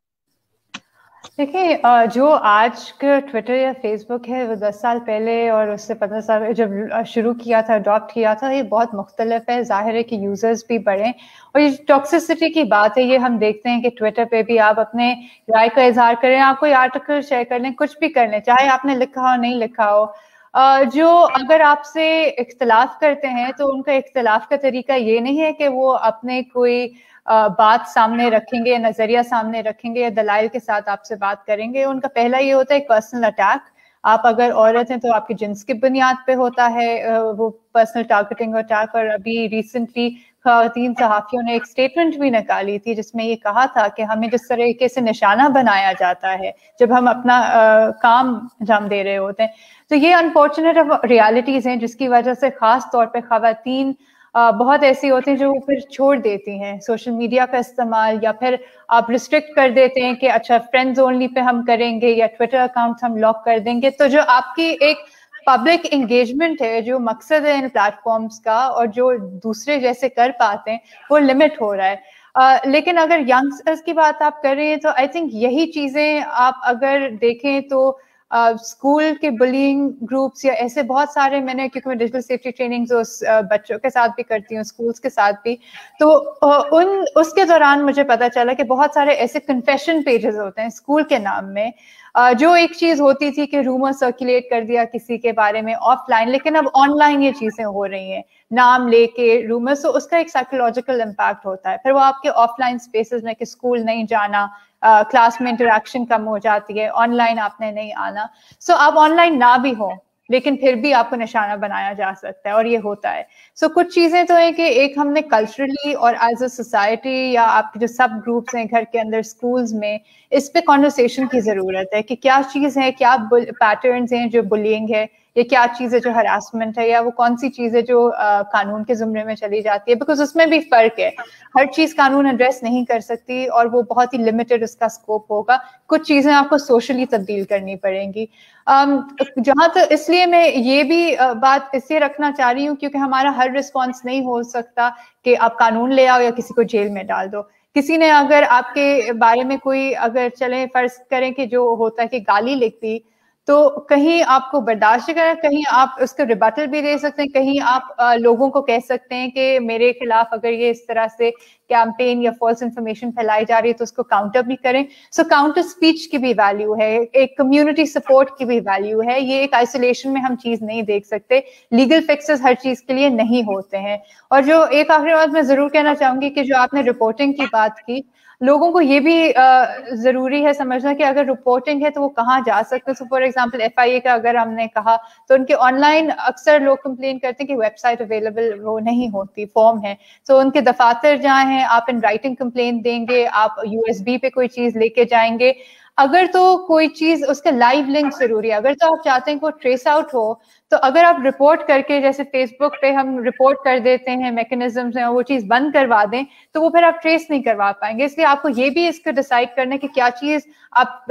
देखिए, जो आज का ट्विटर या फेसबुक है वो दस साल पहले और उससे पंद्रह साल जब शुरू किया था, अडॉप्ट किया था, ये बहुत मुख्तलिफ है। जाहिर है कि यूजर्स भी बढ़े और ये टॉक्सिसिटी की बात है, ये हम देखते हैं कि ट्विटर पे भी आप अपने राय का इजहार करें, आप कोई आर्टिकल शेयर कर लें, कुछ भी कर लें, चाहे आपने लिखा हो नहीं लिखा हो, जो अगर आपसे इख्तलाफ करते हैं तो उनका इख्तलाफ का तरीका ये नहीं है कि वो अपने कोई बात सामने रखेंगे, नजरिया सामने रखेंगे या दलाइल के साथ आपसे बात करेंगे। उनका पहला ये होता है एक पर्सनल अटैक। आप अगर औरत हैं तो आपकी जिन्स की बुनियाद पे होता है वो पर्सनल टारगेटिंग अटैक। और अभी रिसेंटली खवातीन सहाफियों ने एक स्टेटमेंट भी निकाली थी जिसमें ये कहा था कि हमें जिस तरीके से निशाना बनाया जाता है जब हम अपना आ, काम अंजाम दे रहे होते हैं, तो ये अनफॉर्चुनेट रियलिटीज हैं जिसकी वजह से खास तौर पे खवातीन आ, बहुत ऐसी होती हैं जो फिर छोड़ देती हैं सोशल मीडिया का इस्तेमाल, या फिर आप रिस्ट्रिक्ट कर देते हैं कि अच्छा फ्रेंड्स ओनली पे हम करेंगे या ट्विटर अकाउंट हम लॉक कर देंगे। तो जो आपकी एक पब्लिक एंगेजमेंट है, जो मकसद है इन प्लेटफॉर्म्स का और जो दूसरे जैसे कर पाते हैं, वो लिमिट हो रहा है। uh, लेकिन अगर यंगस्टर्स की बात आप कर रहे हैं तो आई थिंक यही चीजें आप अगर देखें तो स्कूल uh, के बुलिंग ग्रुप्स या ऐसे बहुत सारे, मैंने क्योंकि मैं डिजिटल सेफ्टी ट्रेनिंग जो uh, बच्चों के साथ भी करती हूँ, स्कूल्स के साथ भी, तो uh, उन उसके दौरान मुझे पता चला कि बहुत सारे ऐसे कन्फेशन पेजेस होते हैं स्कूल के नाम में, Uh, जो एक चीज होती थी कि रूमर सर्कुलेट कर दिया किसी के बारे में ऑफलाइन, लेकिन अब ऑनलाइन ये चीजें हो रही हैं, नाम लेके रूमर, सो उसका एक साइकोलॉजिकल इम्पैक्ट होता है। फिर वो आपके ऑफलाइन स्पेसेस में कि स्कूल नहीं जाना, क्लास uh, में इंटरेक्शन कम हो जाती है, ऑनलाइन आपने नहीं आना, सो so, आप ऑनलाइन ना भी हो लेकिन फिर भी आपको निशाना बनाया जा सकता है और ये होता है। सो so, कुछ चीजें तो है कि एक हमने कल्चरली और एज अ सोसाइटी या आपके जो सब ग्रुप्स हैं घर के अंदर, स्कूल्स में, इस पे कॉन्वर्सेशन की जरूरत है कि क्या चीज है, क्या पैटर्न्स हैं जो बुलिंग है, या क्या चीज है जो हरासमेंट है, या वो कौन सी चीज है जो uh, कानून के जुमरे में चली जाती है, बिकॉज उसमें भी फर्क है। हर चीज कानून एड्रेस नहीं कर सकती और वो बहुत ही लिमिटेड उसका स्कोप होगा। कुछ चीजें आपको सोशली तब्दील करनी पड़ेंगी। um, जहां तक तो इसलिए मैं ये भी uh, बात इसलिए रखना चाह रही हूँ क्योंकि हमारा हर रिस्पॉन्स नहीं हो सकता कि आप कानून ले आओ या किसी को जेल में डाल दो। किसी ने अगर आपके बारे में कोई, अगर चले फर्ज करें कि जो होता है कि गाली लिख दी, तो कहीं आपको बर्दाश्त करें, कहीं आप उसका रिबटल भी दे सकते हैं, कहीं आप आ, लोगों को कह सकते हैं कि मेरे खिलाफ अगर ये इस तरह से कैंपेन या फॉल्स इंफॉर्मेशन फैलाई जा रही है तो उसको काउंटर भी करें। सो काउंटर स्पीच की भी वैल्यू है, एक कम्युनिटी सपोर्ट की भी वैल्यू है। ये एक आइसोलेशन में हम चीज नहीं देख सकते, लीगल फिक्सेस हर चीज के लिए नहीं होते हैं। और जो एक आखिरी बात मैं जरूर कहना चाहूंगी कि जो आपने रिपोर्टिंग की बात की, लोगों को ये भी uh, जरूरी है समझना कि अगर रिपोर्टिंग है तो वो कहाँ जा सकते हैं। So for example F I A का अगर हमने कहा तो उनके ऑनलाइन अक्सर लोग कंप्लेन करते हैं कि वेबसाइट अवेलेबल वो नहीं होती, फॉर्म है, तो उनके दफातर जहाँ हैं, आप इन राइटिंग कंप्लेन देंगे, आप यूएसबी पे कोई चीज लेके जाएंगे, अगर तो कोई चीज उसका लाइव लिंक जरूरी है, अगर तो आप चाहते हैं कि वो ट्रेस आउट हो, तो अगर आप रिपोर्ट करके जैसे फेसबुक पे हम रिपोर्ट कर देते हैं, मैकेनिज्म्स हैं, वो चीज बंद करवा दें, तो वो फिर आप ट्रेस नहीं करवा पाएंगे। इसलिए आपको ये भी इसको डिसाइड करना है कि क्या चीज आप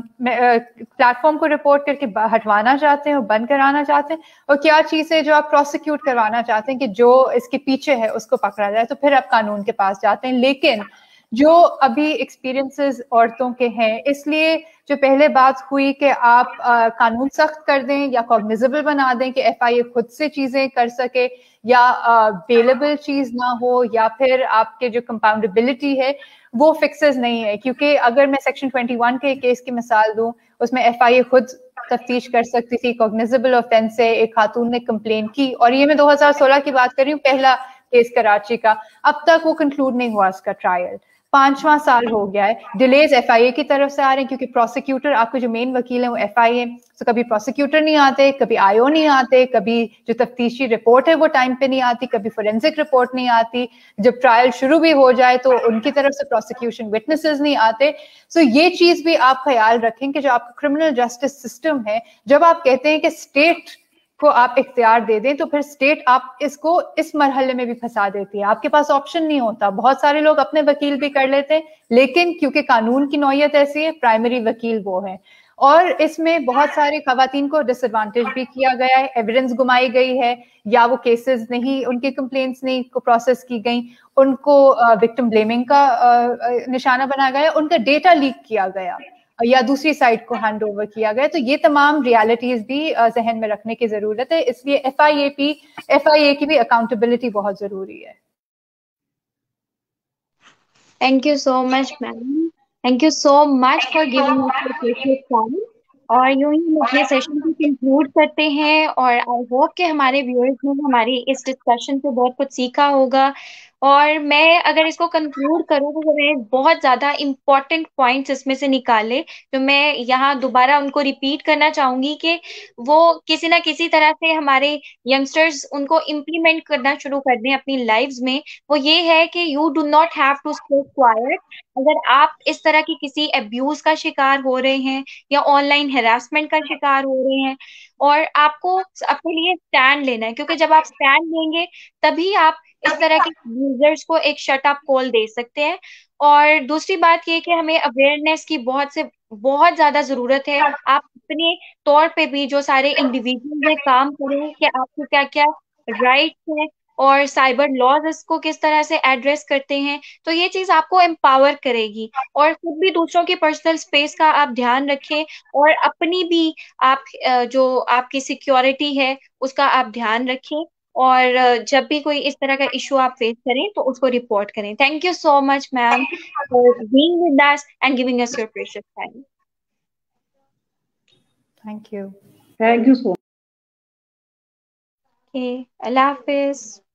प्लेटफॉर्म को रिपोर्ट करके हटवाना चाहते हैं और बंद कराना चाहते हैं, और क्या चीज है जो आप प्रोसिक्यूट करवाना चाहते हैं कि जो इसके पीछे है उसको पकड़ा जाए, तो फिर आप कानून के पास जाते हैं। लेकिन जो अभी एक्सपीरियंसेस औरतों के हैं, इसलिए जो पहले बात हुई कि आप आ, कानून सख्त कर दें या कॉग्निजेबल बना दें कि एफ आई ए खुद से चीजें कर सके, या बेलेबल चीज ना हो, या फिर आपके जो कंपाउंडेबिलिटी है वो फिक्सेस नहीं है। क्योंकि अगर मैं सेक्शन ट्वेंटी वन के केस की मिसाल दूं, उसमें एफ आई ए खुद तफ्तीश कर सकती थी, कॉग्निजेबल ऑफेंस है, एक खातून ने कंप्लेन की, और ये मैं दो हजार सोलह की बात कर रही हूँ, पहला केस कराची का, अब तक वो कंक्लूड नहीं हुआ उसका ट्रायल, पांचवा साल हो गया है। डिलेज एफ आई ए की तरफ से आ रहे हैं क्योंकि प्रोसिक्यूटर, आपके जो मेन वकील है वो एफ आई ए, तो कभी प्रोसिक्यूटर नहीं आते, कभी आई ओ नहीं आते, कभी जो तफ्तीशी रिपोर्ट है वो टाइम पे नहीं आती, कभी फोरेंसिक रिपोर्ट नहीं आती, जब ट्रायल शुरू भी हो जाए तो उनकी तरफ से प्रोसिक्यूशन विटनेसेस नहीं आते। सो ये चीज भी आप ख्याल रखें कि जो आपका क्रिमिनल जस्टिस सिस्टम है, जब आप कहते हैं कि स्टेट को आप इख्तियार दे दें, तो फिर स्टेट आप इसको इस मरहले में भी फंसा देती है, आपके पास ऑप्शन नहीं होता। बहुत सारे लोग अपने वकील भी कर लेते हैं, लेकिन क्योंकि कानून की नौयत ऐसी है, प्राइमरी वकील वो है, और इसमें बहुत सारे खवातीन को डिसएडवांटेज भी किया गया है, एविडेंस गुमाई गई है, या वो केसेस नहीं, उनके कंप्लेंट्स नहीं को प्रोसेस की गई, उनको विक्टिम ब्लेमिंग का uh, निशाना बनाया गया, उनका डेटा लीक किया गया या दूसरी साइड को हैंड ओवर किया गया। तो ये तमाम रियलिटीज भी जहन में रखने की जरूरत है, इसलिए F I A P F I A की भी अकाउंटेबिलिटी बहुत जरूरी है। Thank you so much ma'am, thank you so much for giving us your precious time. और यूं ही हम अपने सेशन को कंक्लूड करते हैं, और आई होप कि हमारे व्यूअर्स ने हमारी इस डिस्कशन से बहुत कुछ सीखा होगा। और मैं अगर इसको कंक्लूड करूँ तो मैं बहुत ज़्यादा इम्पोर्टेंट पॉइंट्स इसमें से निकाले, जो मैं यहाँ दोबारा उनको रिपीट करना चाहूँगी कि वो किसी ना किसी तरह से हमारे यंगस्टर्स उनको इम्प्लीमेंट करना शुरू कर दें अपनी लाइव्स में। वो ये है कि you do not have to stay quiet. अगर आप इस तरह की किसी अब्यूज का शिकार हो रहे हैं या ऑनलाइन हेरासमेंट का शिकार हो रहे हैं, और आपको अपने लिए स्टैंड लेना है, क्योंकि जब आप स्टैंड लेंगे तभी आप इस तरह के यूजर्स को एक शट अप कॉल दे सकते हैं। और दूसरी बात ये कि हमें अवेयरनेस की बहुत से बहुत ज्यादा जरूरत है। आप अपने तौर पे भी जो सारे इंडिविजुअल है काम करें कि आपको क्या क्या राइट्स है और साइबर लॉज इसको किस तरह से एड्रेस करते हैं। तो ये चीज आपको एम्पावर करेगी। और खुद भी दूसरों की पर्सनल स्पेस का आप ध्यान रखें और अपनी भी आप अ, जो आपकी सिक्योरिटी है उसका आप ध्यान रखें। और अ, जब भी कोई इस तरह का इशू आप फेस करें तो उसको रिपोर्ट करें। Thank you so much ma'am for being with us and giving us your precious time. Thank you. Thank you so okay, अल्लाह हाफिज।